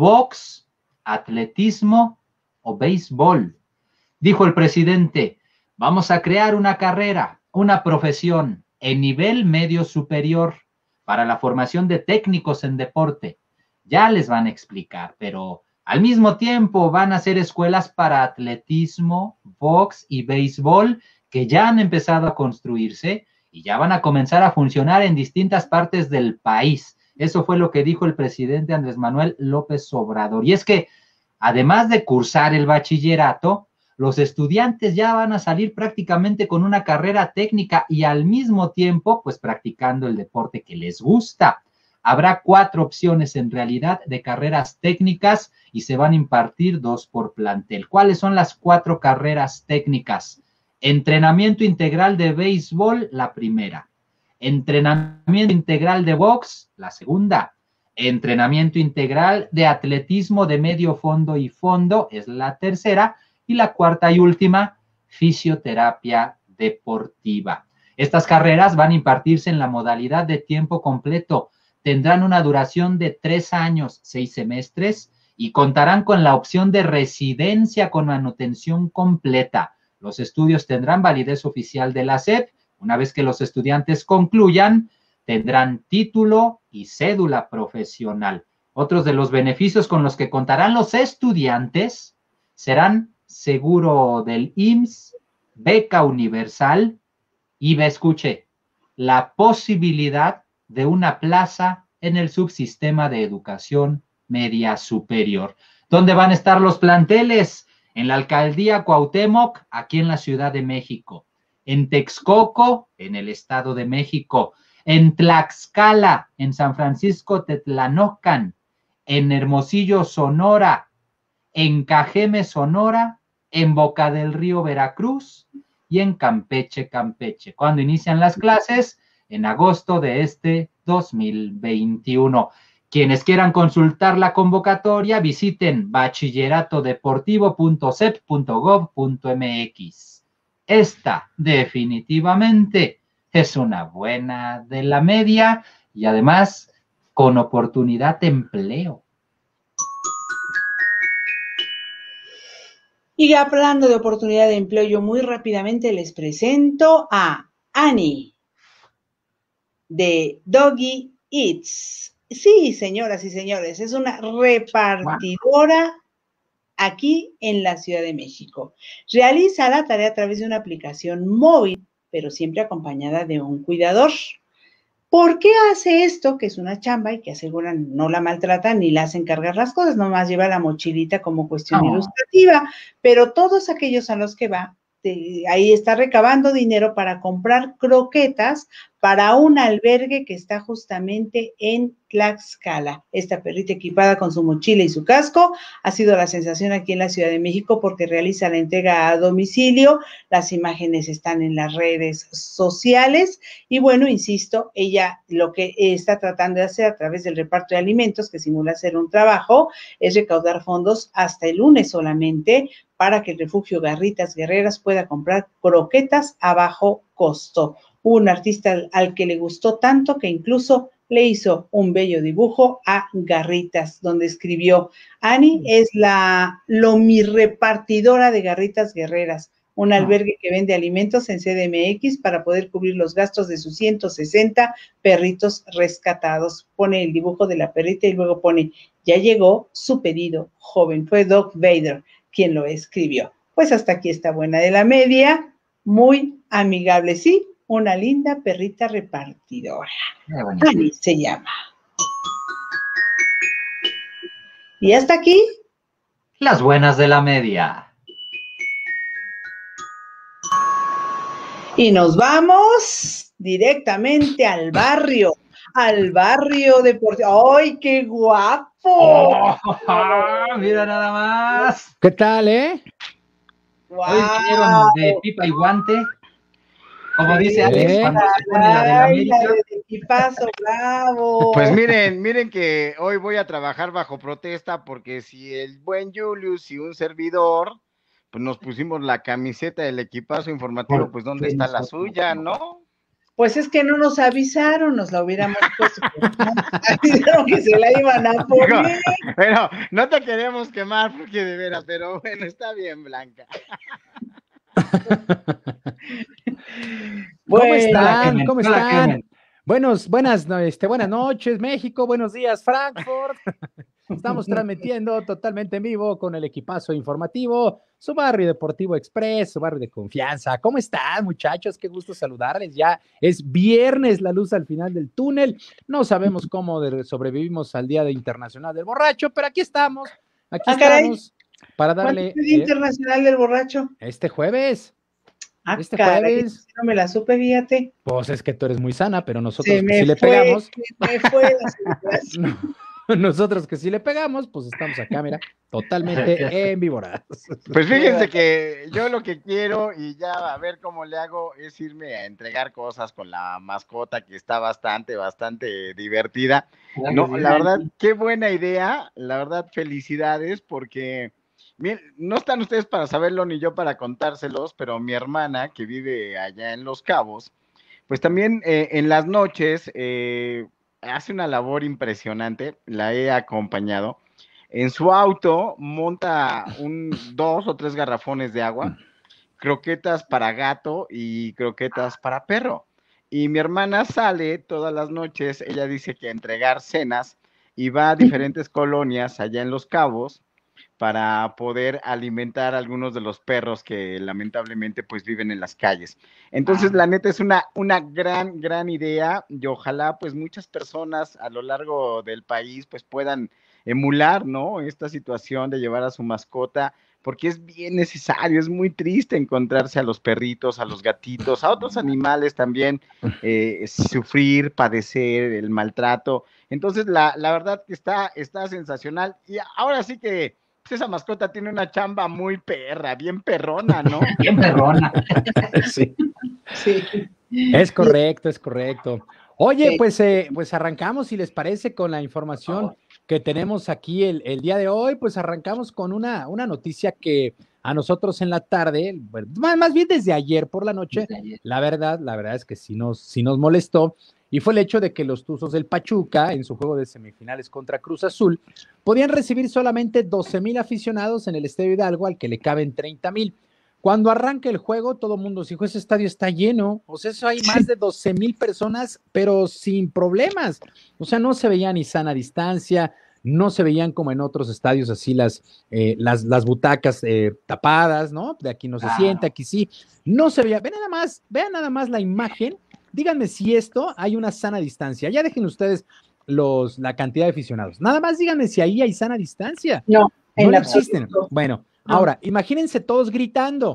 B: box, atletismo o béisbol. Dijo el presidente, vamos a crear una carrera, una profesión en nivel medio superior para la formación de técnicos en deporte. Ya les van a explicar, pero al mismo tiempo van a ser escuelas para atletismo, box y béisbol que ya han empezado a construirse y ya van a comenzar a funcionar en distintas partes del país. Eso fue lo que dijo el presidente Andrés Manuel López Obrador. Y es que, además de cursar el bachillerato, los estudiantes ya van a salir prácticamente con una carrera técnica y al mismo tiempo, pues practicando el deporte que les gusta. Habrá cuatro opciones en realidad de carreras técnicas y se van a impartir dos por plantel. ¿Cuáles son las cuatro carreras técnicas? Entrenamiento integral de béisbol, la primera. Entrenamiento integral de box, la segunda. Entrenamiento integral de atletismo de medio fondo y fondo, es la tercera. Y la cuarta y última, fisioterapia deportiva. Estas carreras van a impartirse en la modalidad de tiempo completo. Tendrán una duración de tres años, seis semestres, y contarán con la opción de residencia con manutención completa. Los estudios tendrán validez oficial de la S E P. Una vez que los estudiantes concluyan, tendrán título y cédula profesional. Otros de los beneficios con los que contarán los estudiantes serán seguro del I M S S, beca universal y, me escuche, la posibilidad de una plaza en el subsistema de educación media superior. ¿Dónde van a estar los planteles? En la alcaldía Cuauhtémoc, aquí en la Ciudad de México. En Texcoco, en el Estado de México. En Tlaxcala, en San Francisco Tetlanocan. En Hermosillo, Sonora. En Cajeme, Sonora. En Boca del Río, Veracruz. Y en Campeche, Campeche. ¿Cuándo inician las clases? En agosto de este dos mil veintiuno. Quienes quieran consultar la convocatoria, visiten bachillerato deportivo punto s e p punto gov punto m x. Esta definitivamente es una buena de la media y además con oportunidad de empleo.
A: Y hablando de oportunidad de empleo, yo muy rápidamente les presento a Annie de Doggy Eats. Sí, señoras y señores, es una repartidora aquí en la Ciudad de México. Realiza la tarea a través de una aplicación móvil, pero siempre acompañada de un cuidador. ¿Por qué hace esto? Que es una chamba y que aseguran no la maltratan ni la hacen cargar las cosas, nomás lleva la mochilita como cuestión
B: Oh.
A: ilustrativa, pero todos aquellos a los que va de, ahí está recabando dinero para comprar croquetas para un albergue que está justamente en Tlaxcala. Esta perrita equipada con su mochila y su casco ha sido la sensación aquí en la Ciudad de México porque realiza la entrega a domicilio. Las imágenes están en las redes sociales y bueno, insisto, ella lo que está tratando de hacer a través del reparto de alimentos, que simula ser un trabajo, es recaudar fondos hasta el lunes solamente para que el refugio Garritas Guerreras pueda comprar croquetas a bajo costo. Un artista al, al que le gustó tanto que incluso le hizo un bello dibujo a Garritas, donde escribió: Ani es la lomirrepartidora de Garritas Guerreras, un albergue que vende alimentos en C D M X para poder cubrir los gastos de sus ciento sesenta perritos rescatados. Pone el dibujo de la perrita y luego pone: ya llegó su pedido, joven. Fue Doc Vader quien lo escribió. Pues hasta aquí está Buena de la Media, muy amigable, sí, una linda perrita repartidora. Ani se llama. Y hasta aquí
B: las buenas de la media.
A: Y nos vamos directamente al barrio, al barrio deportivo. ¡Ay, qué guapo!
B: Oh, mira nada más.
D: ¿Qué tal, eh?
A: Wow.
B: Hoy vinieron de pipa y guante. Como dice Alex,
D: ¿Eh?
B: cuando se pone la de la
A: Ay, la
B: América.
A: de equipazo, bravo.
E: Pues miren, miren que hoy voy a trabajar bajo protesta porque si el buen Julius y un servidor, pues nos pusimos la camiseta del equipazo informativo, pues ¿dónde está la suya, no?
A: Pues es que no nos avisaron, nos la hubiéramos puesto. Dijeron que se la iban a poner.
E: Pero no te queremos quemar porque de veras, pero bueno, está bien, Blanca.
D: ¿Cómo
A: Bueno,
D: están? ¿Cómo
B: no la
D: están?
B: quemen.
D: Buenos, buenas, no, este, buenas noches, México, buenos días, Frankfurt. Estamos transmitiendo totalmente en vivo con el equipazo informativo, su barrio deportivo express, su barrio de confianza. ¿Cómo están, muchachos? Qué gusto saludarles. Ya es viernes, la luz al final del túnel. No sabemos cómo de- sobrevivimos al Día de Internacional del Borracho, pero aquí estamos, aquí
A: Ah, caray.
D: estamos para
A: ¿cuándo
D: darle
A: es el Día
D: eh,
A: Internacional del Borracho?
D: este jueves.
A: Ah,
D: este
A: caray,
D: jueves.
A: no me la supe, fíjate.
D: Pues es que tú eres muy sana, pero nosotros
A: Se
D: que
A: me
D: sí le
A: fue,
D: pegamos,
A: se me fue la celebración.
D: no, nosotros que sí le pegamos, pues estamos acá, mira, totalmente en víboras.
E: Pues fíjense que yo lo que quiero y ya a ver cómo le hago es irme a entregar cosas con la mascota que está bastante, bastante divertida. No, la verdad, qué buena idea, la verdad, felicidades porque, miren, no están ustedes para saberlo ni yo para contárselos, pero mi hermana que vive allá en Los Cabos, pues también eh, en las noches eh, hace una labor impresionante, la he acompañado. En su auto monta un, dos o tres garrafones de agua, croquetas para gato y croquetas para perro. Y mi hermana sale todas las noches, ella dice que a entregar cenas y va a diferentes colonias allá en Los Cabos para poder alimentar a algunos de los perros que lamentablemente pues viven en las calles. Entonces, la neta es una, una gran, gran idea y ojalá pues muchas personas a lo largo del país pues puedan emular, ¿no? Esta situación de llevar a su mascota, porque es bien necesario, es muy triste encontrarse a los perritos, a los gatitos, a otros animales también, eh, sufrir, padecer el maltrato. Entonces, la, la verdad que está, está sensacional. Y ahora sí que pues esa mascota tiene una chamba muy perra, bien perrona, ¿no?
B: Bien perrona.
D: Sí,
A: Sí.
D: es correcto, es correcto. Oye,
A: Sí.
D: pues, eh, pues arrancamos, si les parece, con la información que tenemos aquí el, el día de hoy, pues arrancamos con una, una noticia que a nosotros en la tarde, bueno, más, más bien desde ayer por la noche,
B: Desde ayer.
D: la verdad, la verdad es que sí nos, sí nos molestó, y fue el hecho de que los Tuzos del Pachuca, en su juego de semifinales contra Cruz Azul, podían recibir solamente doce mil aficionados en el Estadio Hidalgo, al que le caben treinta mil. Cuando arranca el juego, todo el mundo dijo, ese estadio está lleno, o sea, eso hay más de doce mil personas, pero sin problemas. O sea, no se veía ni sana distancia, no se veían como en otros estadios así las, eh, las, las butacas eh, tapadas, ¿no? De aquí no se
B: Claro.
D: sienta, aquí sí. No se veía, vean nada más, vean nada más la imagen, díganme si esto hay una sana distancia. Ya dejen ustedes los, la cantidad de aficionados. Nada más díganme si ahí hay sana distancia.
A: No,
D: No
A: en
D: le
A: absoluto.
D: existen. Bueno,
A: No.
D: ahora, imagínense todos gritando.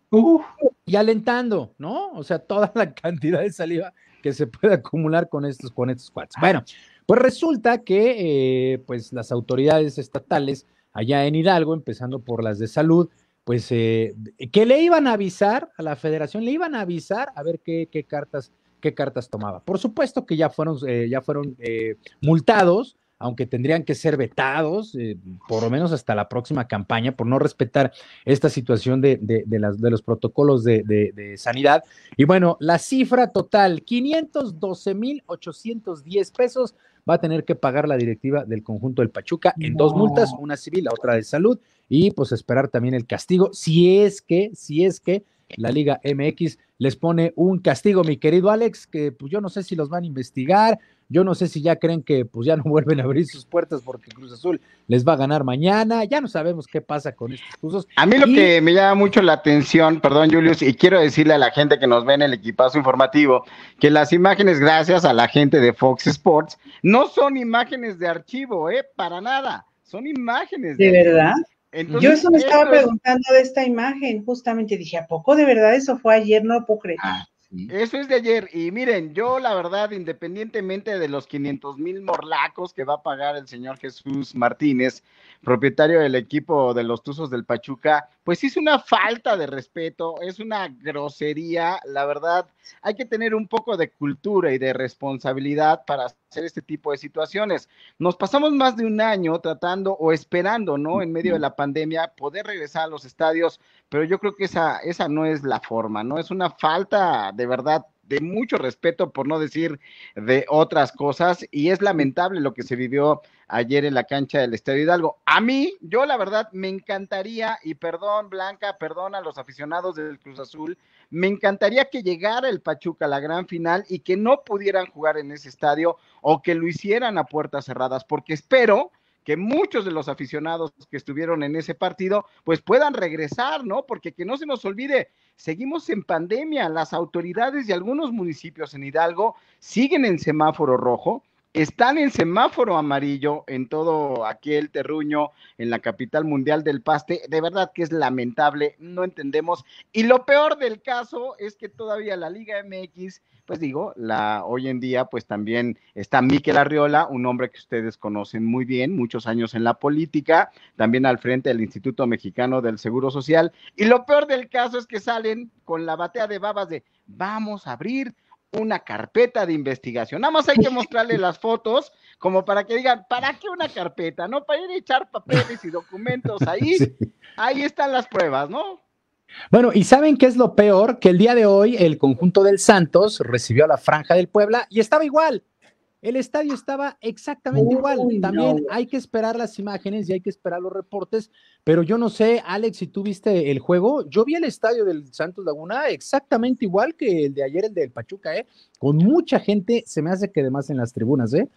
B: Uf.
D: y alentando, ¿no? O sea, toda la cantidad de saliva que se puede acumular con estos, con estos cuates. Bueno, pues resulta que eh, pues las autoridades estatales allá en Hidalgo, empezando por las de salud, pues eh, que le iban a avisar a la federación, le iban a avisar a ver qué, qué cartas, qué cartas tomaba. Por supuesto que ya fueron, eh, ya fueron eh, multados, aunque tendrían que ser vetados, eh, por lo menos hasta la próxima campaña, por no respetar esta situación de, de, de, las, de los protocolos de, de, de sanidad. Y bueno, la cifra total, quinientos doce mil ochocientos diez pesos, va a tener que pagar la directiva del conjunto del Pachuca en dos multas, una civil, la otra de salud, y pues esperar también el castigo, si es que, si es que la Liga M X les pone un castigo, mi querido Alex, que pues yo no sé si los van a investigar, yo no sé si ya creen que pues ya no vuelven a abrir sus puertas porque Cruz Azul les va a ganar mañana, ya no sabemos qué pasa con estos Cruzos.
E: A mí lo
D: y...
E: que me llama mucho la atención, perdón Julius, y quiero decirle a la gente que nos ve en el equipazo informativo, que las imágenes, gracias a la gente de Fox Sports, no son imágenes de archivo, ¿eh? Para nada, son imágenes
A: de, ¿de verdad?
E: Entonces,
A: yo eso me estaba
E: es...
A: preguntando de esta imagen, justamente dije, ¿a poco de verdad eso fue ayer? No lo puedo creer.
E: Ah, sí. Eso es de ayer, y miren, yo la verdad, independientemente de los quinientos mil morlacos que va a pagar el señor Jesús Martínez, propietario del equipo de los Tuzos del Pachuca, pues es una falta de respeto, es una grosería, la verdad, hay que tener un poco de cultura y de responsabilidad para hacer este tipo de situaciones. Nos pasamos más de un año tratando o esperando, ¿no? En medio de la pandemia, poder regresar a los estadios, pero yo creo que esa, esa no es la forma, ¿no? Es una falta de verdad de mucho respeto, por no decir de otras cosas, y es lamentable lo que se vivió ayer en la cancha del Estadio Hidalgo. A mí, yo la verdad, me encantaría, y perdón Blanca, perdón a los aficionados del Cruz Azul, me encantaría que llegara el Pachuca a la gran final y que no pudieran jugar en ese estadio o que lo hicieran a puertas cerradas, porque espero que muchos de los aficionados que estuvieron en ese partido, pues puedan regresar, ¿no? Porque que no se nos olvide, seguimos en pandemia, las autoridades de algunos municipios en Hidalgo siguen en semáforo rojo, están en semáforo amarillo en todo aquel terruño, en la capital mundial del paste, de verdad que es lamentable, no entendemos, y lo peor del caso es que todavía la Liga M X, pues digo, la hoy en día pues también está Mikel Arriola, un hombre que ustedes conocen muy bien, muchos años en la política, también al frente del Instituto Mexicano del Seguro Social, y lo peor del caso es que salen con la batea de babas de vamos a abrir una carpeta de investigación. Nada más hay que mostrarle las fotos como para que digan, ¿para qué una carpeta? ¿No? Para ir a echar papeles y documentos ahí. Sí. Ahí están las pruebas, ¿no?
D: Bueno, ¿y saben qué es lo peor? Que el día de hoy el conjunto del Santos recibió a la Franja del Puebla y estaba igual. El estadio estaba exactamente Uy, igual. También no. Hay que esperar las imágenes y hay que esperar los reportes, pero yo no sé, Alex, si tú viste el juego, yo vi el estadio del Santos Laguna exactamente igual que el de ayer, el del Pachuca, ¿eh? Con mucha gente, se me hace que además en las tribunas, ¿eh?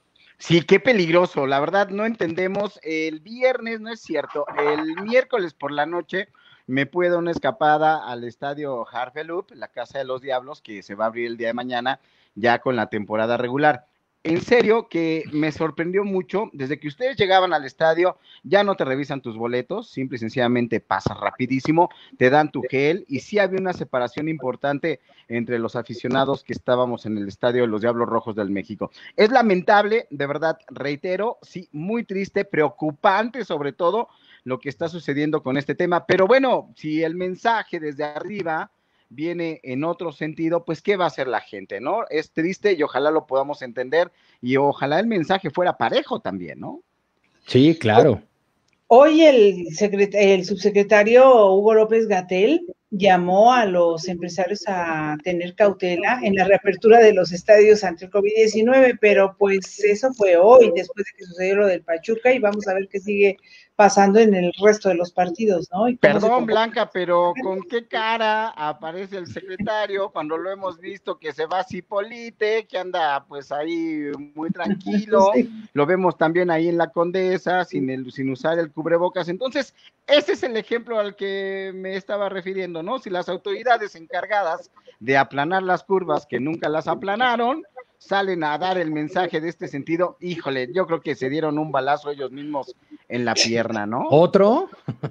E: Sí, qué peligroso, la verdad no entendemos, el viernes, no es cierto, el miércoles por la noche me pude dar una escapada al estadio Harfelup, la Casa de los Diablos, que se va a abrir el día de mañana, ya con la temporada regular. En serio que me sorprendió mucho, desde que ustedes llegaban al estadio, ya no te revisan tus boletos, simple y sencillamente pasas rapidísimo, te dan tu gel, y sí había una separación importante entre los aficionados que estábamos en el estadio de los Diablos Rojos del México. Es lamentable, de verdad, reitero, sí, muy triste, preocupante sobre todo lo que está sucediendo con este tema, pero bueno, si el mensaje desde arriba viene en otro sentido, pues ¿qué va a hacer la gente, no? Es triste y ojalá lo podamos entender y ojalá el mensaje fuera parejo también, ¿no?
D: Sí, claro.
A: Hoy el, secret el subsecretario Hugo López-Gatell llamó a los empresarios a tener cautela en la reapertura de los estadios ante el COVID diecinueve, pero pues eso fue hoy, después de que sucedió lo del Pachuca, y vamos a ver qué sigue pasando en el resto de los partidos, ¿no?
E: Perdón, Blanca, pero ¿con qué cara aparece el secretario cuando lo hemos visto que se va a Cipolite, que anda pues ahí muy tranquilo? Sí. Lo vemos también ahí en la Condesa, sin, el, sin usar el cubrebocas. Entonces, ese es el ejemplo al que me estaba refiriendo, ¿no? Si las autoridades encargadas de aplanar las curvas, que nunca las aplanaron, salen a dar el mensaje de este sentido, híjole, yo creo que se dieron un balazo ellos mismos en la pierna, ¿no?
D: ¿Otro?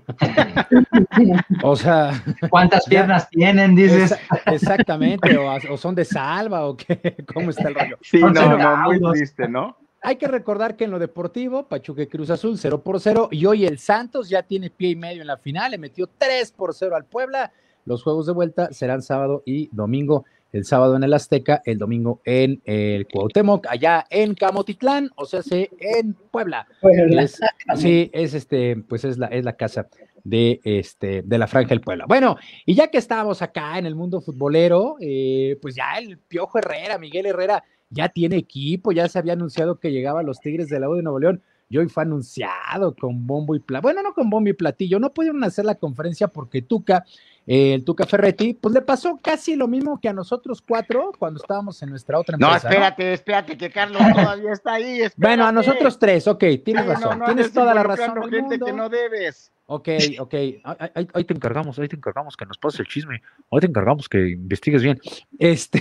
D: O sea...
B: ¿Cuántas piernas tienen, dices?
D: Esa, exactamente, o, o son de salva, o qué, ¿cómo está el rollo?
E: Sí, no,
B: Entonces,
E: no, muy triste, ¿no?
D: Hay que recordar que en lo deportivo, Pachuca y Cruz Azul cero por cero, y hoy el Santos ya tiene pie y medio en la final, le metió tres por cero al Puebla. Los juegos de vuelta serán sábado y domingo, el sábado en el Azteca, el domingo en el Cuauhtémoc, allá en Camotitlán, o sea, sí, en Puebla.
A: Puebla.
D: Es, sí, es este, pues es la, es la casa de, este, de la Franja del Puebla. Bueno, y ya que estábamos acá en el mundo futbolero, eh, pues ya el Piojo Herrera, Miguel Herrera, ya tiene equipo, ya se había anunciado que llegaba a los Tigres de la U de Nuevo León, y hoy fue anunciado con bombo y platillo, bueno, no con bombo y platillo, no pudieron hacer la conferencia porque Tuca, eh, el Tuca Ferretti, pues le pasó casi lo mismo que a nosotros cuatro cuando estábamos en nuestra otra empresa.
E: No, espérate, ¿no? espérate, que Carlos todavía está ahí, espérate.
D: Bueno, a nosotros tres, ok, tienes
E: Sí,
D: razón,
E: no, no
D: tienes
E: andes
D: toda la razón
E: involucrando
D: del
E: gente
D: mundo.
E: que no debes.
D: Ok, ok, ahí, ahí- ahí te encargamos, ahí te encargamos que nos pases el chisme, ahí te encargamos que investigues bien. Este,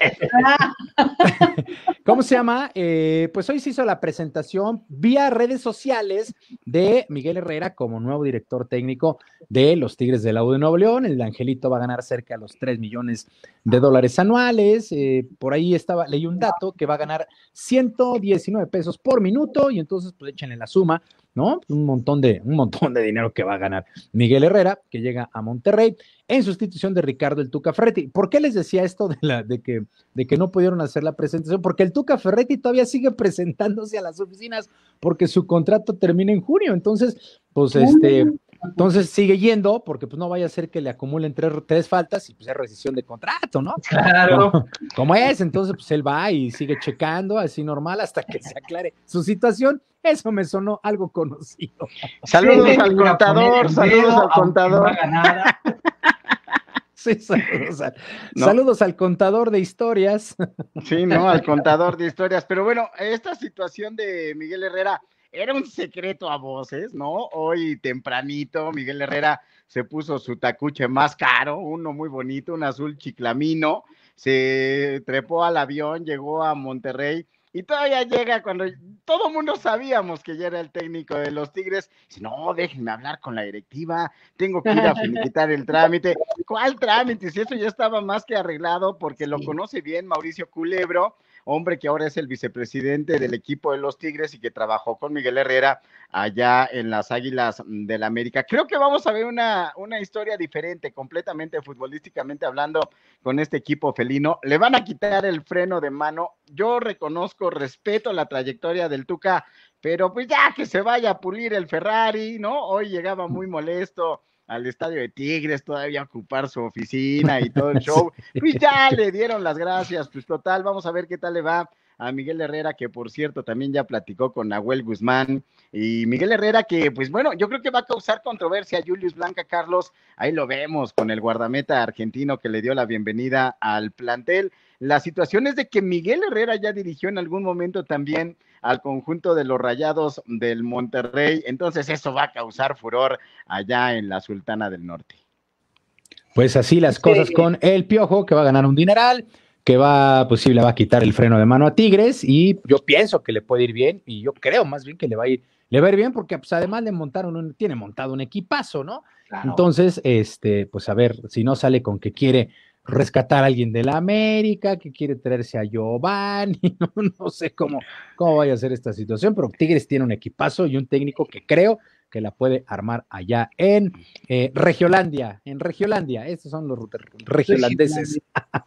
D: ¿cómo se llama? Eh, pues hoy se hizo la presentación vía redes sociales de Miguel Herrera como nuevo director técnico de los Tigres de la U de Nuevo León. El Angelito va a ganar cerca de los tres millones de dólares anuales. Eh, por ahí estaba, leí un dato que va a ganar ciento diecinueve pesos por minuto, y entonces pues échenle la suma, ¿no? Un montón de, un montón de dinero que va a ganar Miguel Herrera, que llega a Monterrey en sustitución de Ricardo el Tuca Ferretti. ¿Por qué les decía esto de, la, de, que, de que no pudieron hacer la presentación? Porque el Tuca Ferretti todavía sigue presentándose a las oficinas porque su contrato termina en junio. Entonces, pues este, entonces sigue yendo porque pues no vaya a ser que le acumulen tres, tres faltas y pues es rescisión de contrato, ¿no?
B: Claro.
D: Como, como es, entonces pues él va y sigue checando así normal hasta que se aclare su situación. Eso me sonó algo conocido.
E: Saludos
B: Sí,
E: al
B: voy a poner
E: contador,
B: el
E: saludos
B: dedo,
E: al
B: aunque
E: contador.
B: no haga nada.
D: Sí, saludos, al,
E: No.
D: saludos al contador de historias.
E: Sí, ¿no? Al contador de historias. Pero bueno, esta situación de Miguel Herrera era un secreto a voces, ¿no? Hoy tempranito Miguel Herrera se puso su tacuche más caro, uno muy bonito, un azul chiclamino, se trepó al avión, llegó a Monterrey y todavía llega cuando todo mundo sabíamos que ya era el técnico de los Tigres. Dice, no, déjenme hablar con la directiva, tengo que ir a finiquitar el trámite. ¿Cuál trámite? Si eso ya estaba más que arreglado, porque sí. Lo conoce bien Mauricio Culebro, hombre que ahora es el vicepresidente del equipo de los Tigres y que trabajó con Miguel Herrera allá en las Águilas del América. Creo que vamos a ver una, una historia diferente, completamente futbolísticamente hablando, con este equipo felino. Le van a quitar el freno de mano. Yo reconozco, respeto la trayectoria del Tuca, pero pues ya que se vaya a pulir el Ferrari, ¿no? Hoy llegaba muy molesto al estadio de Tigres, todavía a ocupar su oficina y todo el show, sí. Pues ya le dieron las gracias, pues total, vamos a ver qué tal le va a Miguel Herrera, que por cierto también ya platicó con Nahuel Guzmán, y Miguel Herrera que pues bueno, yo creo que va a causar controversia. Julius Blanca, Carlos, ahí lo vemos con el guardameta argentino que le dio la bienvenida al plantel. La situación es de que Miguel Herrera ya dirigió en algún momento también al conjunto de los Rayados del Monterrey, entonces eso va a causar furor allá en la Sultana del Norte.
D: Pues así las cosas sí. Con el Piojo, que va a ganar un dineral, que va, pues sí, le va a quitar el freno de mano a Tigres, y yo pienso que le puede ir bien, y yo creo más bien que le va a ir, le va a ir bien, porque pues además le montaron un, tiene montado un equipazo, ¿no? Claro. Entonces, este, pues a ver, si no sale con que quiere rescatar a alguien de la América, que quiere traerse a Giovanni, no, no sé cómo, cómo vaya a ser esta situación, pero Tigres tiene un equipazo y un técnico que creo que la puede armar allá en eh, Regiolandia, en Regiolandia, estos son los regiolandeses.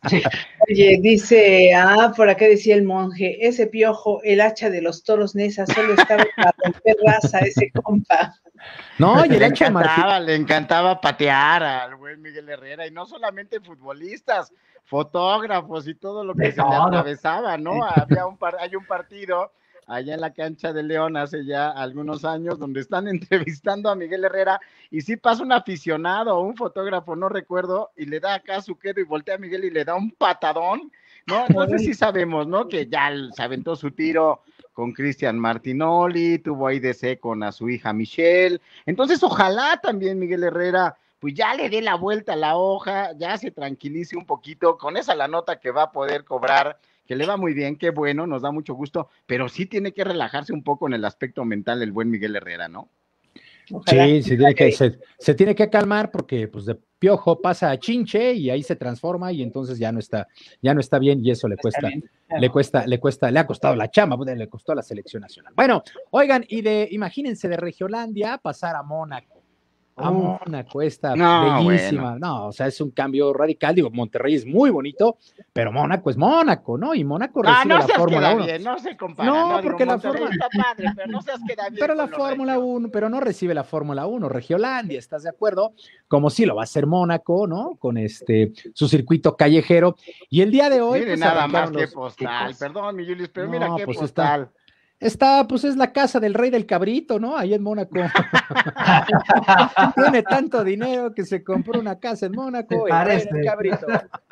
A: Oye, dice, ah, por acá decía el monje, ese Piojo, el hacha de los toros Nesa, solo estaba para romper raza, ese compa.
D: No, y el
E: le
D: hacha
E: encantaba,
D: Martín.
E: le encantaba patear al buen Miguel Herrera, y no solamente futbolistas, fotógrafos y todo lo que de se todo. Le atravesaba, ¿no? Había un par, hay un partido allá en la cancha de León hace ya algunos años, donde están entrevistando a Miguel Herrera, y sí pasa un aficionado o un fotógrafo, no recuerdo, y le da acá su quedo y voltea a Miguel y le da un patadón, ¿no? Entonces sí sabemos, ¿no? Que ya se aventó su tiro con Cristian Martinoli, tuvo ahí de C con a su hija Michelle, entonces ojalá también Miguel Herrera pues ya le dé la vuelta a la hoja, ya se tranquilice un poquito, con esa la nota que va a poder cobrar, que le va muy bien, qué bueno, nos da mucho gusto, pero sí tiene que relajarse un poco en el aspecto mental el buen Miguel Herrera, ¿no?
A: Ojalá.
D: Sí, sí tiene que, se, se tiene que calmar porque pues de Piojo pasa a Chinche y ahí se transforma y entonces ya no está, ya no está bien y eso le cuesta,
A: Está bien, claro.
D: le cuesta, le cuesta, le ha costado la chamba, pues, le costó a la selección nacional. Bueno, oigan, y de, imagínense de Regiolandia pasar a Mónaco. A
E: Uf.
D: Mónaco, esta
E: No,
D: bellísima,
E: bueno.
D: no, o sea, es un cambio radical, digo, Monterrey es muy bonito, pero Mónaco es Mónaco, ¿no? Y Mónaco
E: No,
D: recibe
E: no
D: la
E: seas
D: Fórmula
E: queda
D: uno.
E: bien, no se compara.
D: No,
E: No, digo,
D: porque la
E: Monterrey
D: Fórmula,
E: está padre, pero no seas queda bien
D: pero la
E: con los
D: Fórmula
E: regios.
D: uno, pero no recibe la Fórmula uno, Regiolandia, ¿estás de acuerdo? Como sí lo va a hacer Mónaco, ¿no? Con este, su circuito callejero. Y el día de hoy,
E: Mire
D: pues
E: nada más
D: arrancaron
E: que
D: los...
E: postal, perdón, mi Julius, pero mira
D: No,
E: qué
D: pues está,
E: postal.
D: está, pues es la casa del rey del cabrito, ¿no? Ahí en Mónaco. Tiene tanto dinero que se compró una casa en Mónaco, el rey del cabrito.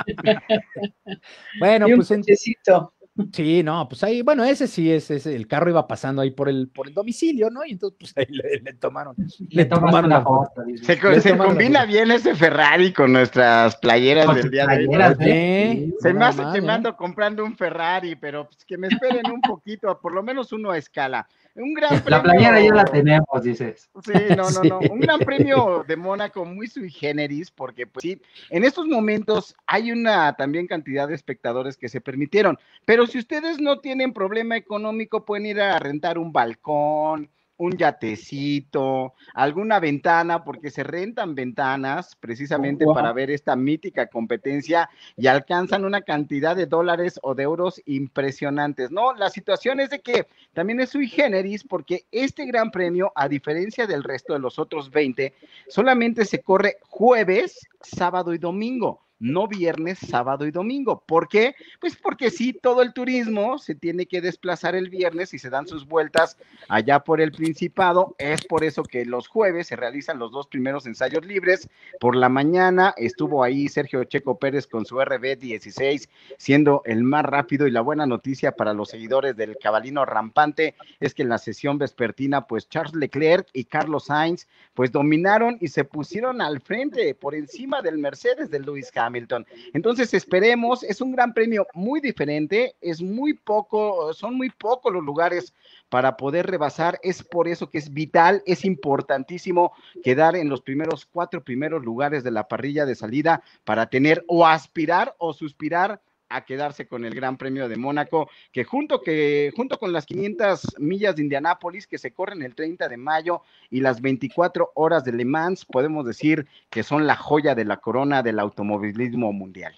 D: Bueno,
A: Y un
D: pues en,
A: cochecito.
D: sí, no, pues ahí, bueno, ese sí es, ese, el carro iba pasando ahí por el, por el domicilio, ¿no? Y entonces, pues ahí le, le tomaron,
B: Le
D: le
B: tomas
D: tomaron
B: una
D: la foto.
B: foto. dice.
E: Se, co-
D: Le
E: se
D: tomaron la
E: combina
D: foto.
E: bien ese Ferrari con nuestras playeras
B: Con
E: del
B: tus
E: día de hoy, ¿no?
B: playeras,
D: Oye,
B: ¿eh? Sí,
E: Se me
D: nada
E: hace
D: más,
E: que me
D: ¿eh?
E: ando comprando un Ferrari, pero pues que me esperen un poquito, por lo menos uno a escala. Un gran
B: La playera ya la
E: premio.
B: tenemos, dices.
E: Sí, no, no,
B: Sí.
E: no. Un gran premio de Mónaco muy sui generis, porque pues sí, en estos momentos hay una también cantidad de espectadores que se permitieron. Pero si ustedes no tienen problema económico, pueden ir a rentar un balcón, un yatecito, alguna ventana, porque se rentan ventanas precisamente
A: Wow.
E: para ver esta mítica competencia y alcanzan una cantidad de dólares o de euros impresionantes. No, la situación es de que también es sui generis porque este gran premio, a diferencia del resto de los otros veinte, solamente se corre jueves, sábado y domingo. No viernes, sábado y domingo. ¿Por qué? Pues porque sí, todo el turismo se tiene que desplazar el viernes y se dan sus vueltas allá por el Principado. Es por eso que los jueves se realizan los dos primeros ensayos libres. Por la mañana estuvo ahí Sergio Checo Pérez con su R B dieciséis, siendo el más rápido, y la buena noticia para los seguidores del cabalino rampante es que en la sesión vespertina, pues Charles Leclerc y Carlos Sainz, pues dominaron y se pusieron al frente por encima del Mercedes de Lewis Hamilton. Entonces esperemos, es un gran premio muy diferente, es muy poco, son muy pocos los lugares para poder rebasar, es por eso que es vital, es importantísimo quedar en los primeros cuatro primeros lugares de la parrilla de salida para tener o aspirar o suspirar a quedarse con el Gran Premio de Mónaco, que junto, que junto con las quinientas millas de Indianápolis que se corren el treinta de mayo y las veinticuatro horas de Le Mans, podemos decir que son la joya de la corona del automovilismo mundial.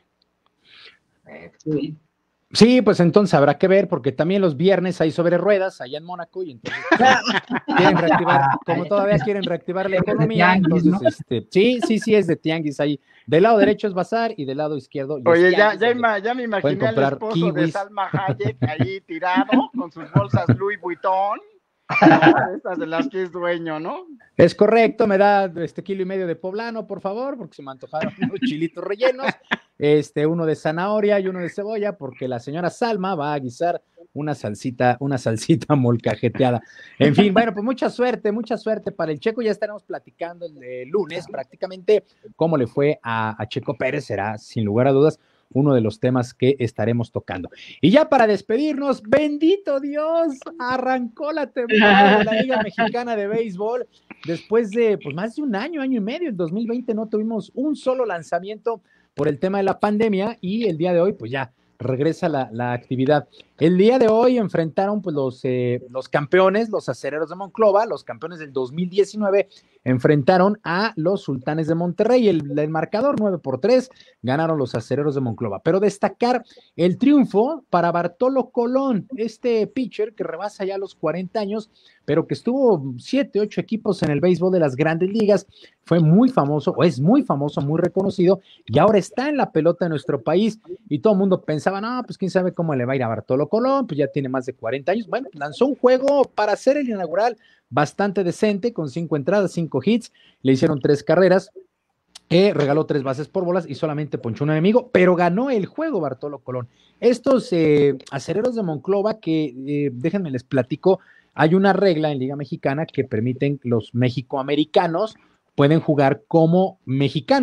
A: Sí.
D: Sí, pues entonces habrá que ver, porque también los viernes hay sobre ruedas allá en Mónaco y entonces quieren reactivar, como todavía quieren reactivar la economía, entonces, este, sí, sí, sí, es de tianguis ahí. Del lado derecho es bazar y del lado izquierdo. y es
E: Oye, ya,
D: tianguis,
E: ya,
D: donde
E: ima- ya me
D: pueden
E: imaginé al
D: comprar
E: esposo de
D: kiwis.
E: Salma Hayek ahí tirado con sus bolsas Louis Vuitton, ¿no? Estas de las que es dueño, ¿no?
D: Es correcto, me da este kilo y medio de poblano, por favor, porque se me antojaron unos chilitos rellenos, este, uno de zanahoria y uno de cebolla, porque la señora Salma va a guisar una salsita, una salsita molcajeteada. En fin, bueno, pues mucha suerte, mucha suerte para el Checo. Ya estaremos platicando el, el lunes prácticamente cómo le fue a, a Checo Pérez, será sin lugar a dudas uno de los temas que estaremos tocando. Y ya para despedirnos, bendito Dios, arrancó la temporada de la Liga Mexicana de Béisbol. Después de pues, más de un año, año y medio, en dos mil veinte no tuvimos un solo lanzamiento por el tema de la pandemia y el día de hoy pues ya regresa la, la actividad. El día de hoy enfrentaron pues los, eh, los campeones, los Acereros de Monclova, los campeones del dos mil diecinueve, enfrentaron a los Sultanes de Monterrey. El, el marcador nueve por tres, ganaron los Acereros de Monclova. Pero destacar el triunfo para Bartolo Colón, este pitcher que rebasa ya los cuarenta años, pero que estuvo siete, ocho equipos en el béisbol de las grandes ligas, fue muy famoso, o es muy famoso, muy reconocido, y ahora está en la pelota de nuestro país, y todo el mundo pensaba, no, pues quién sabe cómo le va a ir a Bartolo Colón, pues ya tiene más de cuarenta años. Bueno, lanzó un juego para hacer el inaugural bastante decente, con cinco entradas, cinco hits, le hicieron tres carreras, eh, regaló tres bases por bolas y solamente ponchó un enemigo, pero ganó el juego Bartolo Colón. Estos eh, acereros de Monclova que, eh, déjenme les platico, hay una regla en Liga Mexicana que permiten los mexicoamericanos pueden jugar como mexicanos.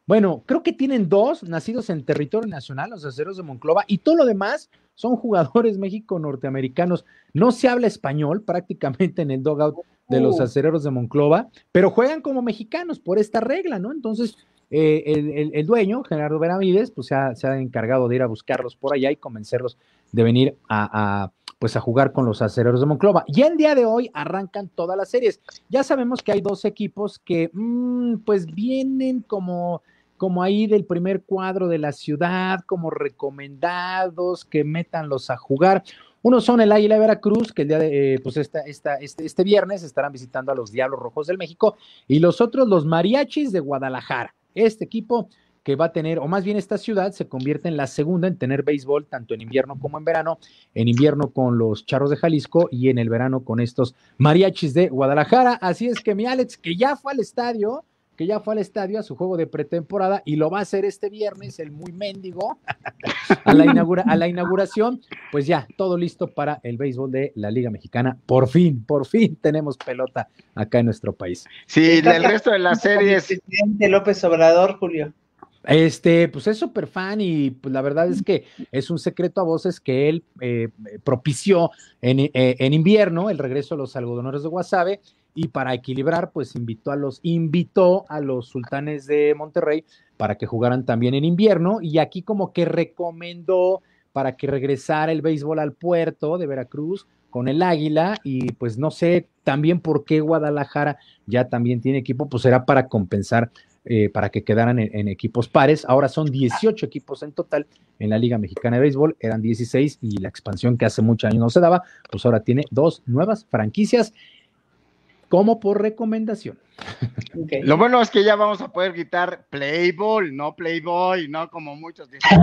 D: Bueno, creo que tienen dos nacidos en territorio nacional, los Acereros de Monclova, y todo lo demás son jugadores México-norteamericanos. No se habla español prácticamente en el dugout de los
A: Uh.
D: Acereros de Monclova, pero juegan como mexicanos por esta regla, ¿no? Entonces, eh, el, el, el dueño, Gerardo Benavides, pues se ha, se ha encargado de ir a buscarlos por allá y convencerlos de venir a, a pues a jugar con los Acereros de Monclova. Y el día de hoy arrancan todas las series. Ya sabemos que hay dos equipos que mmm, pues vienen como, como ahí del primer cuadro de la ciudad, como recomendados que métanlos a jugar. Unos son el Águila de Veracruz, que el día de, eh, pues esta, esta, este, este viernes estarán visitando a los Diablos Rojos del México, y los otros, los Mariachis de Guadalajara. Este equipo que va a tener, o más bien esta ciudad se convierte en la segunda en tener béisbol, tanto en invierno como en verano, en invierno con los Charros de Jalisco y en el verano con estos Mariachis de Guadalajara. Así es que mi Alex, que ya fue al estadio, que ya fue al estadio a su juego de pretemporada y lo va a hacer este viernes, el muy mendigo, a la, inaugura, a la inauguración, pues ya, todo listo para el béisbol de la Liga Mexicana. Por fin, por fin tenemos pelota acá en nuestro país.
E: Sí, el resto de las series.
A: El presidente López Obrador, Julio.
D: Este, pues es súper fan y pues la verdad es que es un secreto a voces que él eh, propició en, eh, en invierno el regreso a los algodoneros de Guasave, y para equilibrar pues invitó a los invitó a los Sultanes de Monterrey para que jugaran también en invierno, y aquí como que recomendó para que regresara el béisbol al puerto de Veracruz con el Águila, y pues no sé también por qué Guadalajara ya también tiene equipo, pues será para compensar Eh, para que quedaran en, en equipos pares. Ahora son dieciocho equipos en total en la Liga Mexicana de Béisbol, eran dieciséis, y la expansión que hace muchos años no se daba, pues ahora tiene dos nuevas franquicias como por recomendación.
E: Okay. Lo bueno es que ya vamos a poder gritar Playboy, no Playboy, no como muchos dicen.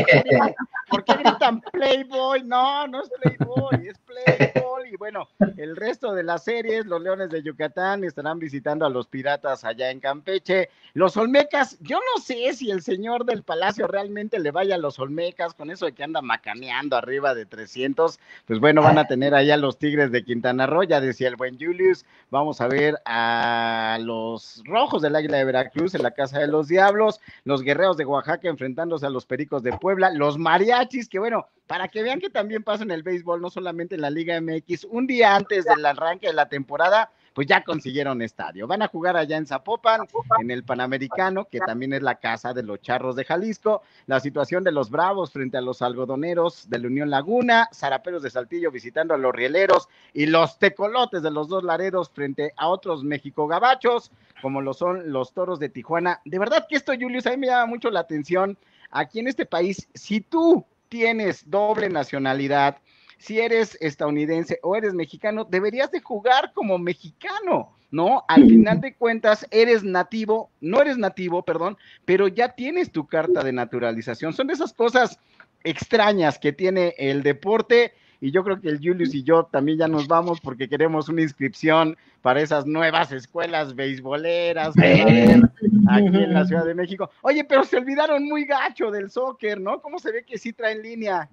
E: ¿Por qué gritan Playboy? No, no es Playboy, es Playboy. Y bueno, el resto de las series, los Leones de Yucatán estarán visitando a los Piratas allá en Campeche. Los Olmecas, yo no sé si el señor del Palacio realmente le vaya a los Olmecas con eso de que anda macaneando arriba de trescientos. Pues bueno, van a tener allá los Tigres de Quintana Roo, ya decía el buen Julius. Vamos a ver a los Rojos del Águila de Veracruz en la Casa de los Diablos, los Guerreros de Oaxaca enfrentándose a los Pericos de Puebla, los Mariachis, que bueno, para que vean que también pasa en el béisbol, no solamente en la Liga M X, un día antes del arranque de la temporada, pues ya consiguieron estadio. Van a jugar allá en Zapopan, en el Panamericano, que también es la casa de los Charros de Jalisco. La situación de los Bravos frente a los Algodoneros de la Unión Laguna, Zaraperos de Saltillo visitando a los Rieleros, y los Tecolotes de los Dos Laredos frente a otros México Gabachos, como lo son los Toros de Tijuana. De verdad que esto, Julius, a mí me llama mucho la atención. Aquí en este país, si tú tienes doble nacionalidad, si eres estadounidense o eres mexicano, deberías de jugar como mexicano, ¿no? Al final de cuentas, eres nativo, no eres nativo, perdón, pero ya tienes tu carta de naturalización. Son de esas cosas extrañas que tiene el deporte, y yo creo que el Julius y yo también ya nos vamos porque queremos una inscripción para esas nuevas escuelas beisboleras que va a haber aquí en la Ciudad de México. Oye, pero se olvidaron muy gacho del soccer, ¿no? ¿Cómo se ve que sí traen línea?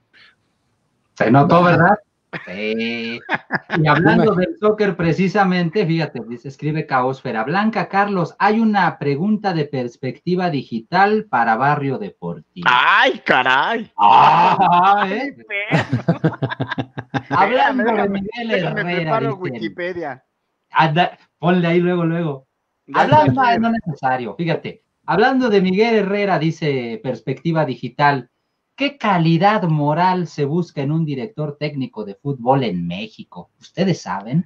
B: Se notó, ¿verdad? Sí. Y hablando del soccer precisamente, fíjate, dice, escribe Caosfera. Blanca Carlos, hay una pregunta de perspectiva digital para Barrio Deportivo.
E: ¡Ay, caray!
B: ¡Ah! ¿eh? Hablando
E: déjame,
B: de Miguel
E: déjame
B: Herrera,
E: preparo
B: dicen.
E: Wikipedia.
B: Anda, ponle ahí luego, luego.
E: Dale,
B: Hablando,
E: dale.
B: no es necesario, fíjate. Hablando de Miguel Herrera, dice perspectiva digital, ¿qué calidad moral se busca en un director técnico de fútbol en México? ¿Ustedes saben?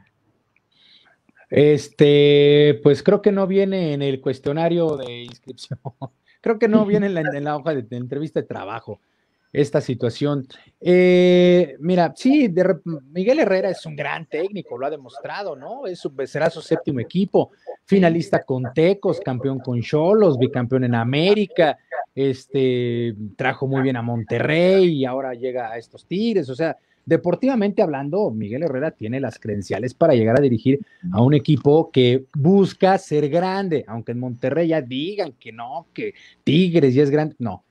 D: Este, pues creo que no viene en el cuestionario de inscripción. Creo que no viene en la, en la hoja de, de entrevista de trabajo esta situación. Eh, mira, sí, de, Miguel Herrera es un gran técnico, lo ha demostrado, ¿no? Es su, será su séptimo equipo, finalista con Tecos, campeón con Xolos, bicampeón en América, este, trajo muy bien a Monterrey y ahora llega a estos Tigres. O sea, deportivamente hablando, Miguel Herrera tiene las credenciales para llegar a dirigir a un equipo que busca ser grande, aunque en Monterrey ya digan que no, que Tigres ya es grande, no.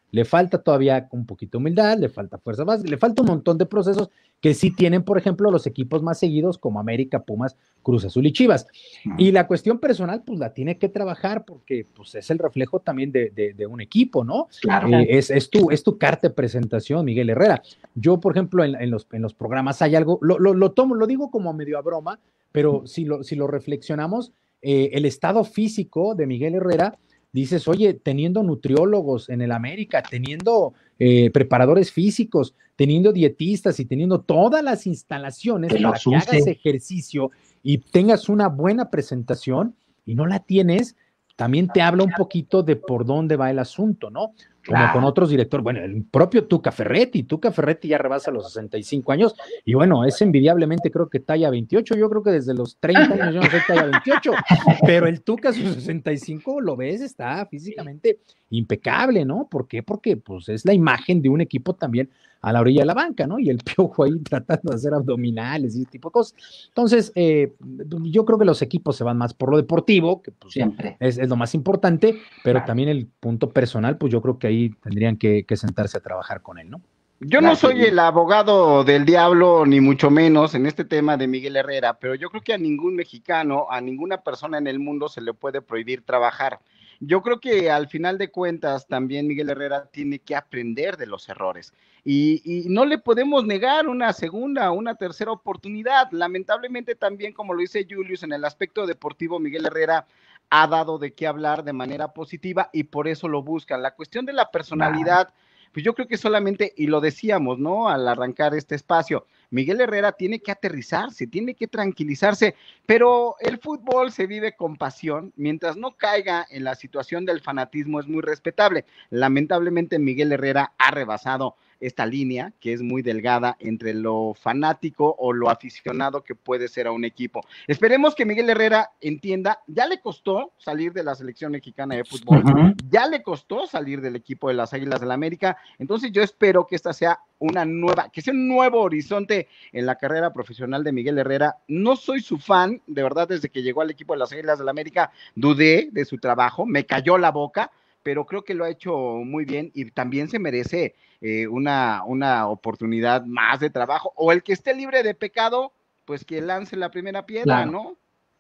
D: Le falta todavía un poquito de humildad, le falta fuerza básica, le falta un montón de procesos que sí tienen, por ejemplo, los equipos más seguidos como América, Pumas, Cruz Azul y Chivas. Uh-huh. Y la cuestión personal, pues la tiene que trabajar porque pues, es el reflejo también de, de, de un equipo, ¿no?
B: Claro.
D: Eh, es, es, tu, es tu carta de presentación, Miguel Herrera. Yo, por ejemplo, en, en, los, en los programas hay algo, lo, lo, lo tomo, lo digo como medio a broma, pero si lo, si lo reflexionamos, eh, el estado físico de Miguel Herrera, dices, oye, teniendo nutriólogos en el América, teniendo eh, preparadores físicos, teniendo dietistas y teniendo todas las instalaciones
B: que
D: para que hagas ejercicio y tengas una buena presentación y no la tienes, también te habla un poquito de por dónde va el asunto, ¿no? Como claro. Con otros directores, bueno, el propio Tuca Ferretti, Tuca Ferretti ya rebasa los sesenta y cinco años y bueno, es envidiablemente creo que talla veintiocho, yo creo que desde los treinta años yo no sé talla veintiocho, pero el Tuca a sus sesenta y cinco lo ves, está físicamente impecable, ¿no? ¿Por qué? Porque pues es la imagen de un equipo también a la orilla de la banca, ¿no? Y el Piojo ahí tratando de hacer abdominales y ese tipo de cosas. Entonces, eh, yo creo que los equipos se van más por lo deportivo, que pues siempre es, es lo más importante, pero claro. También el punto personal, pues yo creo que ahí tendrían que, que sentarse a trabajar con él, ¿no?
E: Yo no soy el abogado del diablo, ni mucho menos en este tema de Miguel Herrera, pero yo creo que a ningún mexicano, a ninguna persona en el mundo se le puede prohibir trabajar. Yo creo que al final de cuentas también Miguel Herrera tiene que aprender de los errores y, y no le podemos negar una segunda, una tercera oportunidad. Lamentablemente también, como lo dice Julius, en el aspecto deportivo Miguel Herrera ha dado de qué hablar de manera positiva y por eso lo buscan. La cuestión de la personalidad, pues yo creo que solamente, y lo decíamos, ¿no? Al arrancar este espacio, Miguel Herrera tiene que aterrizarse, tiene que tranquilizarse, pero el fútbol se vive con pasión, mientras no caiga en la situación del fanatismo es muy respetable. Lamentablemente Miguel Herrera ha rebasado esta línea que es muy delgada entre lo fanático o lo aficionado que puede ser a un equipo. Esperemos que Miguel Herrera entienda, ya le costó salir de la selección mexicana de fútbol, uh-huh. ya le costó salir del equipo de las Águilas del la América, entonces yo espero que esta sea una nueva, que sea un nuevo horizonte en la carrera profesional de Miguel Herrera. No soy su fan, de verdad, desde que llegó al equipo de las Águilas del la América, dudé de su trabajo, me cayó la boca, pero creo que lo ha hecho muy bien y también se merece eh, una, una oportunidad más de trabajo, o el que esté libre de pecado, pues que lance la primera piedra, claro. ¿no?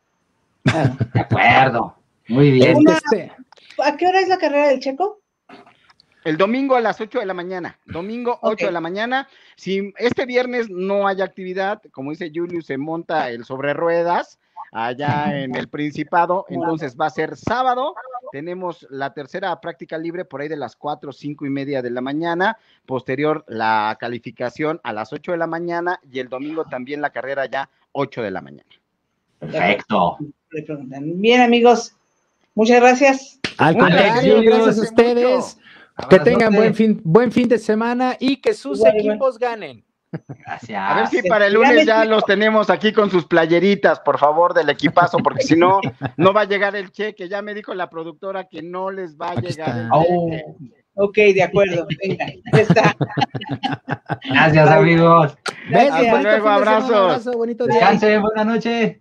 B: De acuerdo, muy bien.
A: Una, ¿a qué hora es la carrera del Checo?
E: El domingo a las ocho de la mañana, domingo ocho okay. de la mañana, si este viernes no hay actividad, como dice Julius, se monta el sobre ruedas, allá en el Principado, entonces va a ser sábado, tenemos la tercera práctica libre por ahí de las cuatro, cinco y media de la mañana, posterior la calificación a las ocho de la mañana y el domingo también la carrera ya ocho de la mañana.
B: Perfecto.
A: Bien, amigos, muchas gracias.
D: Al contrario, gracias a ustedes, mucho. Que tengan buen fin, buen fin de semana y que sus bueno, equipos bueno. ganen.
B: Gracias.
E: A ver si para el lunes ya los tenemos aquí con sus playeritas, por favor, del equipazo, porque si no, no va a llegar el cheque. Ya me dijo la productora que no les va a aquí llegar está. el cheque.
A: Oh. Ok, de acuerdo. Venga, ya está.
B: Gracias, amigos.
E: Gracias. Hasta luego, abrazos.
D: Abrazo, bonito día.
B: Descansen, buena noche.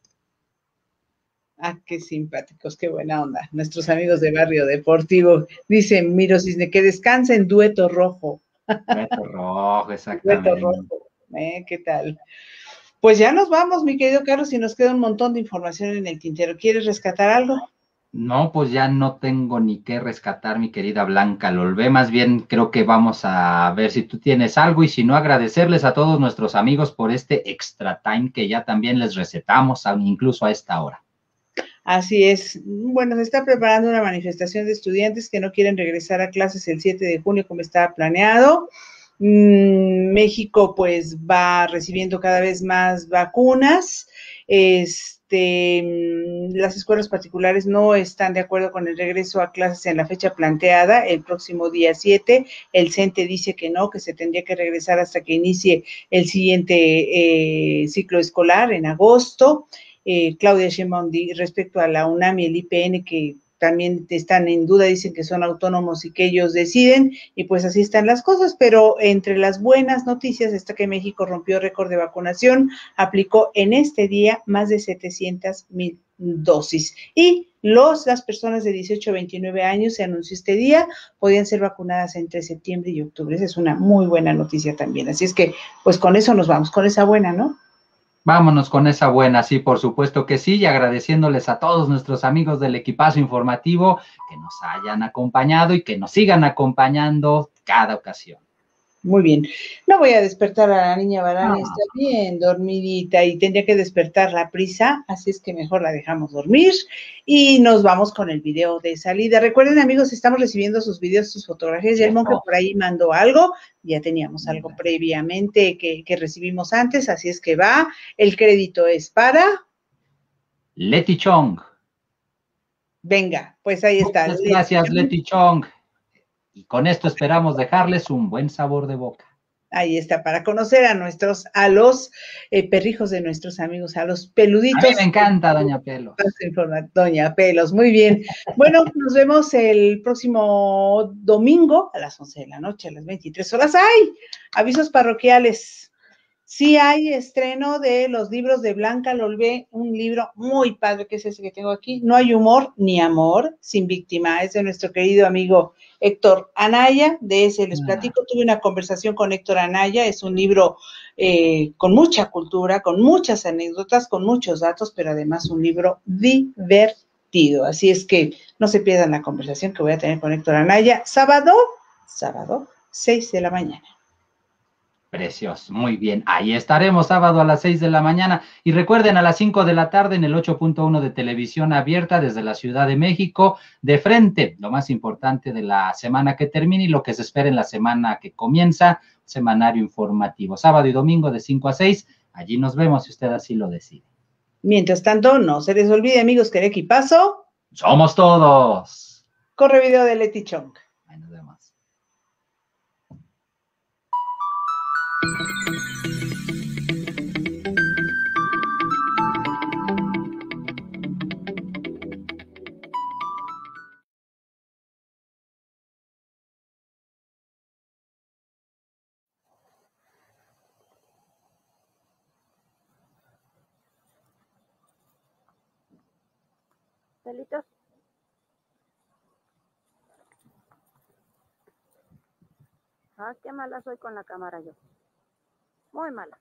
A: Ah, qué simpáticos, qué buena onda. Nuestros amigos de Barrio Deportivo. Dicen, Miro Cisne, que descansen dueto rojo.
B: Dueto rojo, exactamente.
A: Dueto rojo, ¿eh? ¿Qué tal? Pues ya nos vamos, mi querido Carlos, y nos queda un montón de información en el tintero. ¿Quieres rescatar algo?
B: No, pues ya no tengo ni qué rescatar, mi querida Blanca Lolvé. Más bien creo que vamos a ver si tú tienes algo y si no, agradecerles a todos nuestros amigos por este extra time que ya también les recetamos, incluso a esta hora.
A: Así es. Bueno, se está preparando una manifestación de estudiantes que no quieren regresar a clases el siete de junio como estaba planeado. Mm, México pues va recibiendo cada vez más vacunas. Este, las escuelas particulares no están de acuerdo con el regreso a clases en la fecha planteada, el próximo día siete. El CENTE dice que no, que se tendría que regresar hasta que inicie el siguiente eh, ciclo escolar en agosto. Eh, Claudia Sheinbaum respecto a la UNAM y el I P N, que también están en duda, dicen que son autónomos y que ellos deciden, y pues así están las cosas, pero entre las buenas noticias está que México rompió récord de vacunación, aplicó en este día más de setecientas mil dosis, y los, las personas de dieciocho a veintinueve años, se anunció este día, podían ser vacunadas entre septiembre y octubre. Esa es una muy buena noticia también, así es que pues con eso nos vamos, con esa buena, ¿no?
B: Vámonos con esa buena, sí, por supuesto que sí, y agradeciéndoles a todos nuestros amigos del equipazo informativo que nos hayan acompañado y que nos sigan acompañando cada ocasión.
A: Muy bien. No voy a despertar a la niña Barani,
B: No.
A: está bien dormidita y tendría que despertar la prisa, así es que mejor la dejamos dormir y nos vamos con el video de salida. Recuerden, amigos, estamos recibiendo sus videos, sus fotografías, y el monje por ahí mandó algo, ya teníamos algo previamente que, que recibimos antes, así es que va, el crédito es para...
B: Leti Chong.
A: Venga, pues ahí está.
B: Muchas
A: Leti
B: gracias,
A: Chong.
B: Leti Chong. Y con esto esperamos dejarles un buen sabor de boca.
A: Ahí está, para conocer a nuestros, a los eh, perrijos de nuestros amigos, a los peluditos.
B: A mí me encanta, doña Pelos.
A: Doña Pelos, muy bien. Bueno, nos vemos el próximo domingo a las once de la noche, a las veintitrés horas. ¡Ay! Avisos parroquiales. Sí hay estreno de los libros de Blanca Lolvé, un libro muy padre, que es ese que tengo aquí. No hay humor ni amor sin víctima. Es de nuestro querido amigo Héctor Anaya. De ese les platico. Tuve una conversación con Héctor Anaya. Es un libro eh, con mucha cultura, con muchas anécdotas, con muchos datos, pero además un libro divertido. Así es que no se pierdan la conversación que voy a tener con Héctor Anaya. Sábado, sábado, seis de la mañana.
B: Precioso, muy bien. Ahí estaremos sábado a las seis de la mañana. Y recuerden, a las cinco de la tarde en el ocho punto uno de televisión abierta desde la Ciudad de México, de frente, lo más importante de la semana que termina y lo que se espera en la semana que comienza, semanario informativo. Sábado y domingo de cinco a seis, allí nos vemos si usted así lo decide.
A: Mientras tanto, no se les olvide, amigos, que el equipazo
B: ¡somos todos!
A: Corre video de Leti Chong.
B: Ahí nos vemos.
F: Delitos. Ah, qué mala soy con la cámara yo. Muy mala.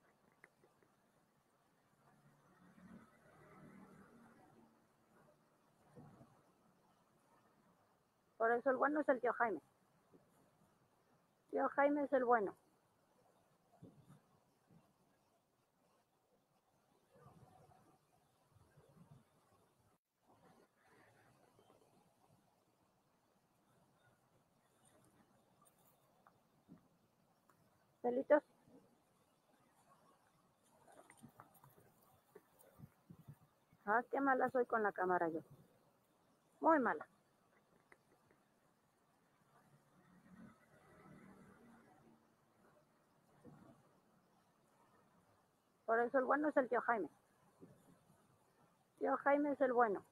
F: Por eso el bueno es el tío Jaime. Tío Jaime es el bueno. Delitos. Ah, qué mala soy con la cámara yo. Muy mala. Por eso el bueno es el tío Jaime. Tío Jaime es el bueno.